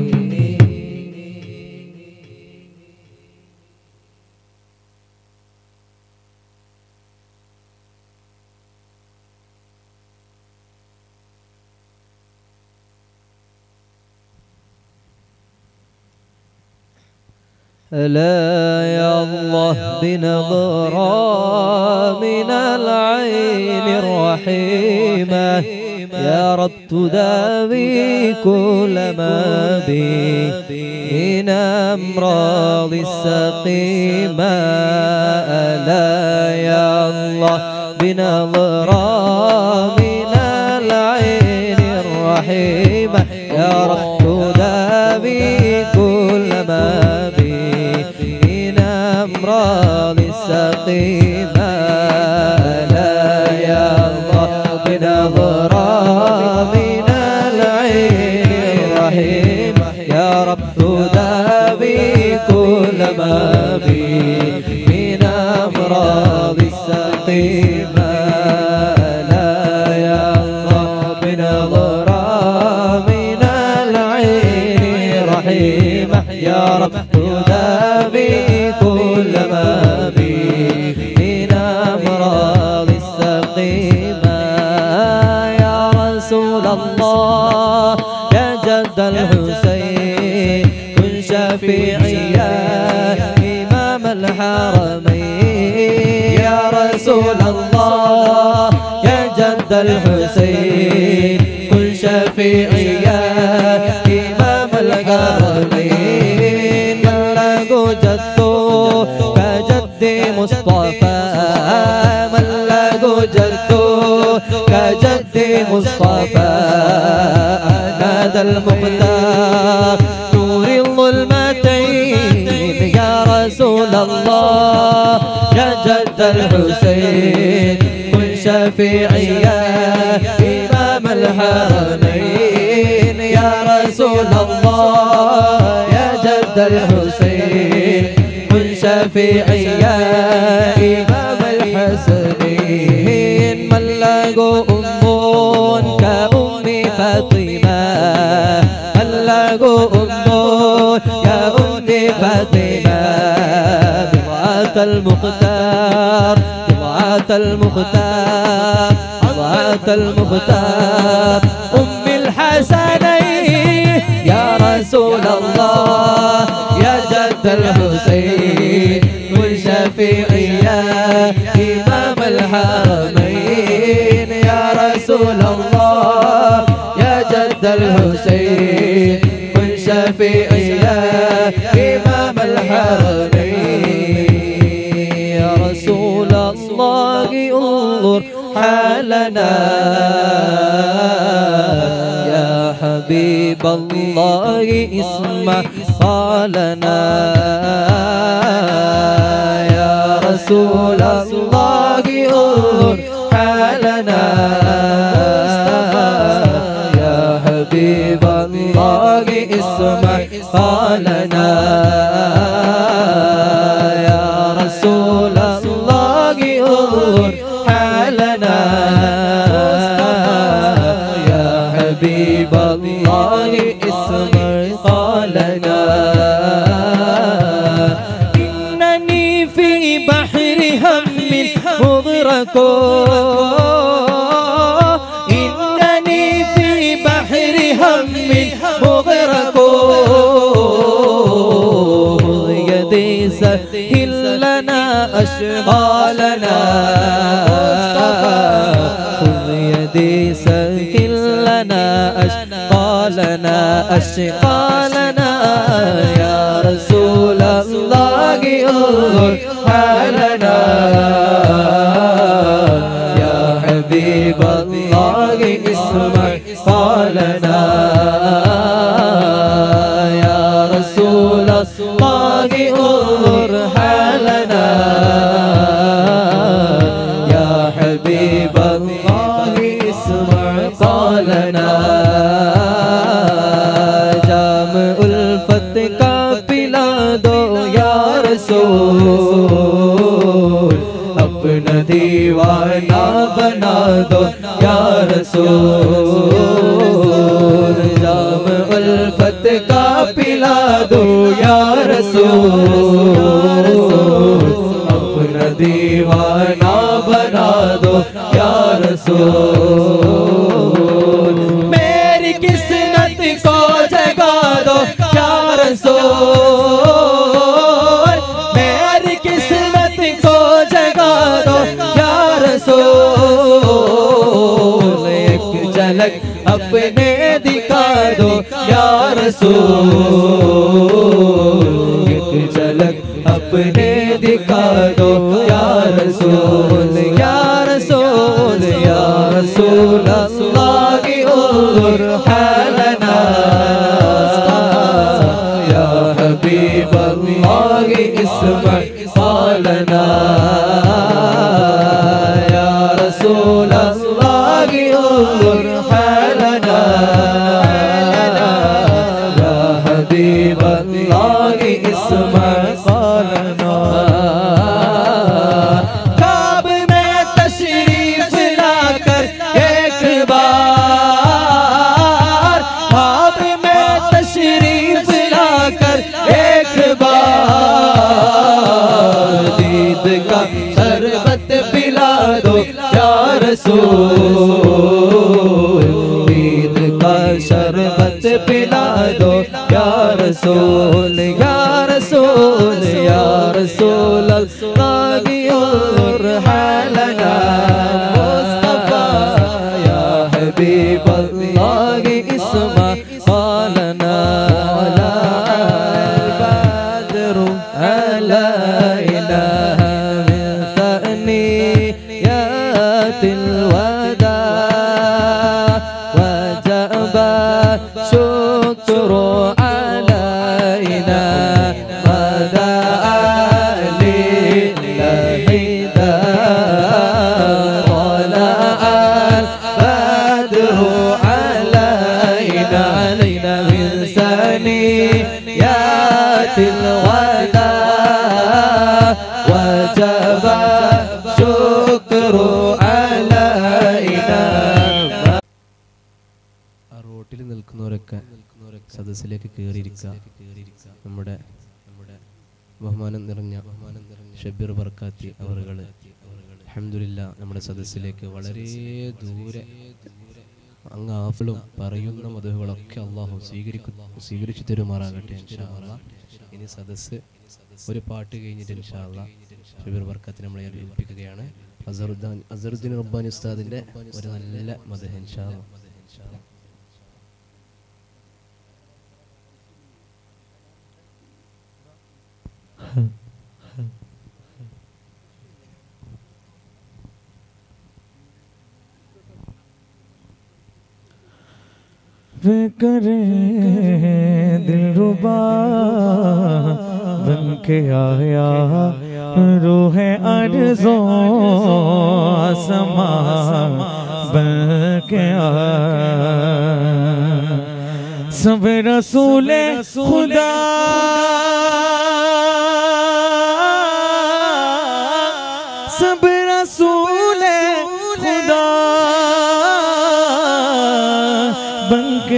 لا يا الله بنظرة من العين الرحيمة يا رب تداوي كل ما بي من أمراض السقيمة لا يا الله بنظرة من العين الرحيمة يا رب تداوي كل ما بي أمراض السقيمة لا يا الله بنظرة من العين الرحيمة يا رب تداوي كل ما بي من أمراض السقيمة لا يا الله بنظرة من العين الرحيمة يا رب تداوي الله يا جد الحسين كن شفيعي يا إمام الحرمين يا رسول الله يا جد الحسين كن شفيعي يا إمام الحرمين ملقو جدو كجد مصطفى ملقو جدو كجد مصطفى نادى المختار نور الظلمتين يا رسول الله يا جد الحسين كن شفيعي يا إمام الحرمين يا رسول الله يا جد الحسين كن شفيعي يا إمام الحسنين من لقوا أمون كأم فاطمة من لقوا أمون كأم فاطمة بضعة المختار بضعة المختار بضعة المختار أم الحسنين يا رسول الله يا جد الحسين كن شفيعي يا إمام الحرمين يا رسول الله يا جد الحسين كن شفيعي يا إمام الحرمين يا رسول الله انظر حالنا يا حبيب الله اسمع قالنا يا رسول الله انظر حالنا يا حبيب الله اسمع قالنا يا رسول الله انظر حالنا يا حبيب الله اسمع قالنا إنني في بحر هم مغرق إنني في بحر هم مغرق يدي سهل لنا أشغالنا خذ يدي سهل لنا أشغالنا أشغالنا يا رسول الله انظر حالنا يا حبيب الله اسمع قالنا يا رسول الله انظر حالنا يا حبيب الله اسمع قالنا جامع الفتح کا پلا دو یا رسول اپنا دیوانہ بنا دو یا رسول جامع الفتح کا پلا دو یا رسول اپنا دیوانہ بنا دو یا رسول میری قسمت کو جگا دو یا رسول میری قسمت کو جگا دو یا رسول ایک جھلک اپنے دکھا دو یا رسول ایک جھلک اپنے دکھا دو یا رسول یا رسول یا رسول اللہ انظر حالنا یا حبیب اللہ اسمع قالنا یا رسول اللہ انظر حالنا یا حبیب اللہ اسمع قالنا خواب میں تشریف لا کر ایک بار خواب میں تشریف لا کر ایک بار دید کا شربت پلا دو یا رسول रसूल या रसूल या रसूल अल्लाह और हालना मुस्तफा या हबीब अल्लाह इस्मा हालना ला बद्रु अला इलाहा मिन थनियातिल वदा वजब शुक्र റോട്ടിൽ നിൽക്കുന്നവരൊക്കെ സദസ്സിലേക്ക് കയറിയിരിക്കുക. നമ്മുടെ നമ്മുടെ ബഹുമാനം നിറഞ്ഞ ബഹുമാനം നിറഞ്ഞ ഷബീർ ബർക്കാത്തി അവറുകൾ അൽഹംദുലില്ലാ നമ്മുടെ സദസ്സിലേക്ക് വളരെ ദൂരെ അങ്ങ് ആഫിലും പറയുന്ന മദഹുകളൊക്കെ അള്ളാഹു സ്വീകരിക്കു സ്വീകരിച്ചു തരുമാറാകട്ടെ ഇൻഷാ അല്ലാഹ്. ഇനി സദസ്സ് ഒരു പാട്ട് കഴിഞ്ഞിട്ട് ഇൻഷാ അല്ലാഹ് ഷബീർ ബർക്കാത്തി നമ്മളെ ഏൽപ്പിക്കുകയാണ്. അസറുദ്ദീൻ അസറുദ്ദീൻ റബ്ബാനി ഉസ്താദിന്റെ ഒരു നല്ല മദഹ് ഇൻഷാ അല്ലാഹ്. करे दिलरुबा बन के आया रूह अर्ज़ो आसमां बन के आया सब रसूले खुदा सब रसूले खुदा बन के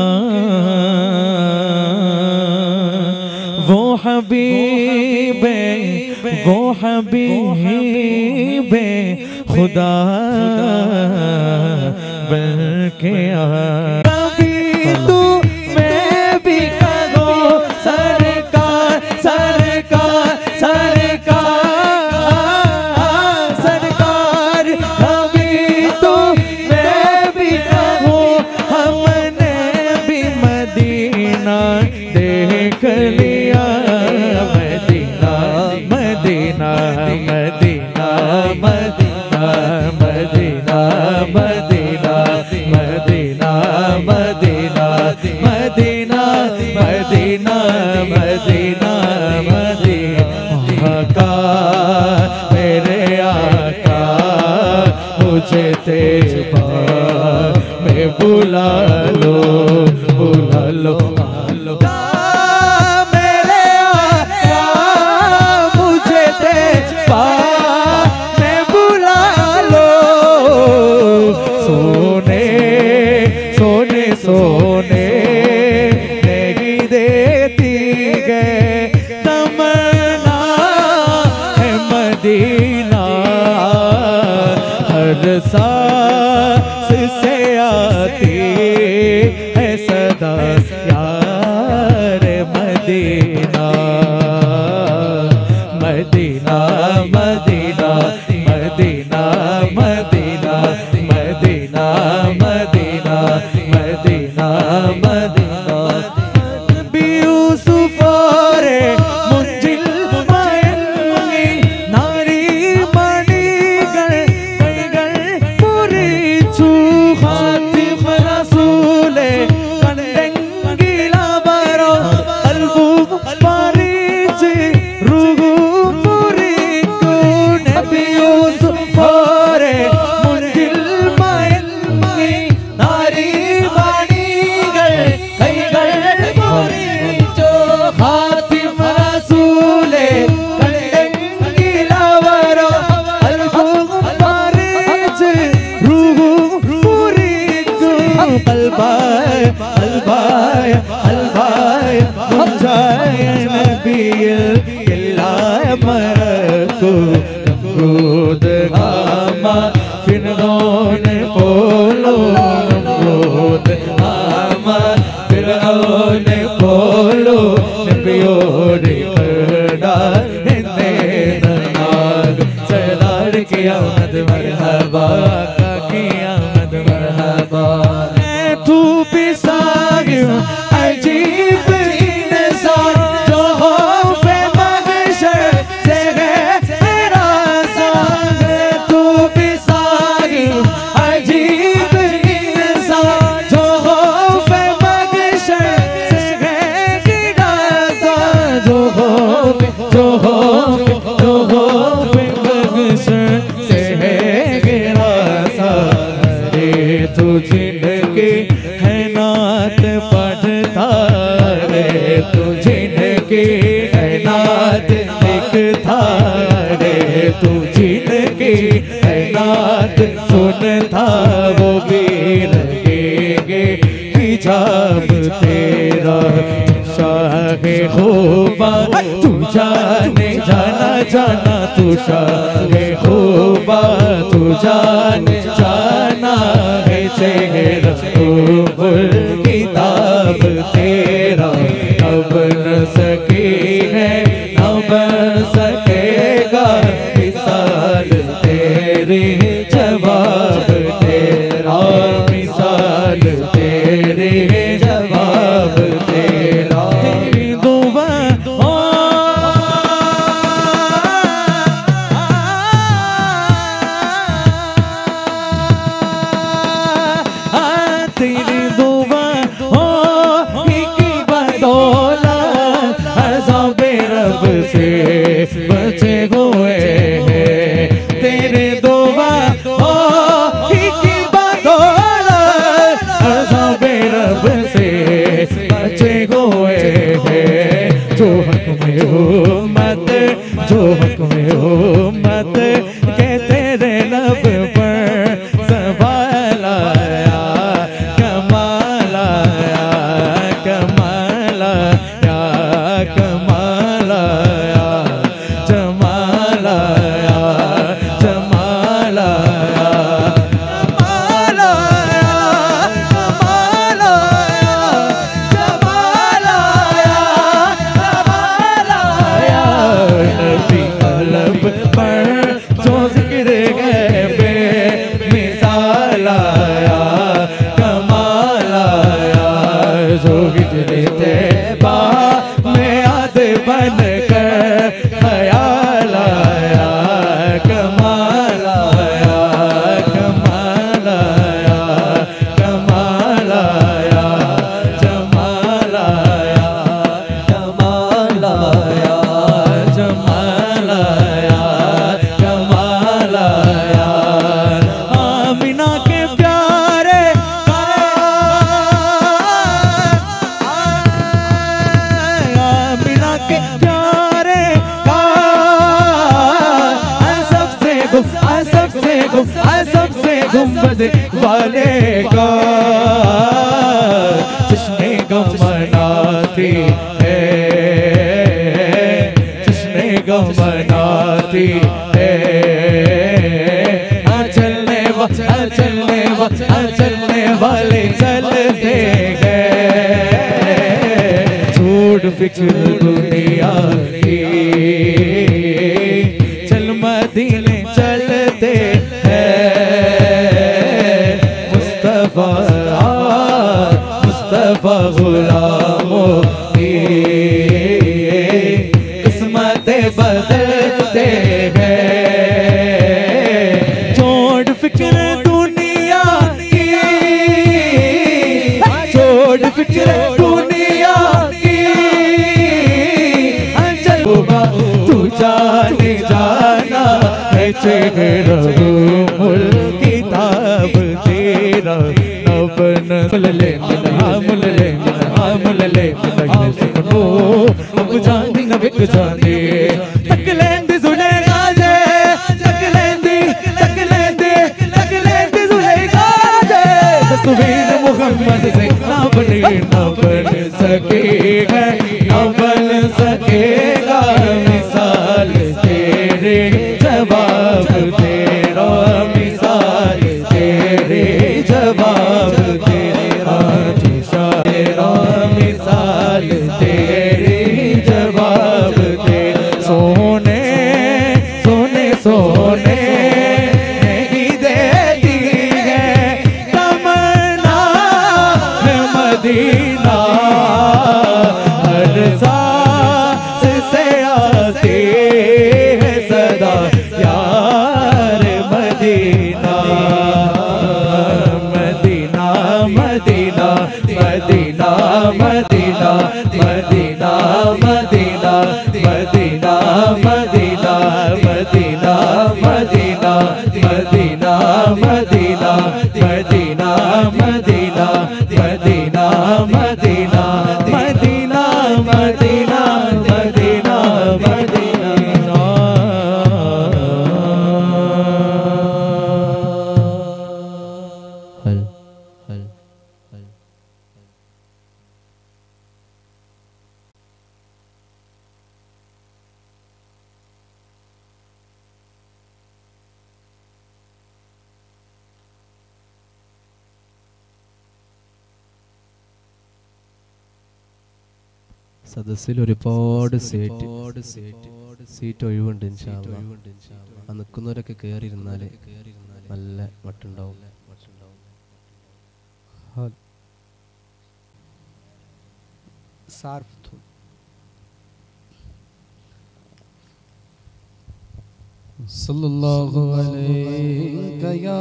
वो हबीबे वो हबीबे खुदा बन के कभी तू मैं भी कहो सरकार सरकार सरकार सरकार कभी तो मैं भी कहो हमने भी मदीना देख लिया Medina Medina Medina Medina Medina Medina Medina Medina Medina Medina Medina Medina का मेरे आका मुझे तेरे पास में बुला लो बुला लो मेरे आका मुझे तेरे पास में बुला लो सोने सोने सोने नहीं देती गए तमन्ना है मदीना हर सांस से आती है सदा यार Medina Medina Medina Medina Medina Medina Medina Medina Medina यूसुफ रे मुंजिल मयंगी नारी मणिകൾ കൈകൾ മുറിച്ചു ഖാതിം റസൂലേ കണ്ടെങ്കിലവരോ അൽബും പരിച്ച് റുഹു മുറിക്കു നബി യൂസുഫ് രെ മുൻപിൽ മയങ്ങി നാരി മണികൾ കൈകൾ മുറിച്ചു ഖാതിം റസൂലേ കണ്ടെങ്കിലവരോ അൽബും പരിച്ച് റുഹു മുറിക്കു ഖൽബായ ഖൽബായ ഖൽബായ മുഞ്ചായ നബിയിൽ എല്ലാ മറക്കു നമ്രൂദ് ഗാമ ഫിർഔനെ പോലോ നമ്രൂദ് ഗാമ ഫിർഔനെ പോലോ मैं तू भी सागिर अजीब इंसान जो हो फे महशर से है तेरा साग तू भी सागिर अजीब इंसान जो हो फे महशर से है तेरा साग जो हो जो हो जो हो फे महशर से है तेरा साग रे तू जिनके है नात पढ़ता रे तू जिनके है नात लिखता रे तू जिनके है नात सुनता वो भी लगेंगे हिजाब तेरा शाहे खूबा तू जाने जाना जाना तू शाहे खूबा तू जाने जाना है चेहरा रूहुल किताब तेरा अब न सके है अब सकेगा मिसाल तेरे जवाब तेरा मिसाल तेरे जवाब तेरा तेरी दुआ तेरी दुआ हो की बदौलत अज़ाबे रब से बचे हुए हैं तेरे दुआ हो की बदौलत अज़ाबे रब से बचे हुए हैं जो हक में हो मत जो हक में हो मत के तेरे लब पर सवाल आया कमाल आया कमाल आया कमाल आया जमाल आया जमाल आया कमाल आया कमाल आया जमाल आया कमाल आया नबी कलब पर जो जिक्र है बे मिसाल आया कमाल आया जो हिजरे तैबा में याद बन कर ख्याल आया कमाल आया कमाल आया कमाल आया जमाल आया कमाल आया जमाल आया कमाल आया आमिना के प्यारे आमिना के प्यारे का सबसे गुम सबसे गुम सबसे गुंबद वाले का जिसने गम मनाती है जिसने गम मनाती है चलने वाले चलने वाले चलने वाले चलते गए छोड़ फिक्र दुनिया की चल मदीने चलते हैं मुस्तफा मुस्तफा गुलामों की किस्मतें बदलते हैं छोड़ फिक्र दुनिया की छोड़ फिक्र दुनिया की चल तू जाने जाना है चेहरा रूहुल किताब तेरा नबन ले मुल ले मुल ले सुनो अब जानी न बिक जाने तक लेंदी सुने गाजे तक लेंदी तक लेंदी तक लेंदी सुने गाजे तस्वीर मोहम्मद से ना बने ना बन सकेगा ना बन सकेगा मिसाल तेरे जवाब तेरा मिसाल तेरे जवाब तेरा तेरा मिसाल तेरे जवाब तेरे सोने सोने सोने नहीं देती है कमर Medina Medina Medina Medina Medina Medina Medina Medina Medina Medina Medina Medina Medina Medina Medina Medina Medina Medina Medina हल हल हल സദസ്സിൽ ഒരുപാട് സീറ്റ് സീറ്റ് ഒഴിവുണ്ട് ഇൻഷാ അല്ലാഹ്. ആ നിൽക്കുന്നവരൊക്കെ കയറിയിരുന്നാല് നല്ല മട്ടുണ്ടാവും. സല്ലല്ലാഹു അലൈക യാ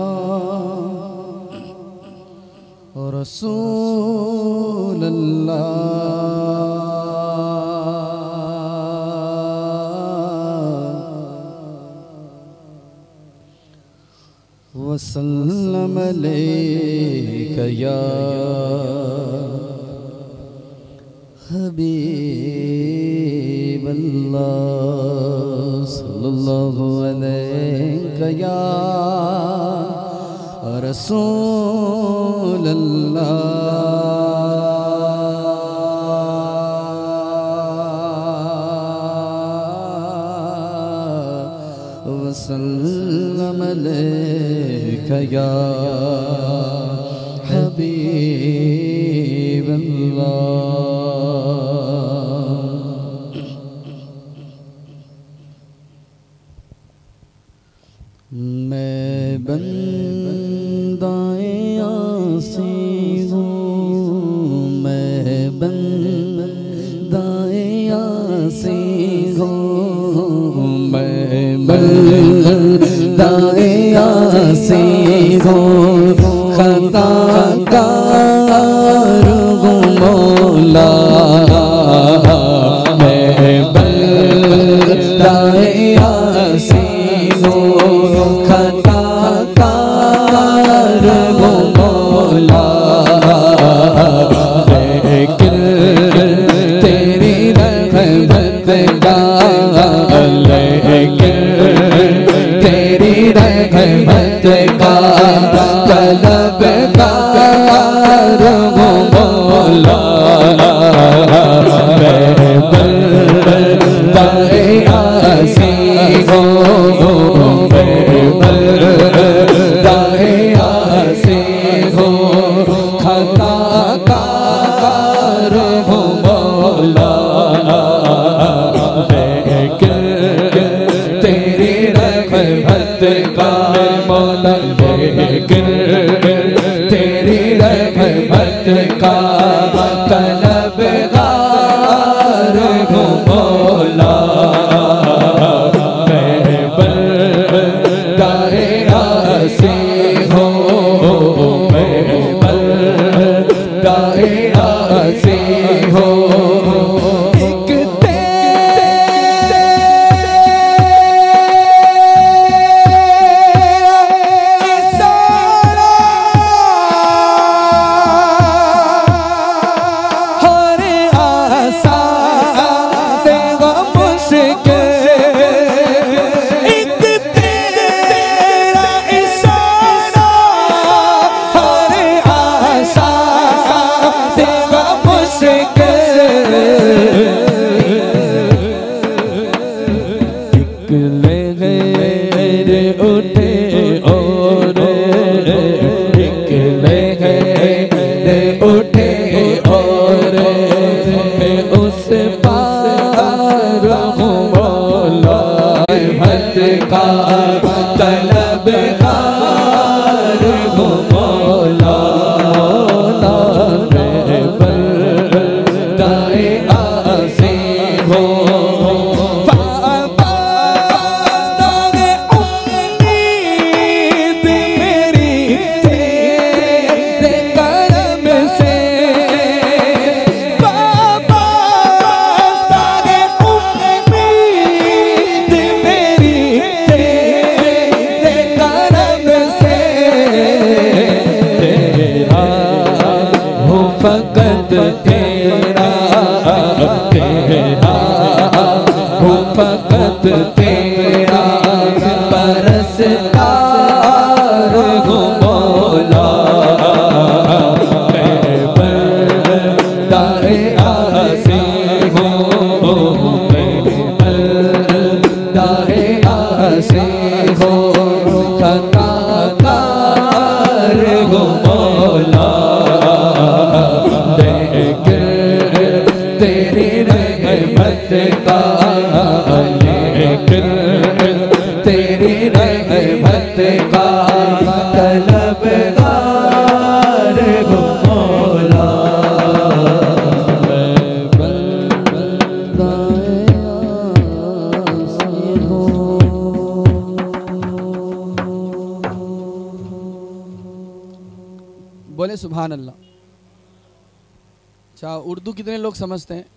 റസൂലല്ലാഹ് വസല്ലമ അലൈക യാ ഹബീബല്ലാഹ് സല്ലല്ലാഹു അലൈക യാ റസൂലല്ലാഹ് വസല്ലമ അലൈക യാ ഹബീബല്ലാഹ്. मैं बंदाए आसी हूँ मैं बंदाए आसी हूँ मैं बंदाए आसी हूँ खताकार हूँ मौला मैं बंदाए आसी खताकार वो मौला लेकिन तेरी रहमत का लेकिन तेरी रहमत का तलबगार वो मौला बंदाए आसी हो तेरी रहमत का तलबगार हूँ मौला मैं बंदाए आसी हूँ मैं बंदाए आसी हूँ के मौला लेकर तेरी रहमत का लेकर तेरी रहमत का तलबगार हूँ मौला बोले सुभान अल्लाह। अच्छा, उर्दू कितने लोग समझते हैं?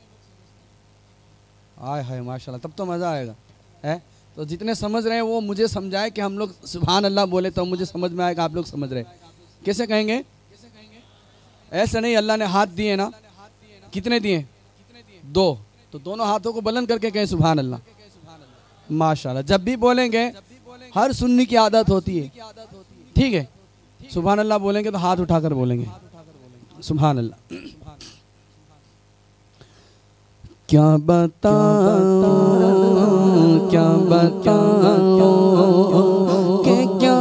आय हाय माशाल्लाह, तब तो मज़ा आएगा है। तो जितने समझ रहे हैं वो मुझे समझाए कि हम लोग सुभान अल्लाह बोले तो मुझे समझ में आएगा आप लोग समझ रहे। कैसे कहेंगे? ऐसा नहीं, अल्लाह ने हाथ दिए ना, कितने दिए? दो। तो दोनों हाथों को बुलंद करके कहें सुभान अल्लाह माशाल्लाह। जब भी बोलेंगे, हर सुन्नी की आदत होती है, ठीक है, सुभान अल्लाह बोलेंगे तो हाथ उठाकर बोलेंगे सुभान अल्लाह। क्या बताऊं क्या बताऊं कि क्या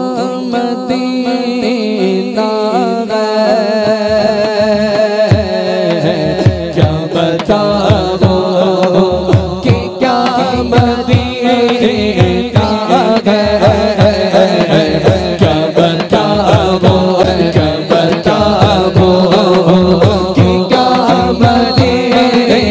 मदीना है, क्या बताऊं कि क्या मदीना है, क्या बताऊं क्या बताऊं कि क्या मदीना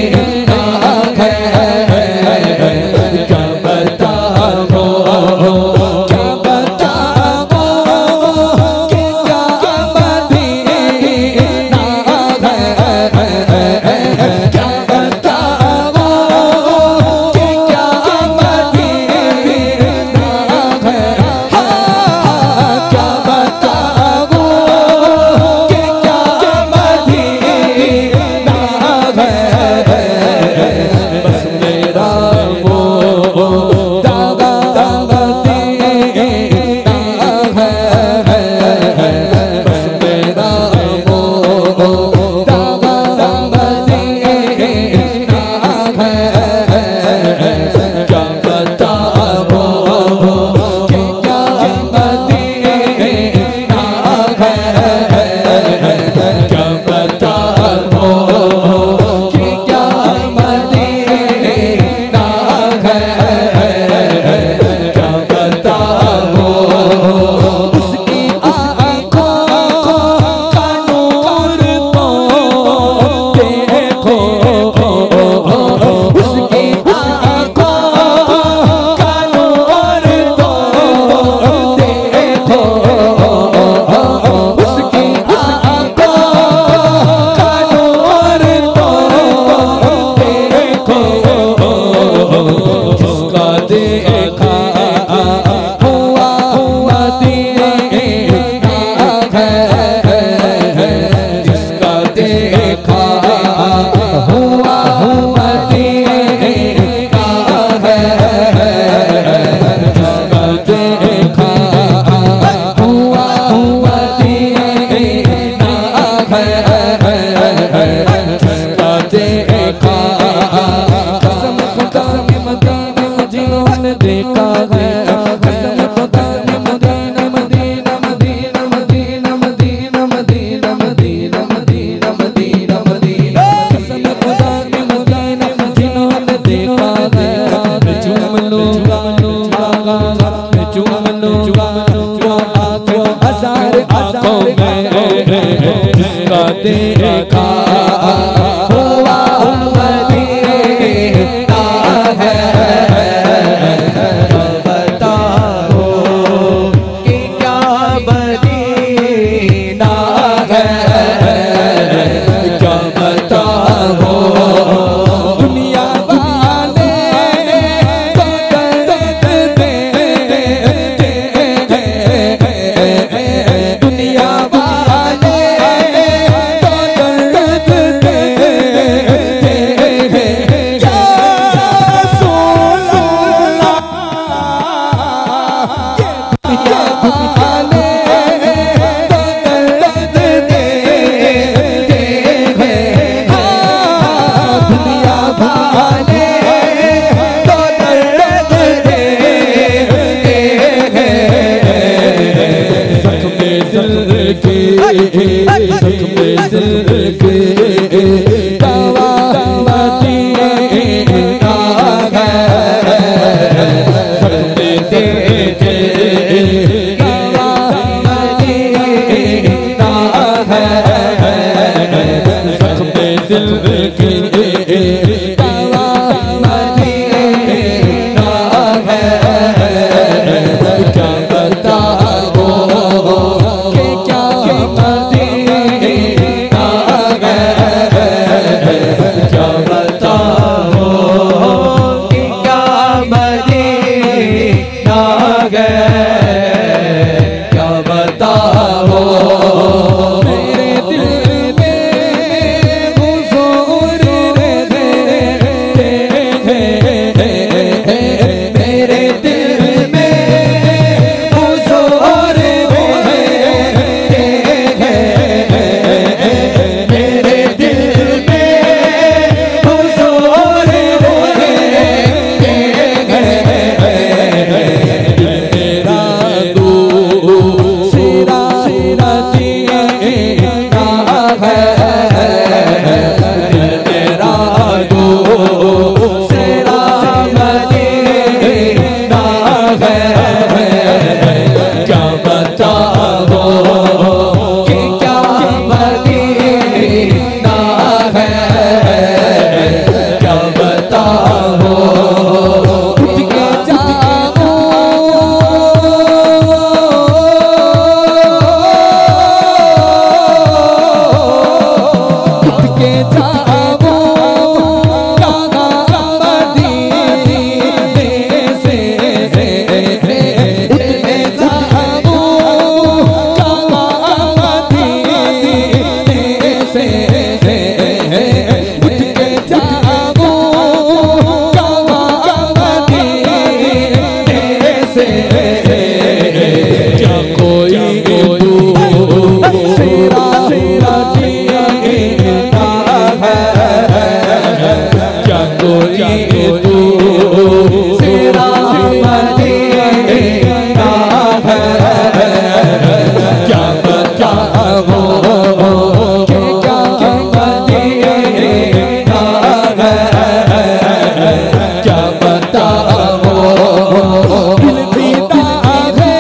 देखा हुआ मदीना है, बताओ कि क्या मदीना है, क्या बताओ दुनिया वाले तो दर्द देते हैं, दुनिया वाले तो दर्द जख्मे दिल के दवा मदीना है, जख्मे दिल के दवा मदीना है, जख्मे दिल के दवा मदीना है। क्या बताओ कि क्या मदीना है, क्या बताओ कि क्या मदीना है, क्या बताओ मेरे दिल में हुजूर रहते हैं, मेरे दिल में हुजूर रहते हैं, मेरे दिल में हुजूर रहते हैं। तेरा दूसरा मदीना है, तेरा दूसरा मदीना है, क्या बताओ कि क्या मदीना है, क्या बताओ उठ के जाओ उठ के जाओ कागा मदीने से, उठ के जाओ कागा मदीने से, उठ के जाओ कागा मदीने से। क्या कोई दूसरा मदीना है, क्या कोई दूसरा मदीना है, क्या बताओ कि क्या मदीना है, क्या बताओ दिल फिदा है,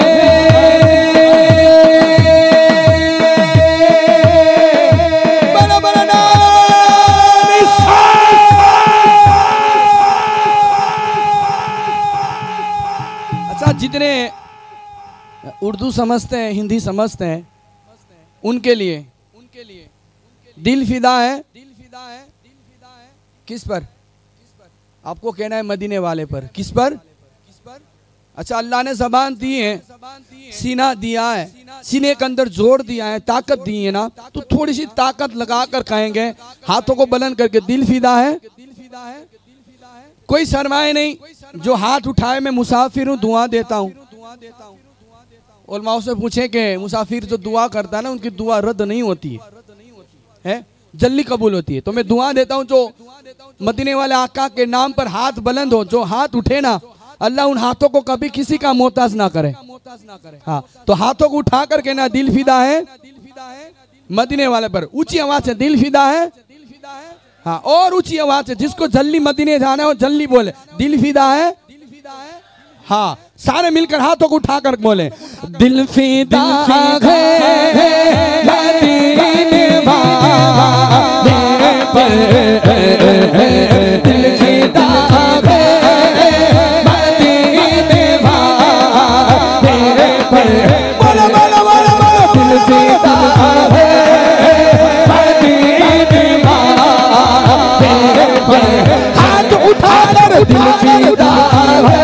बड़ा बड़ा अच्छा, जितने उर्दू समझते हैं, हिंदी समझते हैं, उनके लिए उनके लिए दिल फिदा है, दिल फिदा है, दिल फिदा है किस पर? आपको कहना है मदीने वाले पर। किस पर? किस पर? अच्छा, अल्लाह ने ज़बान दी है, सीना दिया है, सीने के अंदर जोर दिया है, ताकत दी है ना, तो थोड़ी सी ताकत लगा कर कहेंगे, हाथों को बुलंद करके दिल फिदा है, दिल फिदा है, कोई शर्माए नहीं। जो हाथ उठाए मैं मुसाफिर हूँ, दुआ देता हूँ। उलमाओं से पूछे कि मुसाफिर जो दुआ करता है ना, उनकी दुआ रद्द नहीं होती है, है जल्दी कबूल होती है। तो मैं दुआ देता हूँ जो मदीने वाले आका के नाम पर हाथ बुलंद हो, जो हाथ उठे ना, अल्लाह उन हाथों को कभी किसी का मोहताज ना करे। हाँ, तो हाथों को उठा करके ना दिल फिदा है मदीने वाले पर। ऊंची आवाज से दिल फिदा है, हाँ, और ऊंची आवाज से जिसको जल्दी मदीने जाना है वो जल्दी बोले दिल फिदा है। हाँ, सारे मिलकर हाथों को उठाकर बोले दिल फिदा है मदीने वाले पर, दिल फिदा है मदीने वाले पर, बोलो बोलो बोलो बोलो दिल फिदा है मदीने वाले पर, हाथ उठाकर दिल फिदा है।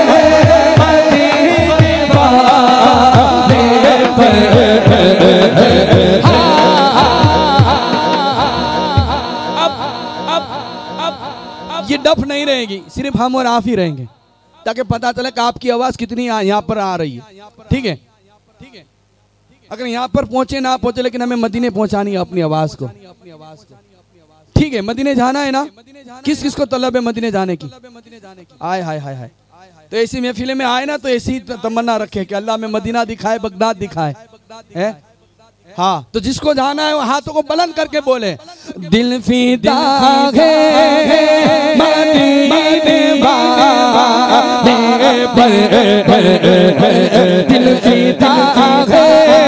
ये डफ नहीं रहेगी, सिर्फ हम और आप ही रहेंगे, ताकि पता चले कि आपकी आवाज कितनी यहाँ पर आ रही है। ठीक है, ठीक है। अगर यहाँ पर पहुंचे ना पहुंचे, लेकिन हमें मदीने पहुंचानी है अपनी आवाज को। ठीक है, मदीने जाना है ना, किस किस को तलब है मदीने जाने की? आए हाय हाय हाय। तो ऐसी महफिले में आए ना, तो ऐसी तमन्ना रखे कि अल्लाह में मदीना दिखाए, बगदाद दिखाए, है हाँ, तो जिसको जाना है वो हाथों को बुलंद करके बोले। दिल फीदा है मदीने वाले पर, दिल फीदा है।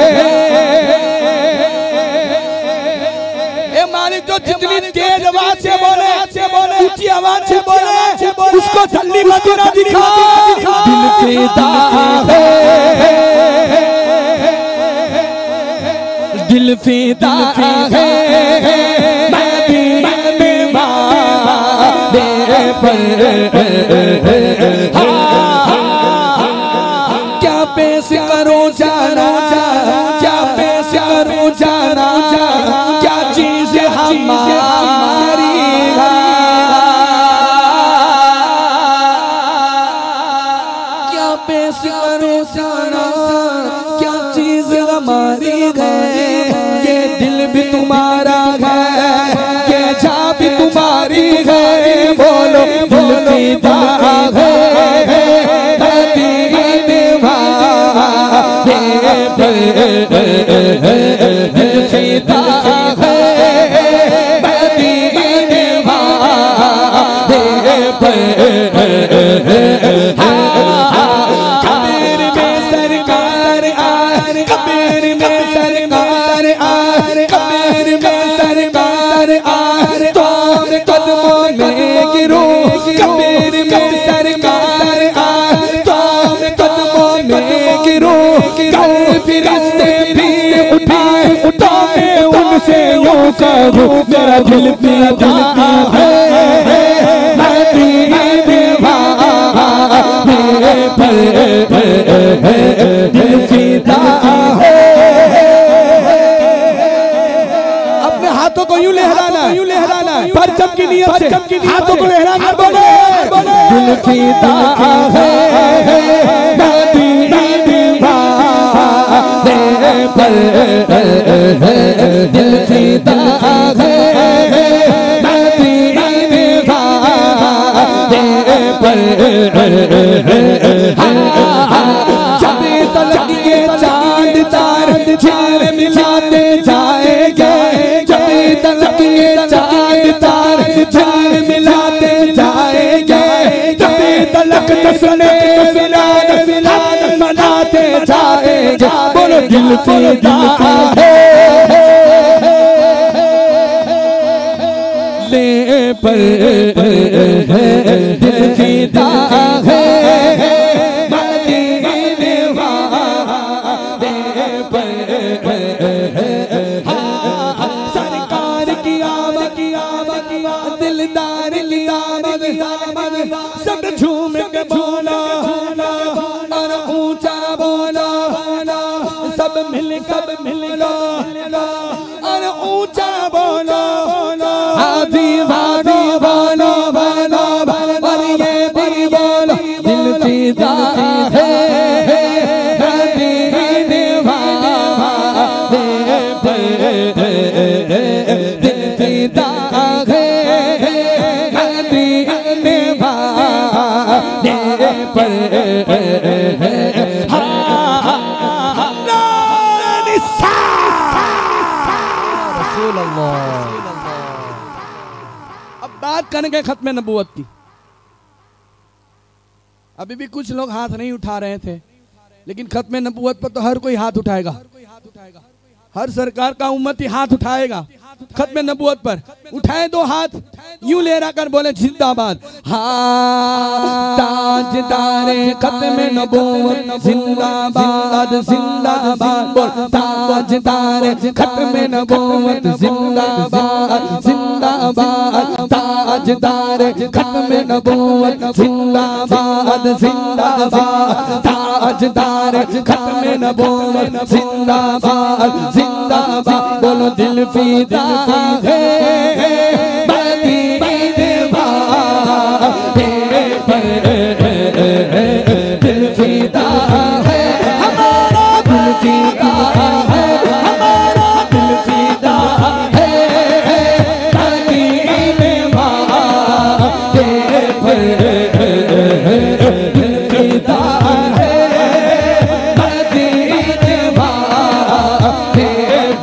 ए मालिक जो जितनी तेज आवाज से बोले, ऊंची आवाज से बोले, उसको जल्दी मदीना दिखा। दिल फीदा है, दिल फीदा है मदीने वाले पर। क्या पेश करो जाना, क्या पेश करो जाना, क्या चीज हमारी है, क्या पेश करो जाना, क्या चीज हमारी है। ये दिल भी तुम्हारा है, ये जा भी तुम्हारी है। बोलो दिल फीदा है मदीने वाले पर, दिल फीदा है मदीने वाले पर। कबीर में सरकार आए, कबीर में सरकार आए, कबीर में सरकार आए, तो कदमों में गिरो। कबीर में सरकार आए, तो कदमों में गिरो। कल फिरिश्ते भी उठाए, उठाए उनसे यूं कहूं मेरा दिल फीदा है मदीने वाले पर, दिल फीदा है। अपने हाथों को यूं लहराना, यूं लहराना, परचम की नियत से हाथों को लहराना। बोले दिल फीदा है मदीने वाले पर, दिल फीदा है मदीने वाले पर। जबे तलक ये चांद तारे झिलमिल मिलाते जाएंगे, जबे तलक ये चांद तारे झिलमिल मिलाते जाएंगे, जबे तलक तस्ने मिलाद मिलाद मनाते जाएंगे। बोलो दिल फीदा है ले पर, दिल फीदा है मदीने वाले पर। सरकार की आमद, की आमद, दिलदार की आमद, सब झूम के बोला और ऊंचा बोला, सब मिल सब मिल लो और ऊंचा बोलो। आधी वादी बोलो बोलो और ये भी बोलो दिल फीदा है मदीने वाले पर, दिल फीदा है मदीने वाले पर। अब बात करेंगे खत्म नबूवत की। अभी भी कुछ लोग हाथ नहीं उठा रहे थे, लेकिन खत्म नबूवत पर तो हर कोई हाथ उठाएगा, हर सरकार का उम्मती हाथ उठाएगा। खत्म नबूवत पर उठाए दो हाथ, यूं लहरा कर बोले जिंदाबाद। हाँ ताजदारे खत्म नबूवत जिंदाबाद जिंदाबाद, बोल ताजदारे खत्म नबूवत जिंदाबाद जिंदाबाद, ताजदारे खत्म नबूवत जिंदाबाद जिंदाबाद, ताजदारे खत्म नबूवत जिंदाबाद जिंदाबाद। बोलो दिल फीदा है मदीने वाले पर, दिल फीदा है हमारा, दिल फीदा है हमारा, दिल फीदा है मदीने वाले पर, दिल फीदा है मदीने वाले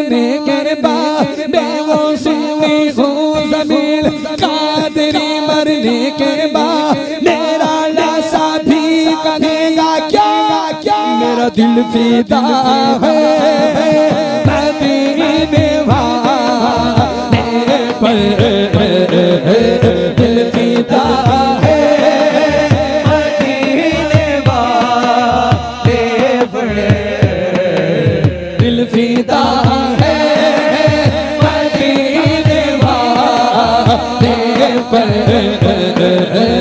मरने के बाद मैं वो सुन्नी हूँ ज़मीन कादरी मरने के बाद मेरा लाशा भी कहेगा क्या क्या मेरा दिल फिदा है मदीने वाले पर दिल फिदा है मदीने वाले पर दिल फिदा है मदीने वाले पर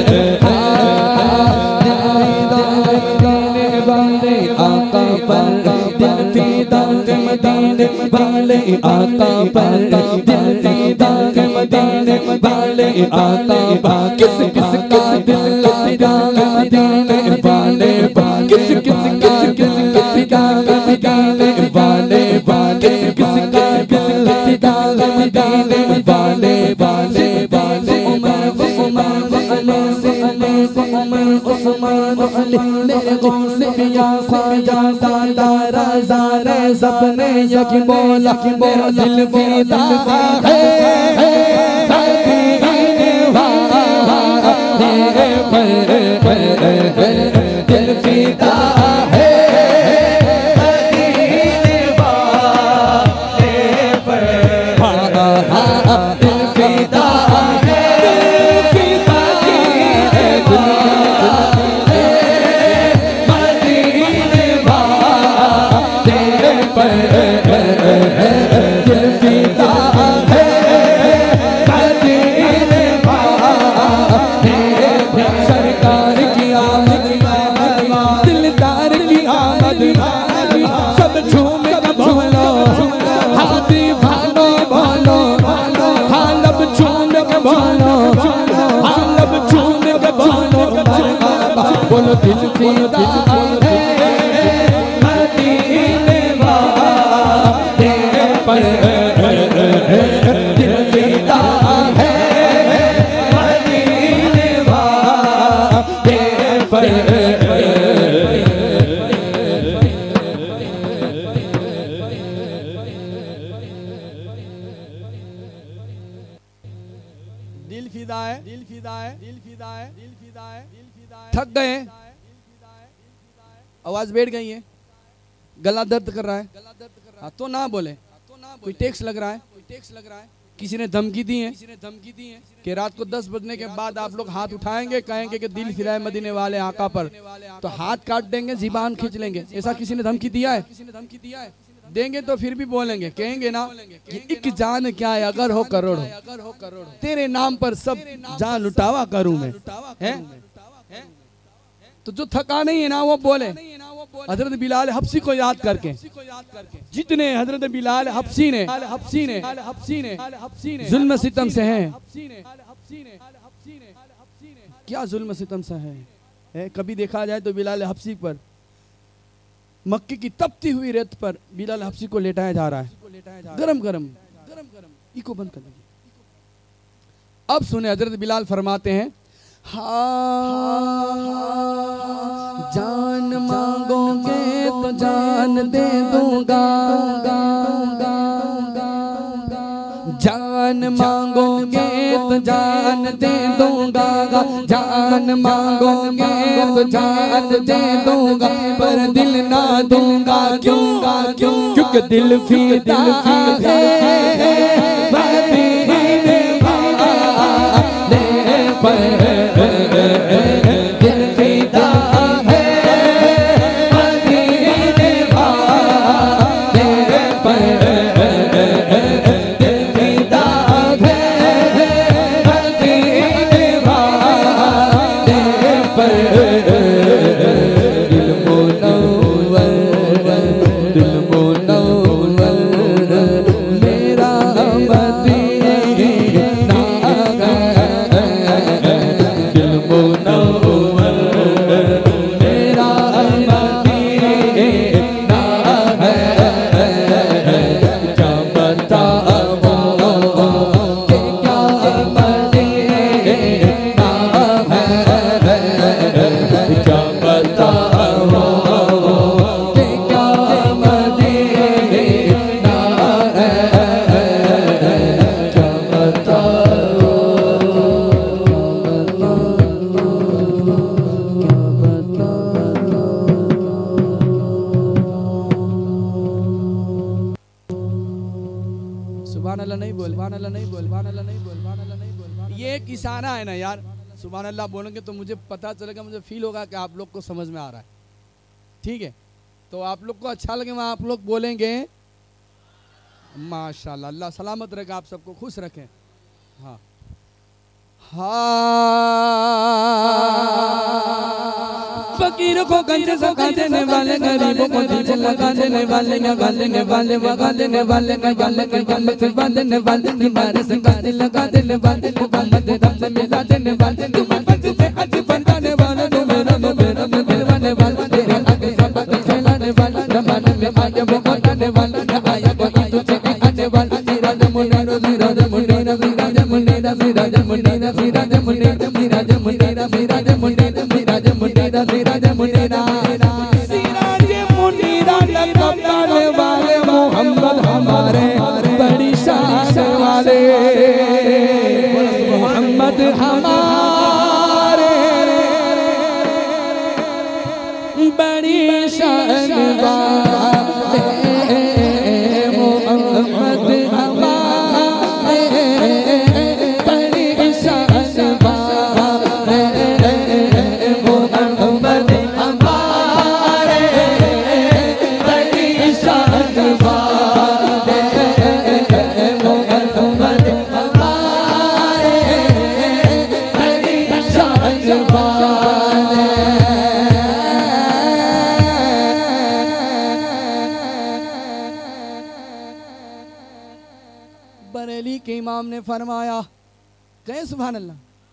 वाले आका पर दिल फिदा के मदीने वाले आका पर किस किस किस दिल फिदा के मदीने वाले किस किस किस किस किस फिदा के मदीने वाले किस किस किस किस फिदा के मदीने वाले वाले वाले उमर उमर अली अली उमर उस्मान अली मेरे गौसे पिया ख्वाजा दादा रज़ा रे सबने यकी बोला कि मेरा दिल फिदा है मदीने वाले पर दिल फिदा है मदीने वाले पर दिल फिदा है मदीने वाले पर दिल फिदा है मदीने वाले सरकार की आमद दिलदार की आमद सब झूम के बोलो हाथी भालो बोलो हालब झूम के बोलो हालब झूम के बोलो बोलो दिल फिदा है मदीने वाले पर दिल फिदा है मदीने वाले पर दिल फिदा है दिल फिदा है दिल फिदा है दिल फिदा है दिल फिदा है थक गए आवाज बैठ गई है गला दर्द कर रहा है हाँ, तो ना बोले कोई टैक्स लग रहा है कोई टैक्स लग रहा है किसी ने धमकी दी है किसी ने धमकी दी है कि रात को दस बजने के बाद आप लोग हाथ उठाएंगे कहेंगे कि दिल फिराए मदीने वाले आका पर तो हाथ काट देंगे ज़ुबान खींच लेंगे ऐसा किसी ने धमकी दिया है किसी ने धमकी दिया है देंगे तो फिर भी बोलेंगे कहेंगे ना कि एक जान क्या है अगर हो करोड़ हो तेरे नाम पर सब जान लुटावा करूं मैं है तो जो थका नहीं है ना वो बोले हजरत बिलाल हब्सी को याद करके जितने हजरत बिलाल हब्सी ने हब्सी ने हब्सी ने हब्सी ने जुल्म सितम से हैं क्या जुल्म सितम से है कभी देखा जाए तो बिलाल हब्सी पर मक्के की तपती हुई रेत पर बिलाल हब्सी को लेटाया जा रहा है गरम गरम गरम गरम इको बंद कर दीजिए। अब सुने हजरत बिलाल फरमाते हैं हाँ जान मांगोगे तो जान दे दूंगा जान मांगोगे तो जान दे दूंगा जान मांगोगे तो जान दे दूंगा पर दिल ना दूंगा क्यों क्यों क्योंकि दिल फिदा है मदीने वाले पर दिल फिदा है मदीने वाले पर दिल फिदा है मदीने वाले पर दिल मुनव्वर दिल मुनव्वर मेरा मदीना दिल मुनव्वर मेरा मदीना क्या बताऊं कि क्या मदीना सुभान अल्लाह नहीं बोल, सुभान अल्लाह नहीं बोल, सुभान अल्लाह नहीं बोल। ये एक इशारा है ना यार, सुभान अल्लाह बोलेंगे तो मुझे पता चलेगा, मुझे फील होगा कि आप लोग को समझ में आ रहा है। ठीक है, तो आप लोग को अच्छा लगे वहाँ आप लोग बोलेंगे माशाल्लाह। अल्लाह सलामत रखें, आप सबको खुश रखें। हाँ फकीर को गंज सका देने वाले, गरीबों को दीप लगा देने वाले, लगा देने वाले, वगा देने वाले, गले के गले से बांधने वाले, किनारे से गाने लगा देने वाले, मोहम्मद रब से मिला देने वाले, मोहम्मद से हज बनाने वाले, तो मेरा तो मेरा में दिलवाने वाला, तेरे आगे सब खिलाने वाला, जमाने में आगे वो बताने वाला, आया कोई तुझे आने वाला, तेरा जमुना तेरा जमुना तेरा जमुना तेरा जमुना तेरा जमुना तेरा जमुना तेरा जमुना तेरा जमुना तेरा मुनीरा सिराज मुनीरा लक़ब डालने वाले मोहम्मद हमारे बड़ी शान वाले, मोहम्मद हमारे बड़ी शान वाले, मोहम्मद हमारे बड़ी शान वाले, मोहम्मद बरेली के इमाम ने फरमाया, कहे सुभान अल्लाह।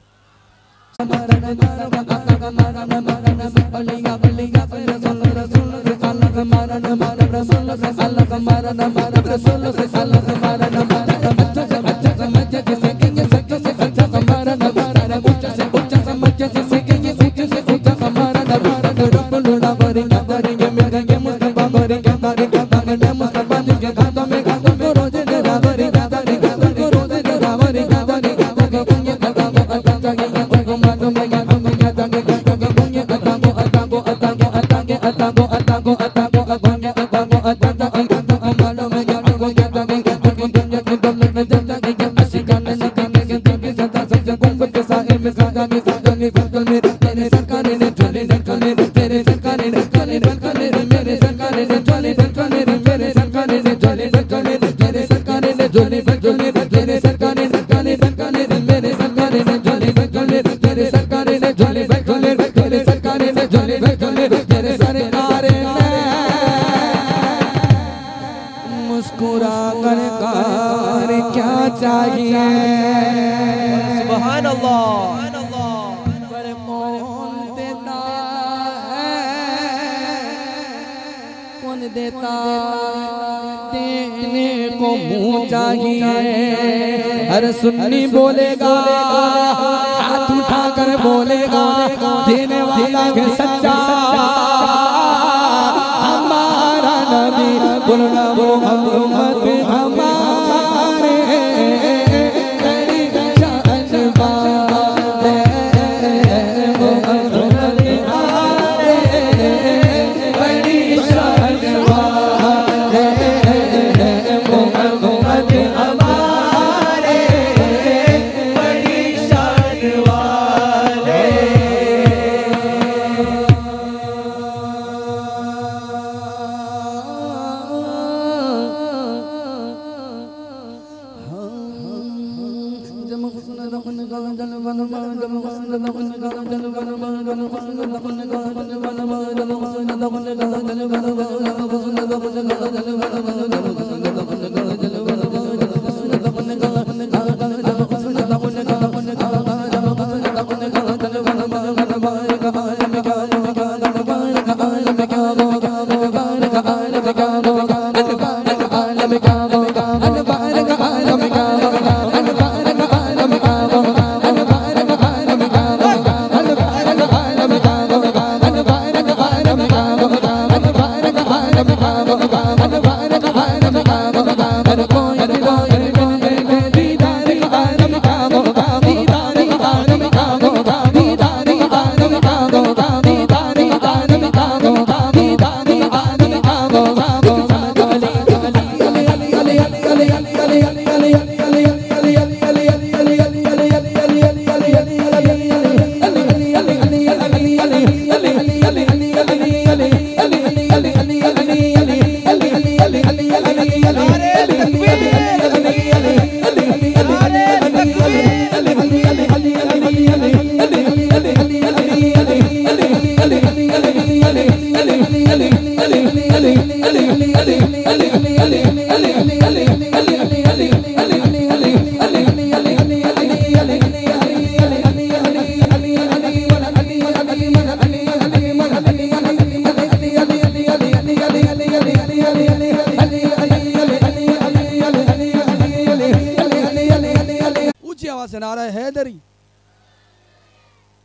मुस्कुरा कर कार क्या चाहिए, सुभान अल्लाह। पर कौन देता है, कौन देता देने को मुँह चाहिए। हर सुन्नी बोलेगा, हाथ उठाकर बोलेगा, देने वाला है सच्चा हमारा नबी, बोलना वो मोहम्मद हमारे बड़ी शान वाले, मोहम्मद हमारे बड़ी शान वाले, मोहम्मद हमारे बड़ी शान वाले।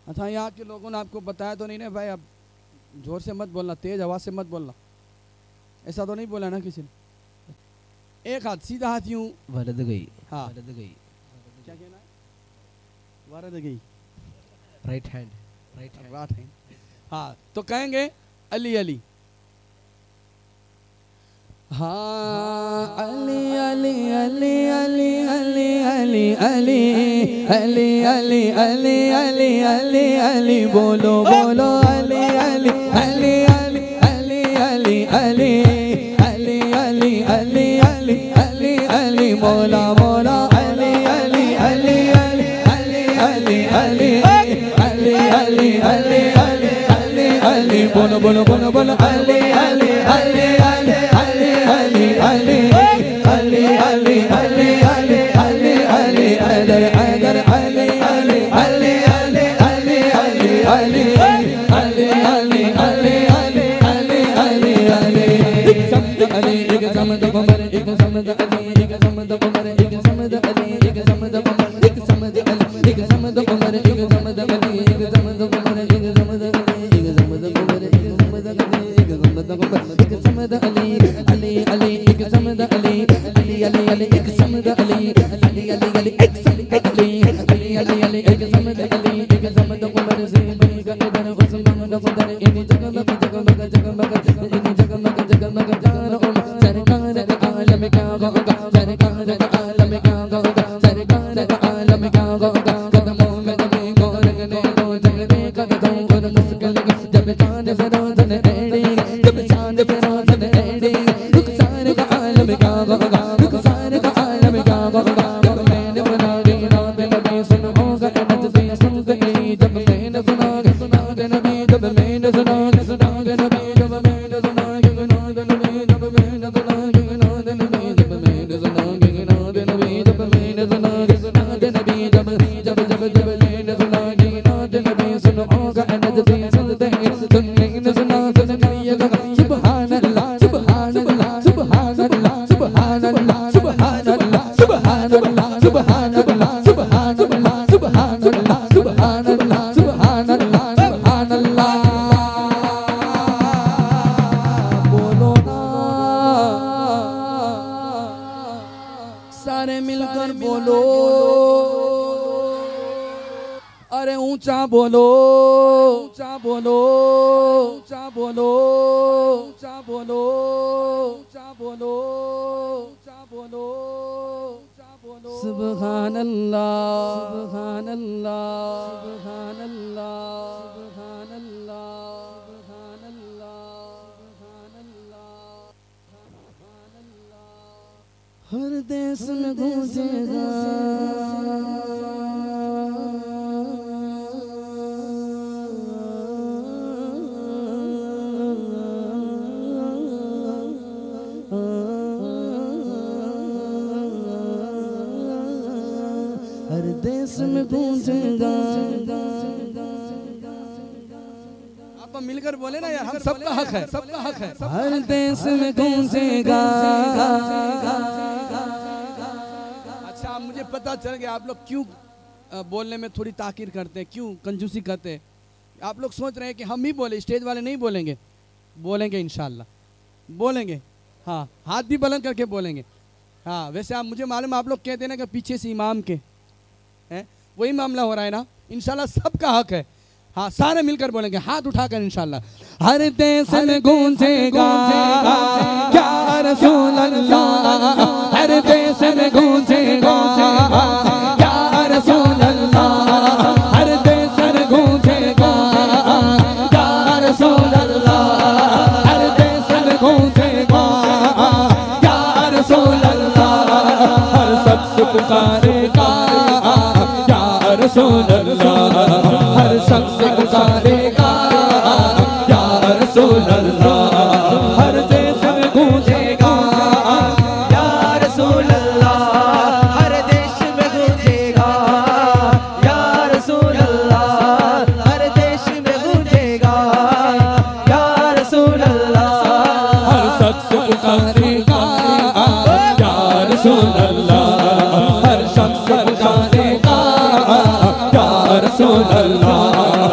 अच्छा, यहाँ के लोगों ने आपको बताया तो नहीं ना भाई, अब जोर से मत बोलना, तेज आवाज़ से मत बोलना, ऐसा तो नहीं बोला ना किसी ने। एक हाथ सीधा हाथ यूं वरद गई, हाँ वरद गई, क्या कहना है, वरद गई, right hand, right hand, right hand, हाँ तो कहेंगे अली अली, हाँ अली अली अली अली अली अली अली अली अली अली अली अली अली बोलो बोलो अली अली अली अली अली अली अली अली अली अली अली अली अली मौला मौला अली अली अली अली अली अली अली अली अली अली अली अली बोलो बोलो बोलो बोलो अली अली अली अली अली अली अली अली अली अली अली अली अदर अदर अली अली अली अली अली अली अली अली अली अली अली अली अली एक समद अली एक समद कमर एक समद अली एक समद कमर एक समद अली एक समद कमर एक समद अली एक समद कमर एक समद अली एक समद कमर एक समद अली एक समद कमर एक समद अली एक समद कमर एक समद अली अली अली एक समद अली अली अली अली एक समद अली अली अली अली एक समद अली अली अली अली एक समद अली एक समद कमर से बनी का इधर उस्मान खुदर इन जगमग जगमग जगमग इन जगमग जगमग जान उम सरकार का आलम का होगा सरकार का आलम का होगा सरकार का आलम का होगा कदमों में जमी को रखने को जगने कदमों और मुश्किल जब चांद से रोशन एड़ी जब चांद से रोशन एड़ी रुखसार का आलम का होगा रुखसार का आलम का होगा जब मैंने बना दी नाम नबी सुनोगा नजदी सुन गई जब मैंने सुना सुना नबी जब मैंने सुना सुना नबी जब मैंने सुना सुना नबी जब मैंने सुना सुना नबी जब मैंने सुना सुना नबी जब मैंने सुना सुना नबी जब जब जब जब मैंने सुना सुना नबी सुनोगा नजदी सुन गई सुन सुना सुन गई सुभान अल्लाह सुभान अल्लाह सुभान अल्लाह सुभान अल्लाह सुभान अल्लाह सुभान अल्लाह सुभान अल्लाह सुभान अल्लाह सुभान अल्लाह सुभान अल्लाह सुभान अल्लाह सुभान अल्लाह बोलो ना सारे मिलकर बोलो, अरे ऊंचा बोलो ऊंचा बोलो ऊंचा बोलो ऊंचा बोलो ऊंचा बोलो ऊंचा बोलो ऊंचा बोलो सुभान अल्लाह सुभान अल्लाह सुभान अल्लाह सुभान अल्लाह सुभान अल्लाह सुभान अल्लाह सुभान अल्लाह हर देश में गूंजेगा हर देश में गूंजेगा। आप मिलकर बोले ना यार, हम सबका हक है, सबका हक है। हर देश में गूंजेगा। अच्छा, मुझे पता चल गया आप लोग क्यों बोलने में थोड़ी ताकीर करते हैं, क्यों कंजूसी करते हैं। आप लोग सोच रहे हैं कि हम ही बोले, स्टेज वाले नहीं बोलेंगे। बोलेंगे इंशाल्लाह, बोलेंगे। हाँ, हाथ भी बुलंद करके बोलेंगे। हाँ, वैसे आप मुझे मालूम, आप लोग कहते हैं ना कि पीछे से इमाम के हैं, वही मामला हो रहा है ना। इंशाल्लाह सबका हक है। हाँ, सारे मिलकर बोलेंगे, हाथ उठाकर इंशाल्लाह। हर देश में गूंजेगा या रसूल अल्लाह, हर देश में गूंजेगा या रसूल अल्लाह, हर देश में गूंजेगा या रसूल अल्लाह, हर देश में गूंजेगा या रसूल अल्लाह, हर शख्स पुकारेगा या रसूल अल्लाह, हर शख्स पुकारेगा या रसूल अल्लाह, हर देश में गूंजेगा या रसूल अल्लाह, हर देश में गूंजेगा या रसूल अल्लाह, हर देश में गूंजेगा या रसूल अल्लाह, हर शख्स पुकारेगा या रसूल अल्लाह, हर शख्स पुकारेगा या रसूल अल्लाह,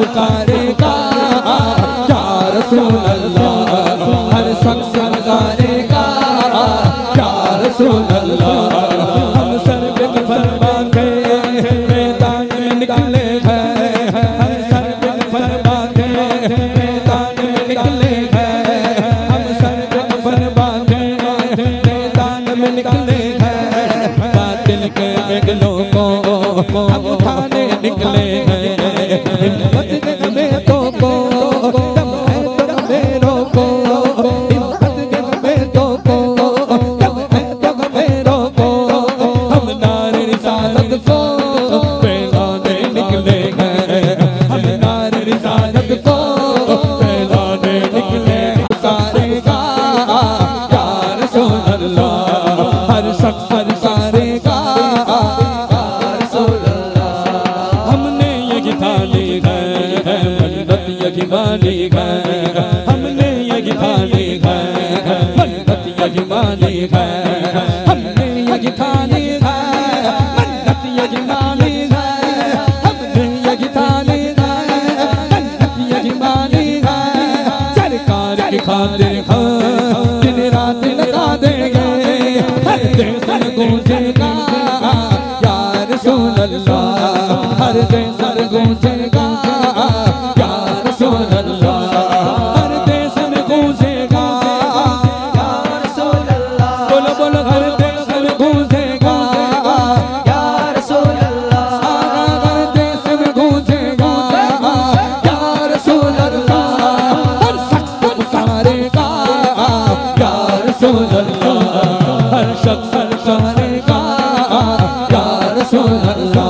पुकारेगा या रसूल अल्लाह, हर शख्स पुकारेगा या रसूल अल्लाह। हम सर पे कफन बांधे मैदान में निकले हैं, हम सर पे कफन बांधे मैदान में निकले हैं, हम सर पे कफन बांधे मैदान में निकले हैं। बातिल के मेघलों को हम उठाने निकले हैं, हिम्मत के मेघों को दम है तो हमें रोको, हिम्मत के मेघों को दम है तो हमें रोको। हम नारे रिसालत को फैलाने निकले हैं, हम नारे रिसालत को फैलाने निकले हैं। पुकारेगा या रसूल अल्लाह, हर शख्स पुकारेगा या रसूल अल्लाह। हमने ये ठानी है मन्नत ये मानी है, हमने ये ठानी है मन्नत ये मानी है, हमने ये ठानी है मन्नत ये मानी है, हमने ये ठानी है मन्नत ये मानी है। सरकार की खातिर हम दिन रात लगा देंगे, हर देश गूंजेगा या रसूल अल्लाह, हर देश गूंजेगा या रसूल अल्लाह, हर देश में गूंजेगा या रसूल अल्लाह। बोलो बोलो हर देश में गूंजेगा या रसूल अल्लाह, हर देश में गूंजेगा या रसूल अल्लाह। हर शख्स पुकारेगा या रसूल अल्लाह, हर शख्स पुकारेगा या रसूल अल्लाह।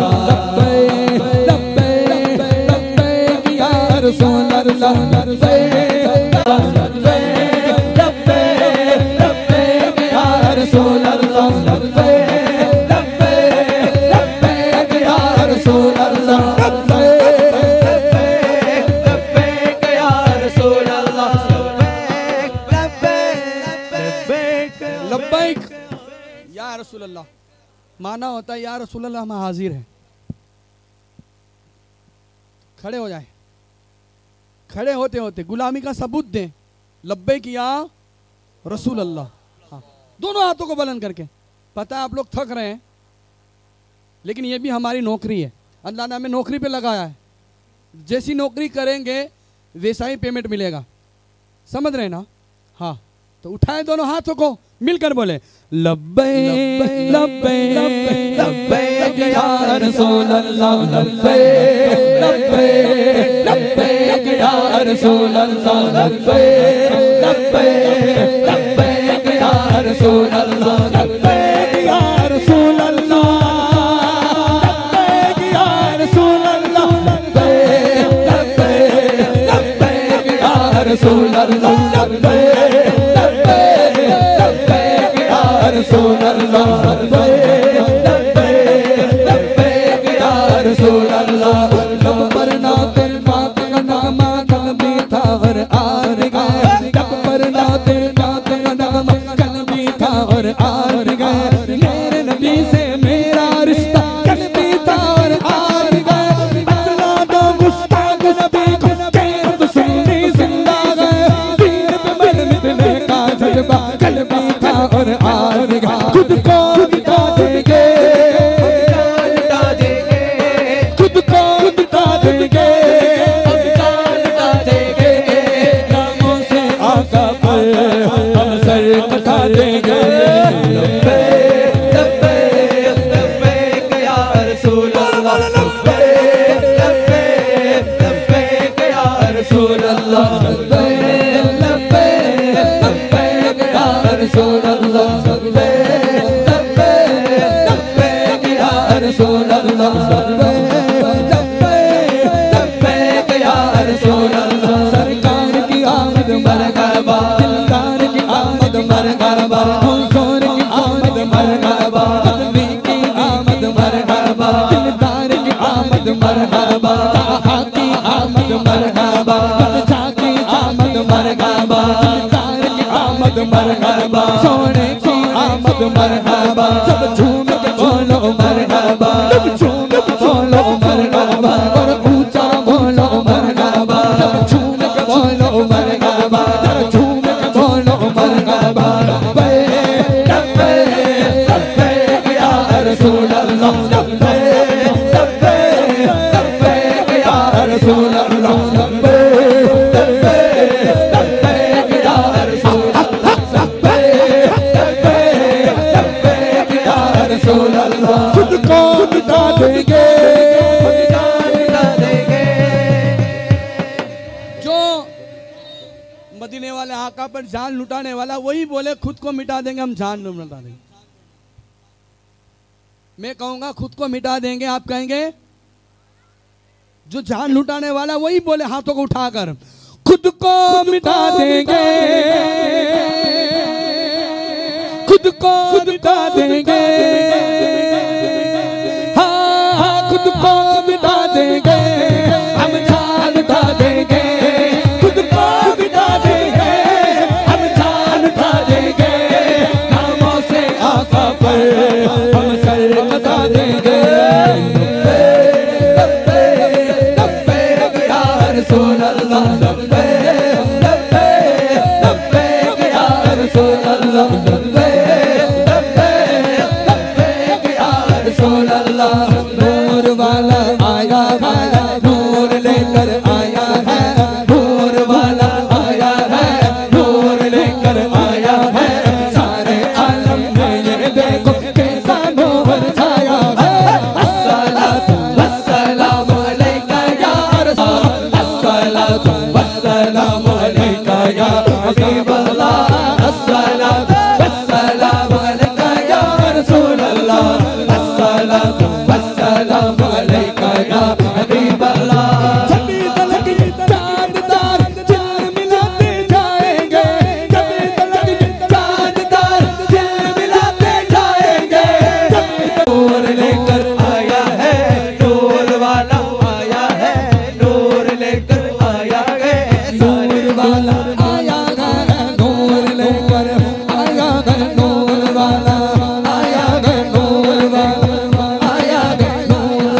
रसूल अल्लाह लब्बैक लब्बैक लब्बैक या रसूल अल्लाह, लब्बैक लब्बैक लब्बैक या रसूल अल्लाह, लब्बैक लब्बैक या रसूल अल्लाह, लब्बैक लब्बैक लब्बैक या रसूल अल्लाह माना होता है या रसूल अल्लाह हम हाजिर हैं। खड़े हो जाए, खड़े होते होते गुलामी का सबूत दें, लब्बैक या रसूल अल्लाह। हाँ, दोनों हाथों को बुलंद करके। पता है आप लोग थक रहे हैं, लेकिन ये भी हमारी नौकरी है, अल्लाह ने हमें नौकरी पे लगाया है। जैसी नौकरी करेंगे वैसा ही पेमेंट मिलेगा, समझ रहे हैं ना? हाँ, तो उठाए दोनों हाथों को, मिलकर बोले लब्बैक लब्बैक लब्बैक या रसूल अल्लाह, लब्बैक लब्बैक लब्बैक या रसूल अल्लाह, लब्बैक लब्बैक लब्बैक या रसूल अल्लाह, लब्बैक या रसूल अल्लाह, लब्बैक या रसूल अल्लाह, लब्बैक लब्बैक लब्बैक या रसूल अल्लाह, लब्बैक रसूल अल्लाह, लब्बैक लब्बैक लब्बैक या रसूल अल्लाह। लब पर नाते पाक का नगमा कल मीठा और आर गया, लब पर नाते पाक का नगमा कल मीठा और आर गया। मेरे नबी से मेरा रिश्ता कल मीठा और आर गया। बतला दो गुस्ताख नबी को कैद सुन्नी जिंदा गए, दीन पे मर मिटने का जज्बा कल मीठा और आर गया। खुद को मिटा देंगे, मिटा देंगे, खुद को मिटा देंगे, मिटा देंगे। नामों से आका पर हम सर कटा देंगे। लब्बैक लब्बैक लब्बैक या रसूल अल्लाह, लब्बैक लब्बैक लब्बैक या रसूल अल्लाह, लब्बैक लब्बैक लब्बैक या रसूल अल्लाह, रसूल अल्लाह, लब्बैक लब्बैक या रसूल अल्लाह। सरकार की आमद मरहबा, दिलदार की आमद मरहबा, हुजूर की आमद मरहबा, नबी की आमद मरहबा, दिलदार की आमद मरहबा, ताहा की आमद मरहबा, बच्चा की आमद मरहबा, दिलदार की आमद मरहबा, सोने की आमद मरहबा। सब झूम के बोलो मरहबा, सब झूम के बोलो मरहबा, और ऊंचा बोलो जगह पर जान लुटाने वाला वही बोले खुद को मिटा देंगे, हम जान नहीं मिटा देंगे। मैं कहूंगा खुद को मिटा देंगे, आप कहेंगे जो जान लुटाने वाला वही बोले हाथों को उठाकर खुद को मिटा देंगे, खुद को मिटा देंगे, हाँ हाँ खुद को मिटा देंगे, हम जान लुटा देंगे, खुद को मिटा देंगे, हम जान लुटा देंगे, नामों से आका पर हम सर कटा देंगे। रसूल अल्लाह लब्बे लब्बे लब्बे या रसूल अल्लाह लब्बे लब्बे लब्बे या रसूल अल्लाह। नूर वाला आया है, नूर लेकर आया है, नूर वाला आया है, नूर लेकर आया है, सारे आलम में ये देखो कैसा नूर छाया है। अस्सलातु वस्सलामु अलैका या रसूल, वस्सलामु अलैका या हबीब अल्लाह, अस्सलातु वस्सलामु अलैका या रसूल अल्लाह, अस्सलातु वस्सलामु अलैका या हबीब अल्लाह। सभी तलक चांद तार दिल मिलाते जाएंगे, सभी तलक चांद तार दिल मिलाते जाएंगे। नूर लेकर आया है, नूर वाला आया है, नूर लेकर आया है, नूर वाला आया है, नूर लेकर आया है, नूर वाला आया है, नूर वाला आया है, नूर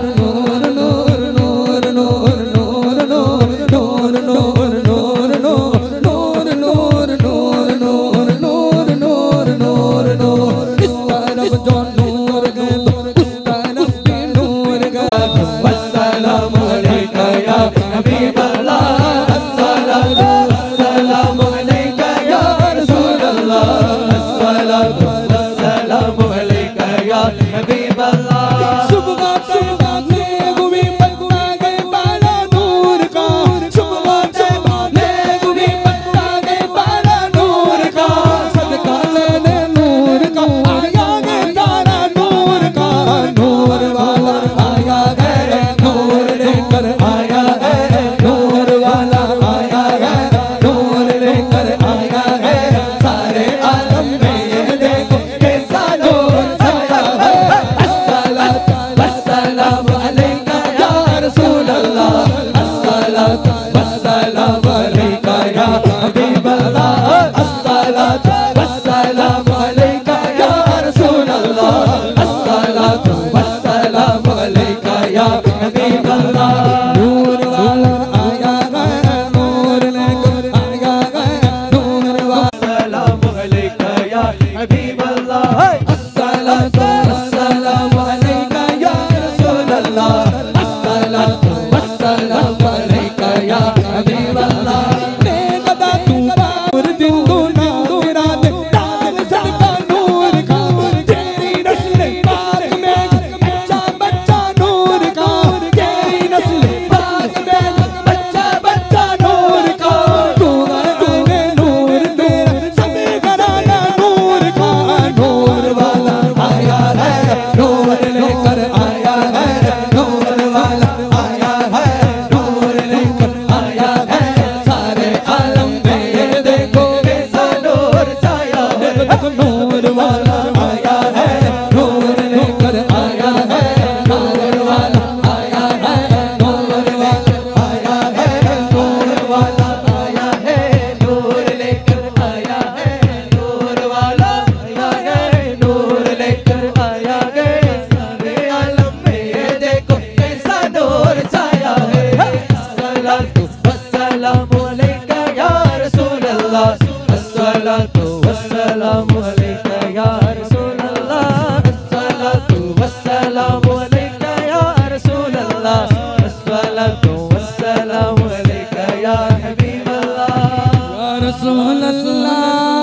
नूर नूर नूर नूर नूर नूर नूर नूर नूर नूर नूर नूर नूर नूर नूर नूर नूर नूर। इस तरफ जो नूर गए तो उस तरफ भी नूर गए। वस्सलामु अलैका या हबीब अल्लाह, अस्सलातु वस्सलामु अलैका या रसूल अल्लाह, अस्सलातु वस्सलामु अलैका या हबीब अल्लाह। सुबह सुबह ने गुवी पत्ता गए बाला नूर का, सुबह सुबह ने गुवी पत्ता गए बाला नूर का, सदका लेने नूर का आया है तारा नूर का, नूर वाला आया है, नूर लेकर आया है, नूर वाला आया है, नूर लेकर आया है, सारे आलम में ये देखो कैसा नूर छाया है। अस्सलातु वस्सलामु अलैका या रसूल अल्लाह, अस्सलातु वस्सलामु अलैका या हबीब अल्लाह, अस्सलातु वस्सलामु अलैका या रसूल अल्लाह, अस्सलातु वस्सलामु अलैका या हबीब अल्लाह। नूर वाला आया है, नूर लेकर आया है, नूर वाला सलामु अलैका या हबीब अल्लाह, अस्सलातु वस्सलामु अलैका या रसूल अल्लाह, अस्सलातु वस्सलामु अलैका या हबीब अल्लाह। बेगदा तू बार दिन दुना तेरा दे ताल सदका नूर का, तेरी नस्ल पाक में बच्चा बच्चा नूर का, तेरी नस्ल पाक में बच्चा बच्चा नूर का, तू गए नूर तेरा सभी घराना नूर का, नूर वाला आया है, नूर लेकर आया है, नूर वाला आया है, नूर लेकर आया है, सारे आलम में ये देखो कैसा नूर छाया है। नूर वाला आया है, नूर लेकर आया है, नूर वाला आया है, नूर वाला आया है, नूर वाला आया है, नूर लेकर आया है, नूर वाला आया है, नूर लेकर आया है, सारे आलम में ये देखो कैसा नूर छाया है। अस्सलातु वस्सलामु अलैका या रसूल अल्लाह, अस्सलातु वस्सलामु अलैका या रसूल अल्लाह, अस्सलातु वस्सलामु अलैका या रसूल अल्लाह, अस्सलातु वस्सलामु अलैका या हबीब अल्लाह। या रसूल अल्लाह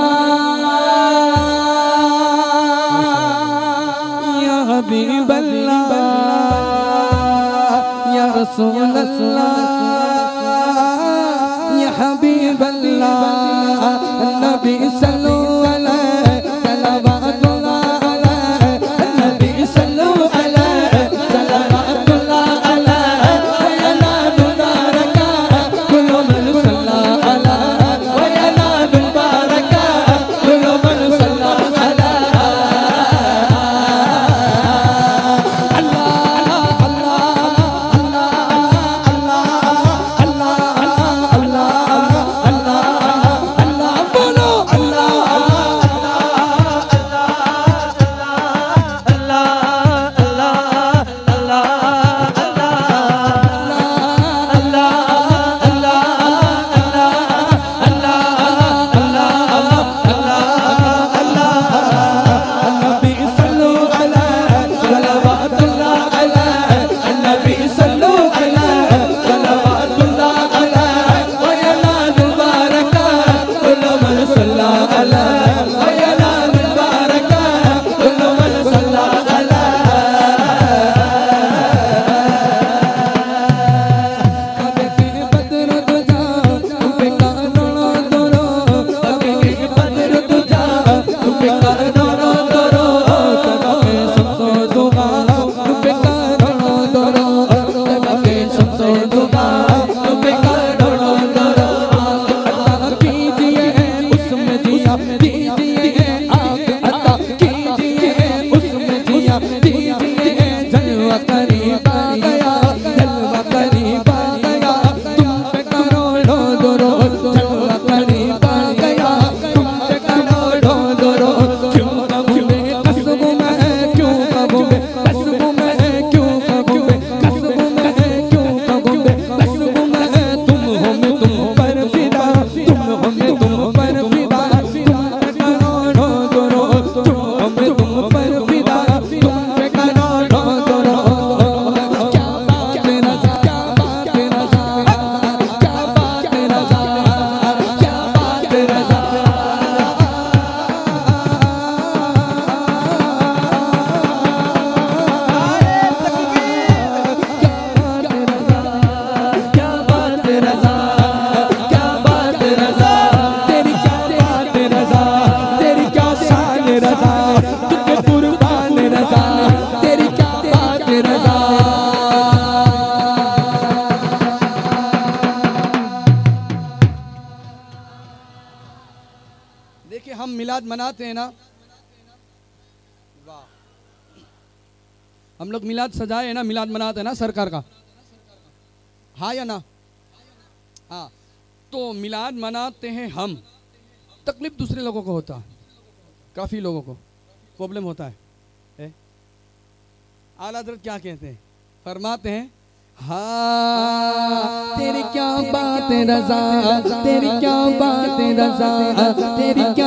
या हबीब अल्लाह, या रसूल अल्लाह या हबीब अल्लाह, मिलाद मनाते हैं ना, वाह, हम लोग मिलाद सजाए हैं ना, मिलाद मनाते हैं ना सरकार का, हाँ या ना? हाँ, तो मिलाद मनाते हैं हम, तकलीफ दूसरे लोगों को होता है, काफ़ी लोगों को प्रॉब्लम होता है, है? आला हज़रत क्या कहते हैं, फरमाते हैं, हाँ तेरी क्या बात है रज़ा, तेरी क्या बात है रज़ा, तेरी क्या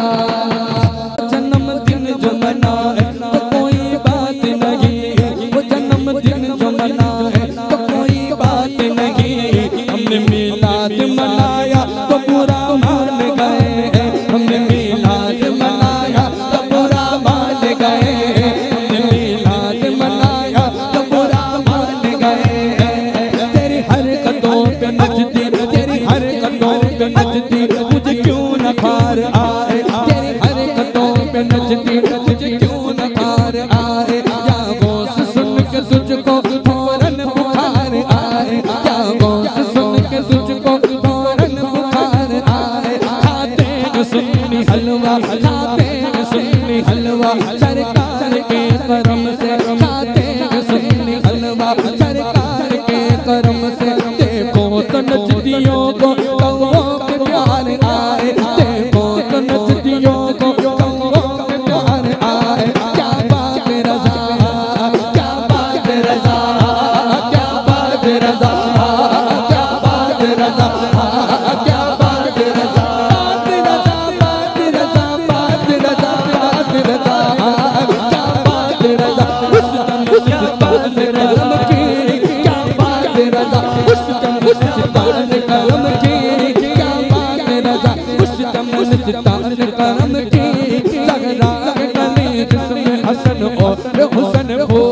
जन्मदिन जो मनाए तो कोई बात नहीं, वो जन्मदिन जो मनाए तो कोई बात नहीं, हमने मिलाद मनाया तो पूरा मान गए, हमने मिलाद मनाया तो पूरा मान गए, हमने मिलाद मनाया तो पूरा मान गए, तेरी हरकतों पे नचती, तेरी हरकतों पे नचती, मुझे क्यों न खार आए, तेरी हरकतों पे नचती, मुझे क्यों न खार आए, या गौस सुन के तुझको फौरन बुखार आए, या गौस सुन के तुझको फौरन बुखार आए, खाते हैं सुन्नी हलवा, खाते हैं सुन्नी हलवा, सरकार के करम से, खाते हैं सुन्नी हलवा, सरकार के करम से, देखो तो नचतियों को कौओं के प्यार आए, देखो तो नचतियों को कौओं के प्यार आए, क्या बात है रज़ा, क्या बात है रज़ा, क्या बात है रज़ा, क्या बात है रज़ा, क्या बात है रज़ा, बात रज़ा, बात रज़ा, बात रज़ा, बात रज़ा, क्या बात है रज़ा, उस दम उस बात करम की, क्या बात है रज़ा, उस दम उस बात करम की, क्या बात है रज़ा, उस दम उस बात करम की, ज़हरा के गले जिसमें हसन और हुसन हो,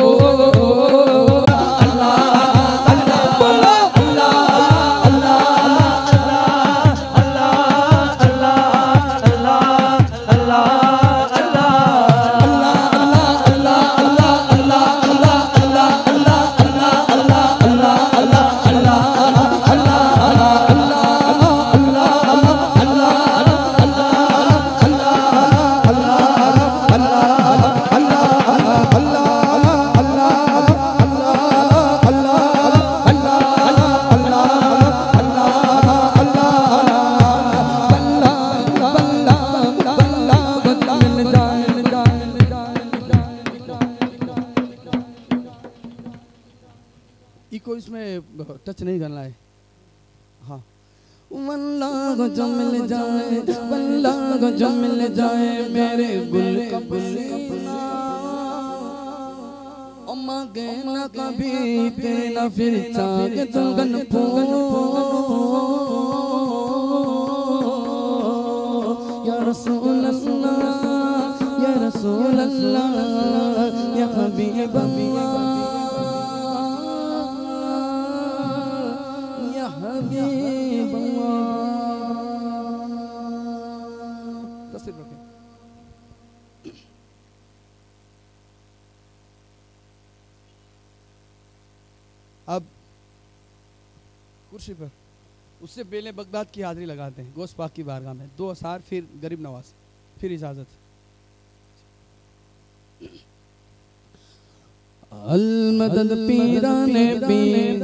अल्लाह अल्लाह बोलो, अल्लाह अल्लाह अल्लाह अल्लाह अल्लाह अल्लाह अल्लाह अल्लाह अल्लाह अल्लाह इको इसमें टच नहीं करना है, हाँ, वल्लाह को जो मिल जाए, वल्लाह को जो मिल जाए मेरे गुल का बुलबुला, ओ मांगे ना कभी तेरे ना फिर चाहे दुल्हन फूल, या रसूल अल्लाह, या रसूल अल्लाह, या हबीब अल्लाह, या हबीब अल्लाह। तस्वीर रखें। अब कुर्सी पर उससे पहले बगदाद की हाजिरी लगाते हैं गौस पाक की बारगाह में, दो असार, फिर गरीब नवाज, फिर इजाजत। अल मदद पीराने पीर,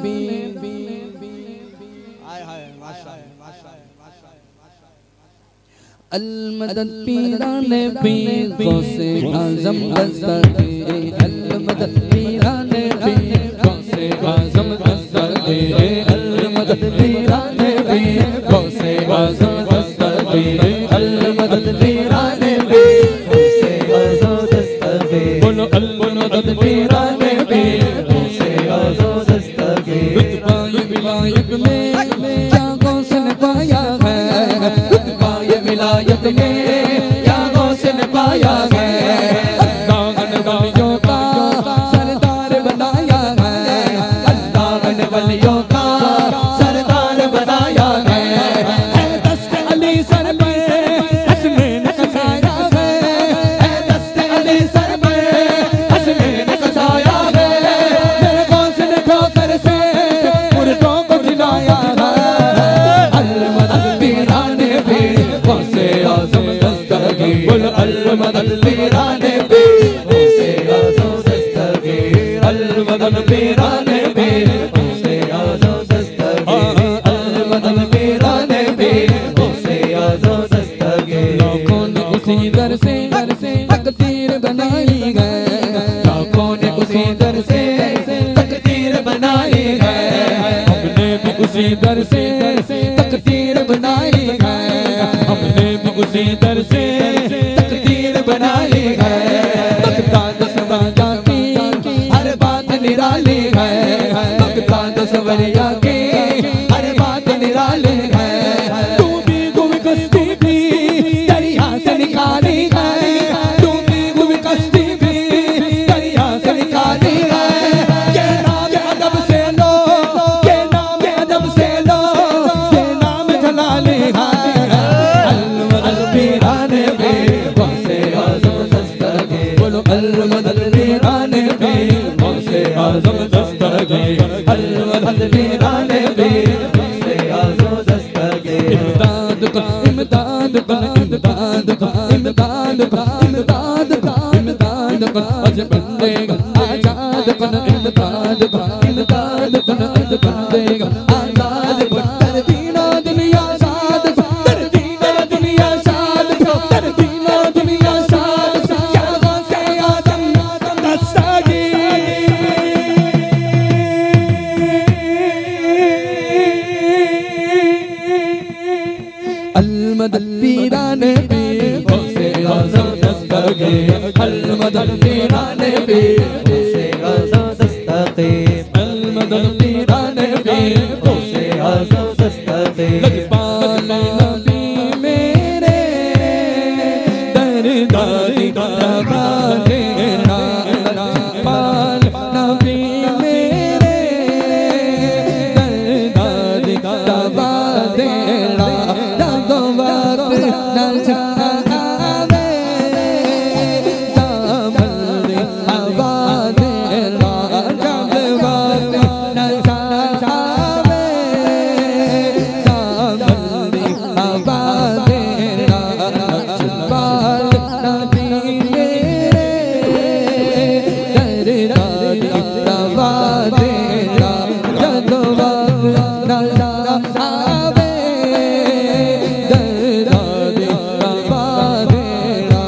हाय हाय माशाअल्लाह, अल मदद पीराने पीर गौसे आज़म दस्तगीर, अल मदद पीराने पीर गौसे आज़म दस्तगीर, अल मदद पीराने पीर गौसे आज़म दस्तगीर, अल मदद पीराने पीर गौसे आज़म दस्तगीर, बोलो अल मदद पीराने पीर गौसे आज़म दस्तगीर। रुतबा ये विलायत में क्या गौस ने पाया है, रुतबा ये विलायत में क्या गौस ने पाया है, अल्लाह ने वलियों का सरदार बनाया है, अल्लाह ने वलियों का सरदार बनाया है, है दस्ते अली सर पे हसनैन का साया है, है दस्ते अली सर पे हसनैन का उसी दर से तकदीर बनाई है, लाखों ने उसी दर से तकदीर बनाई है, हमने भी उसी दर से तकदीर बनाई है, हमने भी उसी दर से तकदीर बनाई है। बगदाद सवरिया की हर बात निराली है, बगदाद सवरिया की हर बात निराली है। डूबी हुई कश्ती भी दरिया से निकाली है, डूबी हुई कश्ती भी दरिया से निकाली है। ये नाम अदब से लो, ये नाम अदब से लो, ये नाम जलाली है। अल पीराने भी गौसे आज़म दस्तगीर, बोलो अल मदद पीराने भी गौसे आज़म दस्तगीर, अल मदद पीराने भी गौसे आज़म दस्तगीर। इमदाद का इमदाद का इमदाद का इमदाद का इमदाद का इमदाद का अज बंदे आजाद का इमदाद का इमदाद का अज बंदे आजाद का। कर दीना दुनिया साद का, कर दीना दुनिया साद का, कर दीना दुनिया साद का। या गौसे आज़म दस्तगीर, अल मदद पीराने भी गौसे आज़म दस्तगीर, अल मदद पीराने भी गौसे आज़म दस्तगीर, अल मदद पीराने भी गौसे आज़म दस्तगीर। लजपाल नबी मेरे दरदारी दबा देना, लजपाल नबी मेरे दरदारी दबा देना। दो वक्त न जावे दामन हवा देना, जब वक्त न जावे दामन हवा देना। लजपाल नबी मेरे दरदारी दबा देना, जब वक्त न जावे दरदारी दबा देना।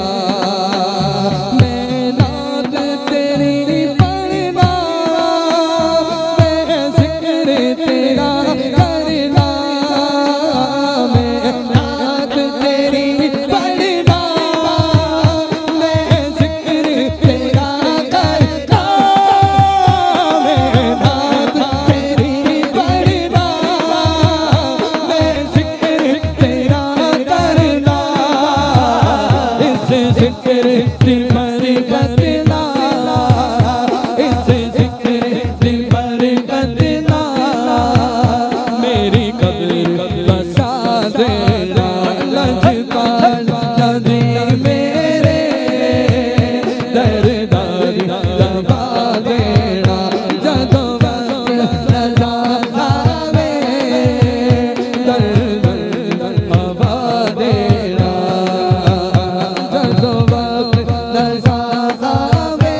मैं नात तेरी पढ़ना, मैं ज़िक्र तेरा करना, मैं नात तेरी पढ़ना, मैं ज़िक्र तेरा करना, मैं नात तेरी पढ़ना, मैं ज़िक्र तेरा करना। इस ज़िक्र की बरकत ना, इस ज़िक्र की बरकत ना, मेरी कब्र बसा देना। लजपाल नबी मेरे दरदारी दबा देना, जब वक्त न जावे दरदारी दबा देना, जब वक्त न जावे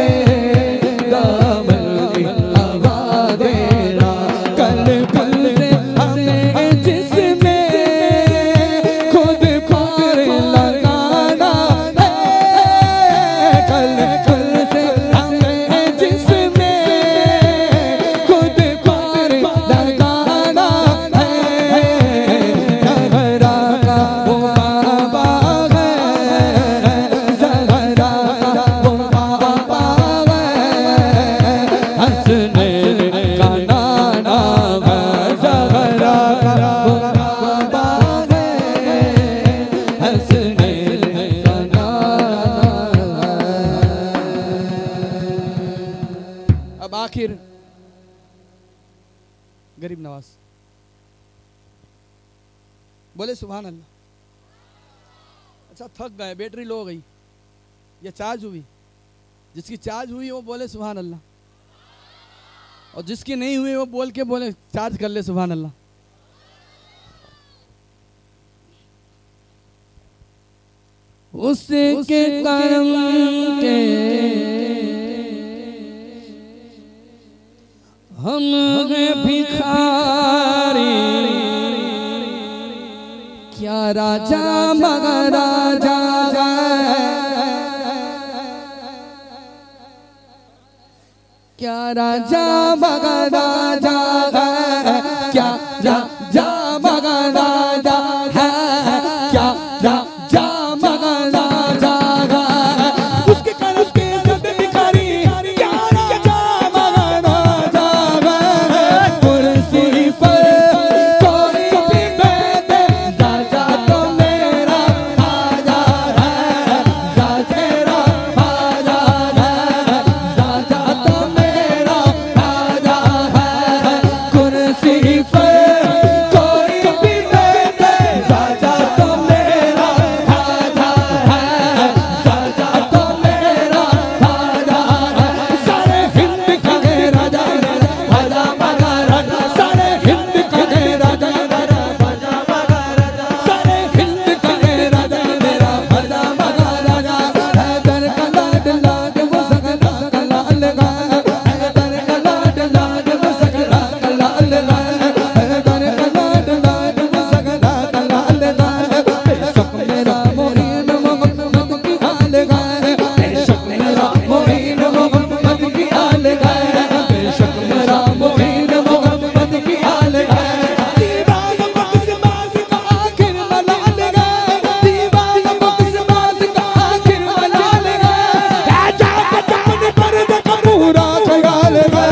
दामन हवा देना। कल कल से हमें जिसमें खुद पार लगाना है, कल कल से हमें जिसमें खुद पार लगाना है। ज़हरा का वो बाबा है, ज़हरा का वो बाबा है, हसनैन का नाना है, ज़हरा का वो बाबा है, हसनैन का नाना है। अब आखिर गरीब नवाज बोले सुभान अल्लाह। अच्छा थक गए, बैटरी लो हो गई, ये चार्ज हुई, जिसकी चार्ज हुई वो बोले सुभान अल्लाह, और जिसकी नहीं हुई वो बोल के बोले चार्ज कर ले सुभान अल्लाह। उसके कर्म के हम हैं भिखारी, क्या राजा मगर राजा क्या राजा मगन राजा है, क्या राजा मगन राजा है, क्या राजा मगन राजा है। उसके कारण उसके सब भिखारी, क्या राजा मगन राजा है। कुर्सी पर कोई भी बैठे, राजा तो मेरा राजा है, राजा तेरा राजा है, राजा तो मेरा राजा है। कुर्सी पर कोई भी बैठे, राजा तो मेरा राजा है, राजा तो मेरा राजा है। सारे हिंद का राजा राजा मगा राजा, सारे हिंद का राजा राजा मगा राजा, सारे हिंद का राजा मेरा राजा मगा राजा। हैदर का लाड लाड वो सगरा का लाल गा, हैदर का लाड लाड वो सगरा का लाल गा, हैदर का लाड लाड वो सगरा का लाल गा। बेशक मेरा मोइन मोहम्मद की हाल गा, बेशक मेरा मोइन मोहम्मद की हाल गा, बेशक मेरा मोइन मोहम्मद की हाल गा। दीवाना बक्सबाज का आखिर मलाल गा, दीवाना बक्सबाज का आखिर मलाल गा। राजा का जान पर्दे का पूरा ख्याल गा।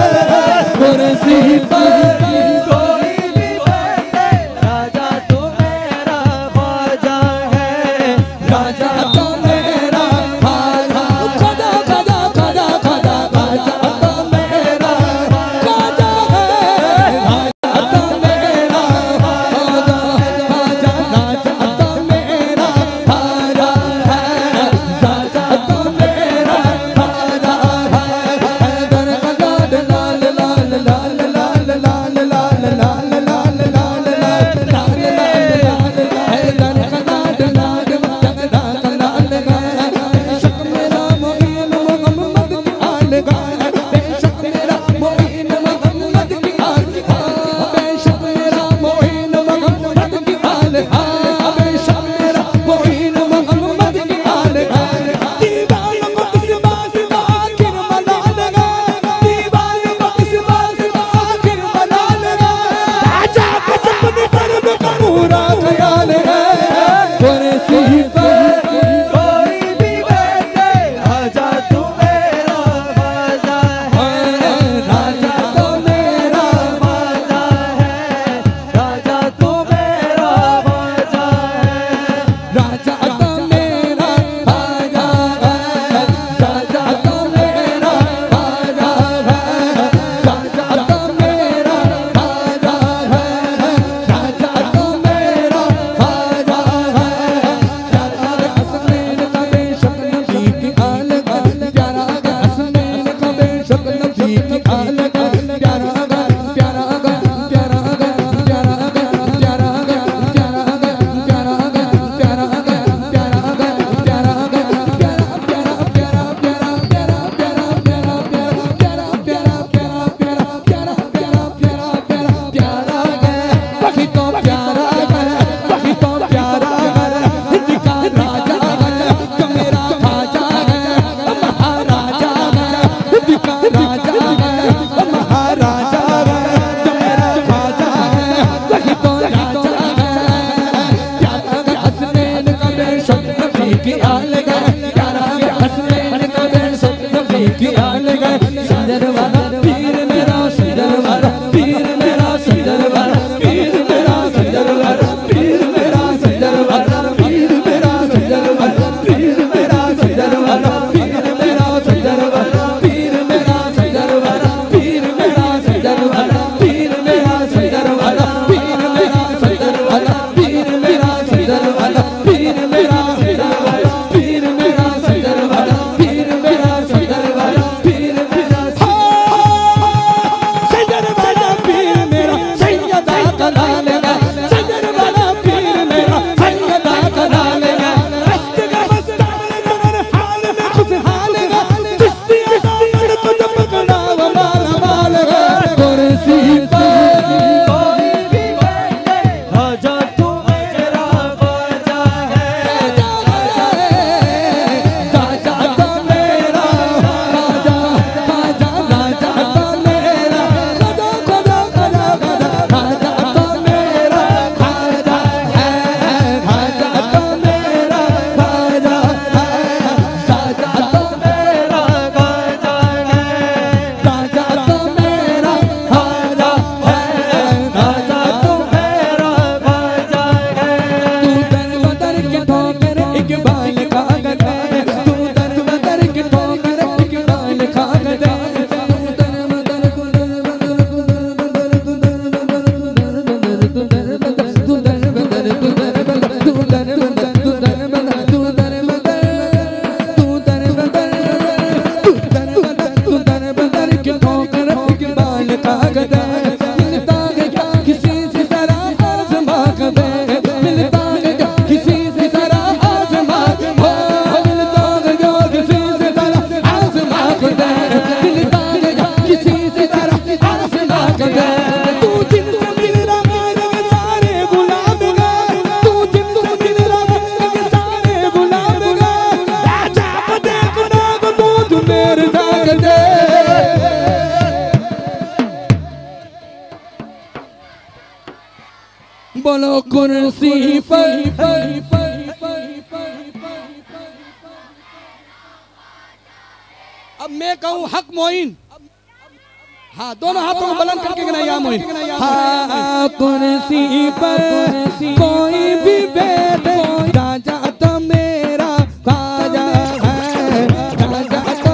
कुर्सी पर कोई भी बैठे, राजा तो मेरा ख्वाजा है, राजा तो मेरा ख्वाजा। खदा खदा खदा खदा राजा तो मेरा ख्वाजा है, राजा तो मेरा ख्वाजा, राजा राजा तो मेरा ख्वाजा है, राजा तो मेरा ख्वाजा है। हैदर का लाल लाल लाल लाल लाल लाल लाल लाल लाल लाल लाल लाल लाल, हैदर का लाल लाल जगदा का लाल गा। बेशक मेरा मोइन मोहम्मद की आल गा, बेशक मेरा मोइन मोहम्मद की आल गा, बेशक मेरा मोइन मोहम्मद की आल गा, बेशक मेरा मोइन मोहम्मद की आल गा। दीवाना बक्सबाज का आखिर मलाल गा, दीवाना बक्सबाज का आखिर मलाल गा। राजा का अपने पर्द का पूरा ख्याल है। कुर्सी पर कोई भी बैठे, राजा तो मेरा राजा है, राजा तो मेरा राजा है, राजा तो मेरा राजा है, राजा तो मेरा राजा है, राजा तो मेरा राजा है, राजा तो मेरा राजा है, राजा तो मेरा राजा है। प्यारा हसनैन का बेशक नबी की आल गा, प्यारा हसनैन का बेशक नबी की आल गा। प्यारा गा प्यारा गा प्यारा गा प्यारा गा प्यारा गा प्यारा गा प्यारा गा प्यारा गा प्यारा गा प्यारा गा प्यारा प्यारा प्यारा प्यारा प्यारा प्यारा प्यारा प्यारा प्यारा प्यारा प्यारा प्यारा प्यारा प्यारा प्यारा गा। वही तो प्यारा गा, वही तो प्यारा गा। हिंद का राजा गा, जो मेरा ख्वाजा गा, महाराजा गा। हिंद का राजा गा, महाराजा गा, जो मेरा ख्वाजा गा, वही तो राजा गा। प्यारा गा हसनैन का बेशक नबी की आल गा, प्यारा गा हसनैन का बेशक नबी की आल गा। सुंदर वाला पीर मेरा, सुंदर वाला पीर मेरा, सुंदर वाला पीर मेरा, सुंदर वाला पीर मेरा, सुंदर वाला पीर मेरा, सुंदर वाला पीर मेरा, सुंदर वाला पीर मेरा, सुंदर वाला पीर मेरा, सुंदर वाला पीर मेरा, सुंदर वाला पीर मेरा, सुंदर वाला पीर मेरा, सुंदर वाला पीर मेरा, सुंदर वाला पीर मेरा, सुंदर वाला पीर मेरा, सुंदर वाला पीर मेरा, सुंदर वाला पीर मेरा, बोलो कुर्सी पर अब मैं कहूँ हक मोइन, हाँ दोनों हाथों को बुलंद करके गिना या मोइन। हाँ कुर्सी पर कोई भी बैठे, राजा तो मेरा ख्वाजा है, राजा तो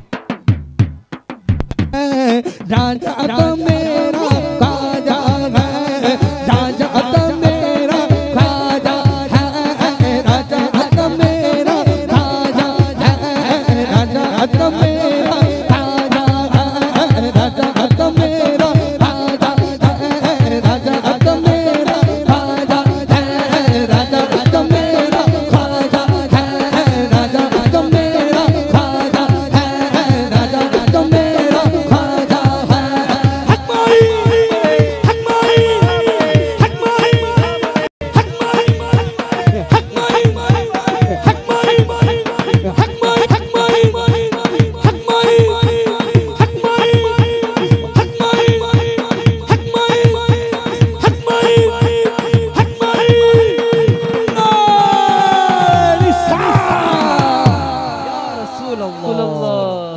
मेरा राजा तो मेरा ख्वाजा है, राजा तो मेरा ख्वाजा है, राजा तो मेरा ख्वाजा है, राजा तो मेरा ख्वाजा है, राजा तो मेरा ख्वाजा है, राजा तो मेरा ख्वाजा है, राजा तो मेरा ख्वाजा है, राजा तो मेरा ख्वाजा है, राजा तो मेरा ख्वाजा है। हक माई हक माई हक माई हक माई हक माई हक माई हक माई हक माई हक माई हक माई हक माई हक माई हक माई हक माई निसा या रसूल अल्लाह।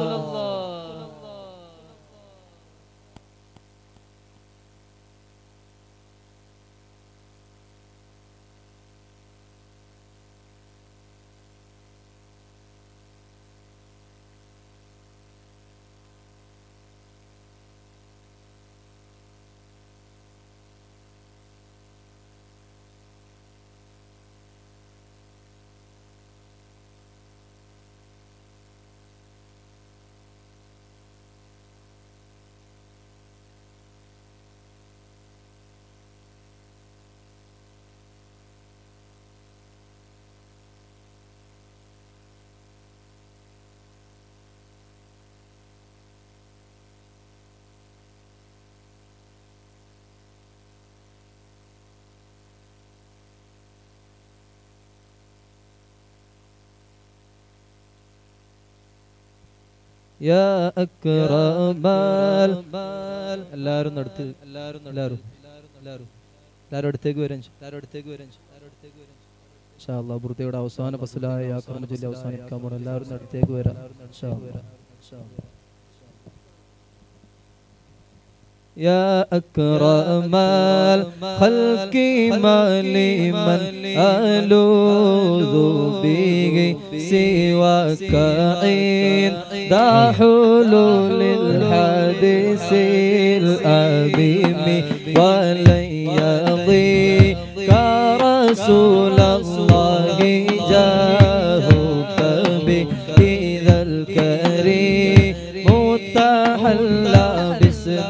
യാ അക്രമൽ എല്ലാവരും അടുത്ത് എല്ലാവരും എല്ലാവരും എല്ലാവരും എല്ലാവരും അടുത്തേക്ക് വരാൻ എല്ലാവരും അടുത്തേക്ക് വരാൻ എല്ലാവരും അടുത്തേക്ക് വരാൻ ഇൻഷാ അല്ലാഹ് ബുർദയുടെ അവസാന ഫസലായ യാക്രമ ജില്ല അവസാനിക്കാൻ പോണ എല്ലാവരും അടുത്തേക്ക് വരാം ഇൻഷാ അല്ലാഹ് ഇൻഷാ അല്ലാഹ്. يا أكرم الخلق ما لمن ألوذ به سواك عند حلول الحادث الأليم ولن يضيق رسول الله جاهك بإذا الكريم متحلى باسم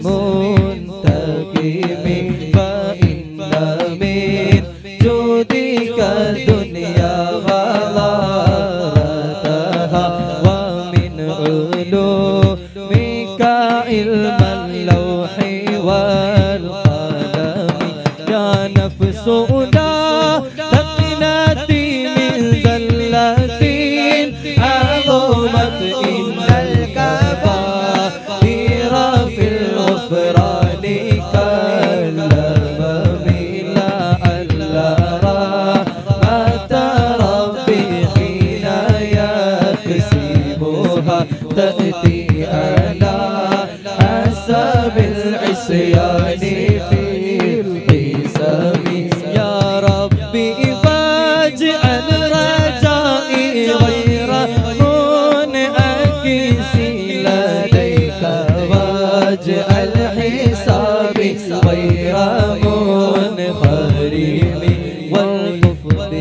منتقم فإن من جودك الدنيا وضارتها ومن علومك علم اللوح والقلم يا نفس لا تقنطي من زلة عظمت إن الكبائر في الغفران كالأمم لعل رحمة ربي حين يقسمها تأتي على حسب العصيان في القسم يا ربي فاجعل رجائي غير منعكس لديك واجعل حسابي غير منخرم والطف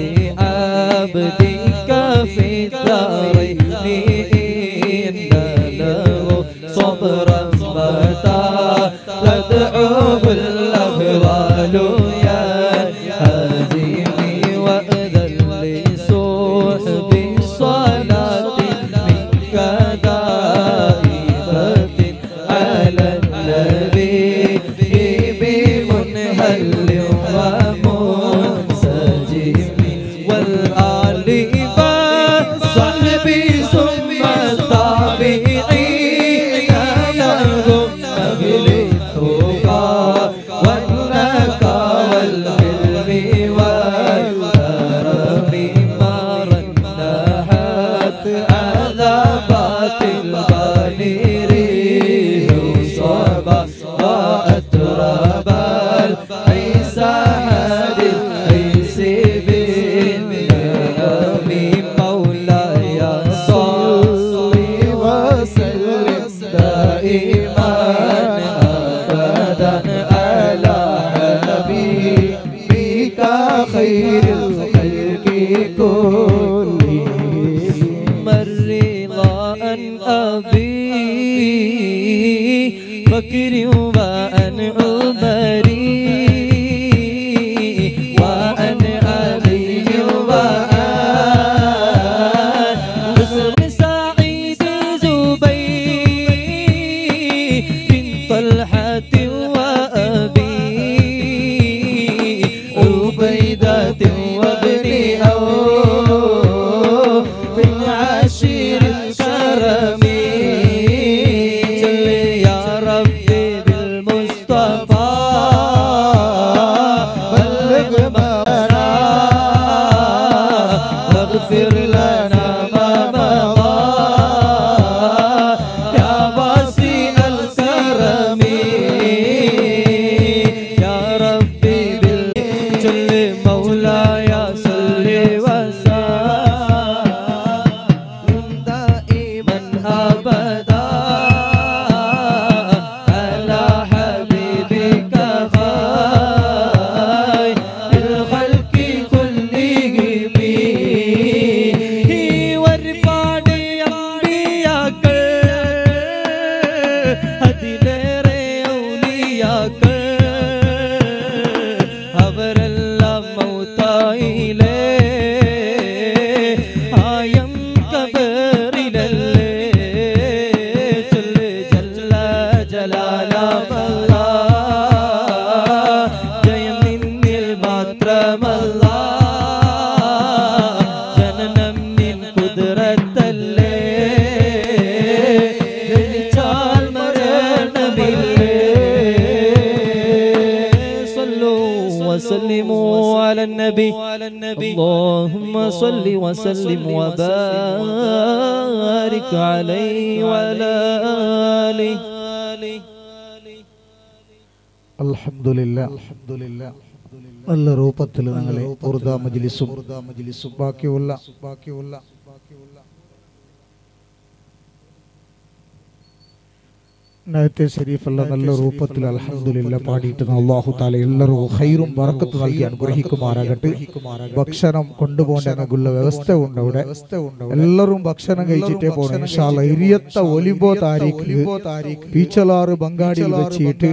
بعبدك في الدارين إن له صبرا متى تدعوه الأهوال يا هازمي وأذل لصحب الصلاة منك دائمة على النبي بمنهل ومنسجم والآل والصحب ثم التابعين لهم أهل التقى والنكى والبر وأن أبي بكر وأن عمري وأن علي وأن سعيد زبير بن طلحة وأبي عبيدة وابن عوف في العشير الكرم يا ربي بالمصطفى بلغ منا واغفر لنا ما مضى يا واسع الكرم يا ربي بالجل مولاي صل وسلم دائما ابدا على حبيبك خير الخلق كلهم وارفع انبياك അതിലേറെ ഔലിയാക്ക അവരെല്ലാം മൗതായിലേ ആയം കബറിലല്ലേ ചൊല്ല് ജല്ല ജലാലല്ല ജയം നിന്നിൽ മാത്രമല്ല ജനനം നിൻ കുദ്റത്തല്ലേ ജനിച്ചാൽ മരണമില്ലേ صلوا وسلموا على النبي اللهم صل وسلم وبارك عليه وعلى آله അൽഹംദുലില്ലാ നല്ല രൂപത്തിൽ ഞങ്ങളെ ഉർദാ മജ്ലിസും ബാക്കിയുള്ള ബാക്കിയുള്ള നേരത്തെ ശരീഫല്ല നല്ല രൂപത്തിൽ അൽഹംദുലില്ലാ പാടിയിട്ട് അല്ലാഹു തആല എല്ലാവർക്കും ഖൈറും ബറക്കത്തും നൽകി അനുഗ്രഹിക്കുമാറാകട്ടെ. ഭക്ഷണം കൊണ്ടുപോകേണ്ട ഞങ്ങൾക്കുള്ള വ്യവസ്ഥ ഉണ്ട് അവിടെ. എല്ലാവരും ഭക്ഷണം കഴിച്ചിട്ടേ പോകണം ഇൻഷാ അല്ലാഹ്. ഇരിയത്ത ഒലിമ്പോ താരീഖ് പീച്ചലാറ് ബംഗാടിയിൽ വെച്ചിട്ട്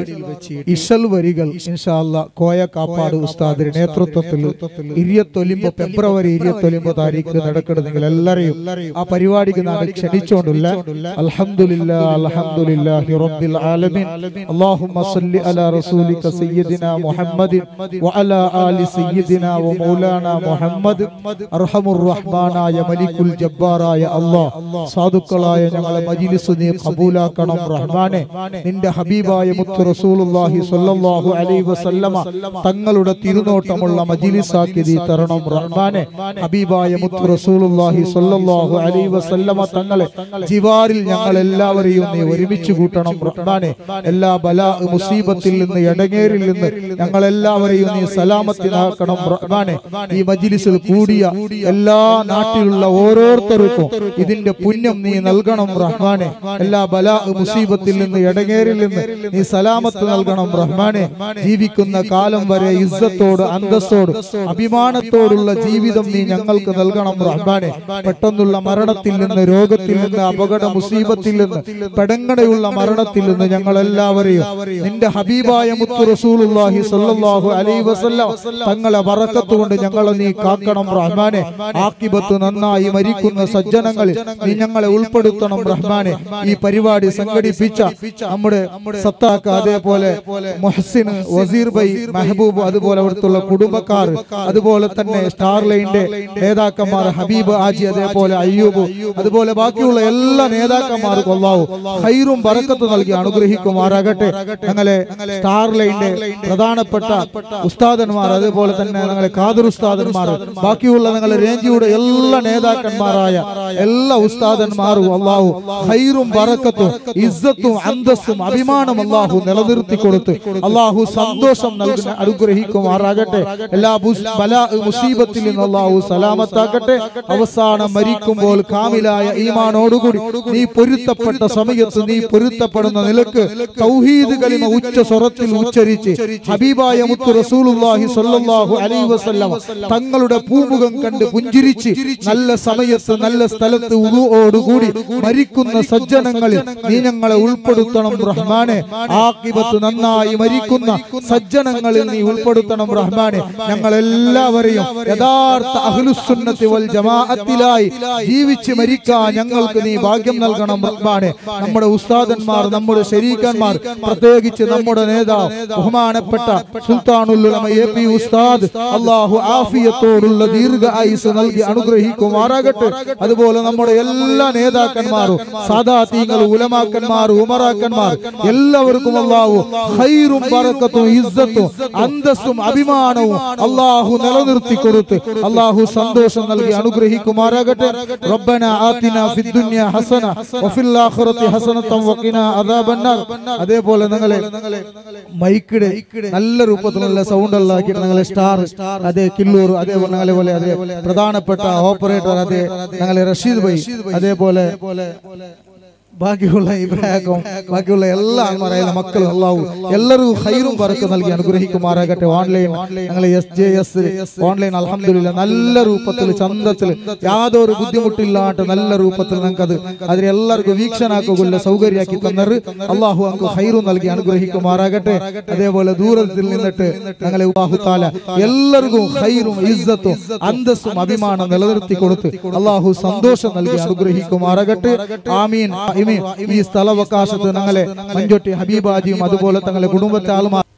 ഇശൽ വരികൾ ഇൻഷാ അല്ലാഹ് കോയ കാപ്പാട് ഉസ്താദിന്റെ നേതൃത്വത്തിൽ ഇരിയത്തൊലിമ്പോ ഫെബ്രുവരി ഇരിയത്തൊലിമ്പോ താരീഖ് നടക്കുന്നത്. നിങ്ങൾ എല്ലാവരെയും ആ പരിപാടിക്ക് നാളെ ക്ഷണിച്ചോണ്ടില്ല. അൽഹംദുലില്ലാ അൽഹംദുലില്ലാഹി റബ്ബിൽ ആലമീൻ. اللهم صل على رسولك سيدنا محمد وعلى آل سيدنا ومولانا محمد. അർഹമുർ റഹ്മാനായ മലിക്കുൽ ജബ്ബാറായ അല്ലാഹ് സാദുക്കളായ ഞങ്ങളെ മജ്ലിസ് നീ ഖബൂലാക്കണം റഹ്മാനെ. നിന്റെ ഹബീബായ മുത്ത് റസൂലുള്ളാഹി സ്വല്ലല്ലാഹു അലൈഹി വസല്ലമ തങ്ങളുടെ തിരുനോട്ടമുള്ള മജ്ലിസാക്കി നീ തരണം റഹ്മാനെ. ഹബീബായ മുത്ത് റസൂലുള്ളാഹി സ്വല്ലല്ലാഹു അലൈഹി വസല്ലമ തങ്ങളെ ജിവാറിൽ ഞങ്ങൾ എല്ലാവരെയും നീ ഒരുമിച്ച് കൂട്ടണം റഹ്മാനെ. എല്ലാ ബലാ മുസീബത്തിൽ നിന്ന് എടങ്ങേറിൽ നിന്ന് ഞങ്ങൾ എല്ലാവരെയും നീ സലാമത്തിലാക്കണം റഹ്മാനെ. ഈ മജ്ലിസിൽ കൂടിയ എല്ലാ നാട്ടിലുള്ള ഓരോരുത്തർക്കും ഇതിന്റെ പുണ്യം നീ നൽകണം റഹ്മാനെ. എല്ലാ ബലാ മുസീബത്തിൽ നിന്ന് എടങ്ങേറിൽ നിന്ന് നീ സലാമത്ത് നൽകണം റഹ്മാനെ. ജീവിക്കുന്ന കാലം വരെ ഇസ്സത്തോട് അന്തസ്സോട് അഭിമാനത്തോടുള്ള ജീവിതം നീ ഞങ്ങൾക്ക് നൽകണം റഹ്മാനെ. പെട്ടെന്നുള്ള മരണത്തിൽ നിന്ന്, രോഗത്തിൽ നിന്ന്, അപകട മുസീബത്തിൽ നിന്ന്, പെടങ്ങടയുള്ള മരണത്തിൽ നിന്ന് ഞങ്ങൾ എല്ലാവരെയും നിന്റെ ഹബീബായ മുത്ത് റസൂലുള്ളാഹി സ്വല്ലല്ലാഹു അലൈഹി വസല്ലം തങ്ങളെ ബറക്കത്ത് കൊണ്ട് ഞങ്ങളെ നീ കാക്കണം റഹ്മാനെ. ആഖിബത്ത് നന്നായി മരിക്കുന്ന സജ്ജനങ്ങളിൽ നീ ഞങ്ങളെ ഉൾപ്പെടുത്തണം റഹ്മാനെ. ഈ പരിപാടി സംഘടിപ്പിച്ച നമ്മുടെ സത്താക്ക, അതേപോലെ മുഹസിൻ, വസീർ ബൈ, മെഹബൂബ്, അതുപോലെ അവിടുത്തെ കുടുംബക്കാർ, അതുപോലെ തന്നെ സ്റ്റാർലൈന്റെ നേതാക്കന്മാർ ഹബീബ് ആജി, അതേപോലെ അയ്യൂബ്, അതുപോലെ ബാക്കിയുള്ള എല്ലാ നേതാക്കന്മാർക്കും അല്ലാഹു ഖൈറും ബറക്കത്തും നൽകി അനുഗ്രഹിക്കുമാറാകട്ടെ. ഞങ്ങളെ സ്റ്റാർലൈന്റെ പ്രധാനപ്പെട്ട ഉസ്താദന്മാർ, അതുപോലെ തന്നെ ഞങ്ങളെ ഖാദിർ ഉസ്താദന്മാർ, ബാക്കിയുള്ള ഞങ്ങളെ റേഞ്ചിയുടെ എല്ലാ നേതാക്കന്മാരായ എല്ലാ ഉസ്താദന്മാരും അല്ലാഹു ഖൈറും ബറക്കത്തും ഇസ്സത്തും അന്തസ്സും അഭിമാനം അല്ലാഹു നിലനിർത്തി കൊടുത്ത് അല്ലാഹു സന്തോഷം നൽകുന്ന അനുഗ്രഹിക്കുമാറാകട്ടെ. എല്ലാ ബലാ മുസീബത്തിൽ നിന്ന് അല്ലാഹു സലാമത്താക്കട്ടെ. അവസാനം മരിക്കുമ്പോൾ കാമിലായ ഈമാനോടുകൂടി നീ പൊരുത്തപ്പെട്ട സമയത്ത് നീ പൊരുത്തപ്പെട്ട പൊരുത്തപ്പെടുന്ന നിലക്ക് തൗഹീദ് കലിമ ഉച്ച സ്വരത്തിൽ ഉച്ചരിച്ച് ഹബീബായ മുത്തു റസൂലുള്ളാഹി സ്വല്ലല്ലാഹു അലൈഹി വസല്ലം തങ്ങളുടെ പൂമുഖം കണ്ട് പുഞ്ചിരിച്ച് നല്ല സമയത്ത് നല്ല സ്ഥലത്ത് ഉളൂഓടുകൂടി മരിക്കുന്ന സജ്ജനങ്ങളിൽ നീ ഞങ്ങളെ ഉൾപ്പെടുത്തണം റഹ്മാനെ. ആഖിബത്ത് നന്നായി മരിക്കുന്ന സജ്ജനങ്ങളിൽ നീ ഉൾപ്പെടുത്തണം റഹ്മാനെ. ഞങ്ങൾ എല്ലാവരെയും യഥാർത്ഥ അഹ്ലുസുന്നത്തി വൽ ജമാഅത്തിലായി ജീവിച്ച് മരിക്കാൻ ഞങ്ങൾക്ക് നീ ഭാഗ്യം നൽകണം റഹ്മാനെ. നമ്മുടെ ഉസ്താദന്മാർ, നമ്മുടെ ശരീക്കന്മാർ, പ്രത്യേകിച്ച് നമ്മുടെ നേതാവ് ബഹുമാനപ്പെട്ട സുൽത്താനുൽ ഉലമ എ പി ഉസ്താദ് അല്ലാഹു ആഫിയത്തോടുള്ള ദീർഘ ആയുസ് നൽകി അനുഗ്രഹിക്കുമാറാകട്ടെ. അതുപോലെ നമ്മുടെ എല്ലാ നേതാക്കന്മാരും, സാദാതീങ്ങൾ, ഉലമാക്കന്മാർ, ഉമറാക്കന്മാർ എല്ലാവർക്കും അല്ലാഹു ഖൈറും ബറക്കത്തും ഇസ്സത്തും അന്തസ്സും അഭിമാനവും അല്ലാഹു നിലനിർത്തി കൊടുത്ത് അല്ലാഹു സന്തോഷം നൽകി അനുഗ്രഹിക്കുമാറാകട്ടെ. റബ്ബന ആതിനാ ഫിദ് ദുനിയ ഹസന വഫിൽ ആഖിറതി ഹസനതൻ വഖിനാ അദാബന്നാർ. അതേപോലെ നിങ്ങളെ മൈക്കിടെ നല്ല രൂപത്തിലുള്ള സൗണ്ട് ഉണ്ടാക്കിയിട്ട് നിങ്ങളെ സ്റ്റാർ അതേ കില്ലൂർ, അതേപോലെ നിങ്ങളെ പോലെ അതേ പ്രധാനപ്പെട്ട ഓപ്പറേറ്റർ അതേ ഞങ്ങളെ റഷീദ് ഭായി, അതേപോലെ ബാക്കിയുള്ള ഇബ്രാഹിം, ബാക്കിയുള്ള എല്ലാ ആൾമാരായാലും മക്കളും അല്ലാഹു എല്ലാവർക്കും ഖൈറും ബറക്കത്തും നൽകി അനുഗ്രഹിക്കുമാറാകട്ടെ. ഓൺലൈൻ ഞങ്ങൾ എസ് ജെ എസ് ഓൺലൈൻ അൽഹംദുലില്ലാ നല്ല രൂപത്തിൽ ചന്തത്തിൽ യാതൊരു ബുദ്ധിമുട്ടില്ലാണ്ട് നല്ല രൂപത്തിൽ ഞങ്ങൾക്കത് അതിന് എല്ലാവർക്കും വീക്ഷണാക്കുള്ള സൗകര്യമാക്കി തന്നത് അല്ലാഹു നമുക്ക് ഖൈറും നൽകി അനുഗ്രഹിക്കുമാറാകട്ടെ. അതേപോലെ ദൂരത്തിൽ നിന്നിട്ട് ഞങ്ങളെ അല്ലാഹു തആല എല്ലാവർക്കും ഖൈറും ഇസ്സത്തും അന്തസ്സും അഭിമാനം നിലനിർത്തി കൊടുത്ത് അല്ലാഹു സന്തോഷം നൽകി അനുഗ്രഹിക്കുമാറാകട്ടെ. ആമീൻ. ഈ സ്ഥലവകാശത്ത് ഞങ്ങളെ മഞ്ചൊട്ടി ഹബീബാജിയും അതുപോലെ തങ്ങളുടെ കുടുംബത്തെ ആളുമാർ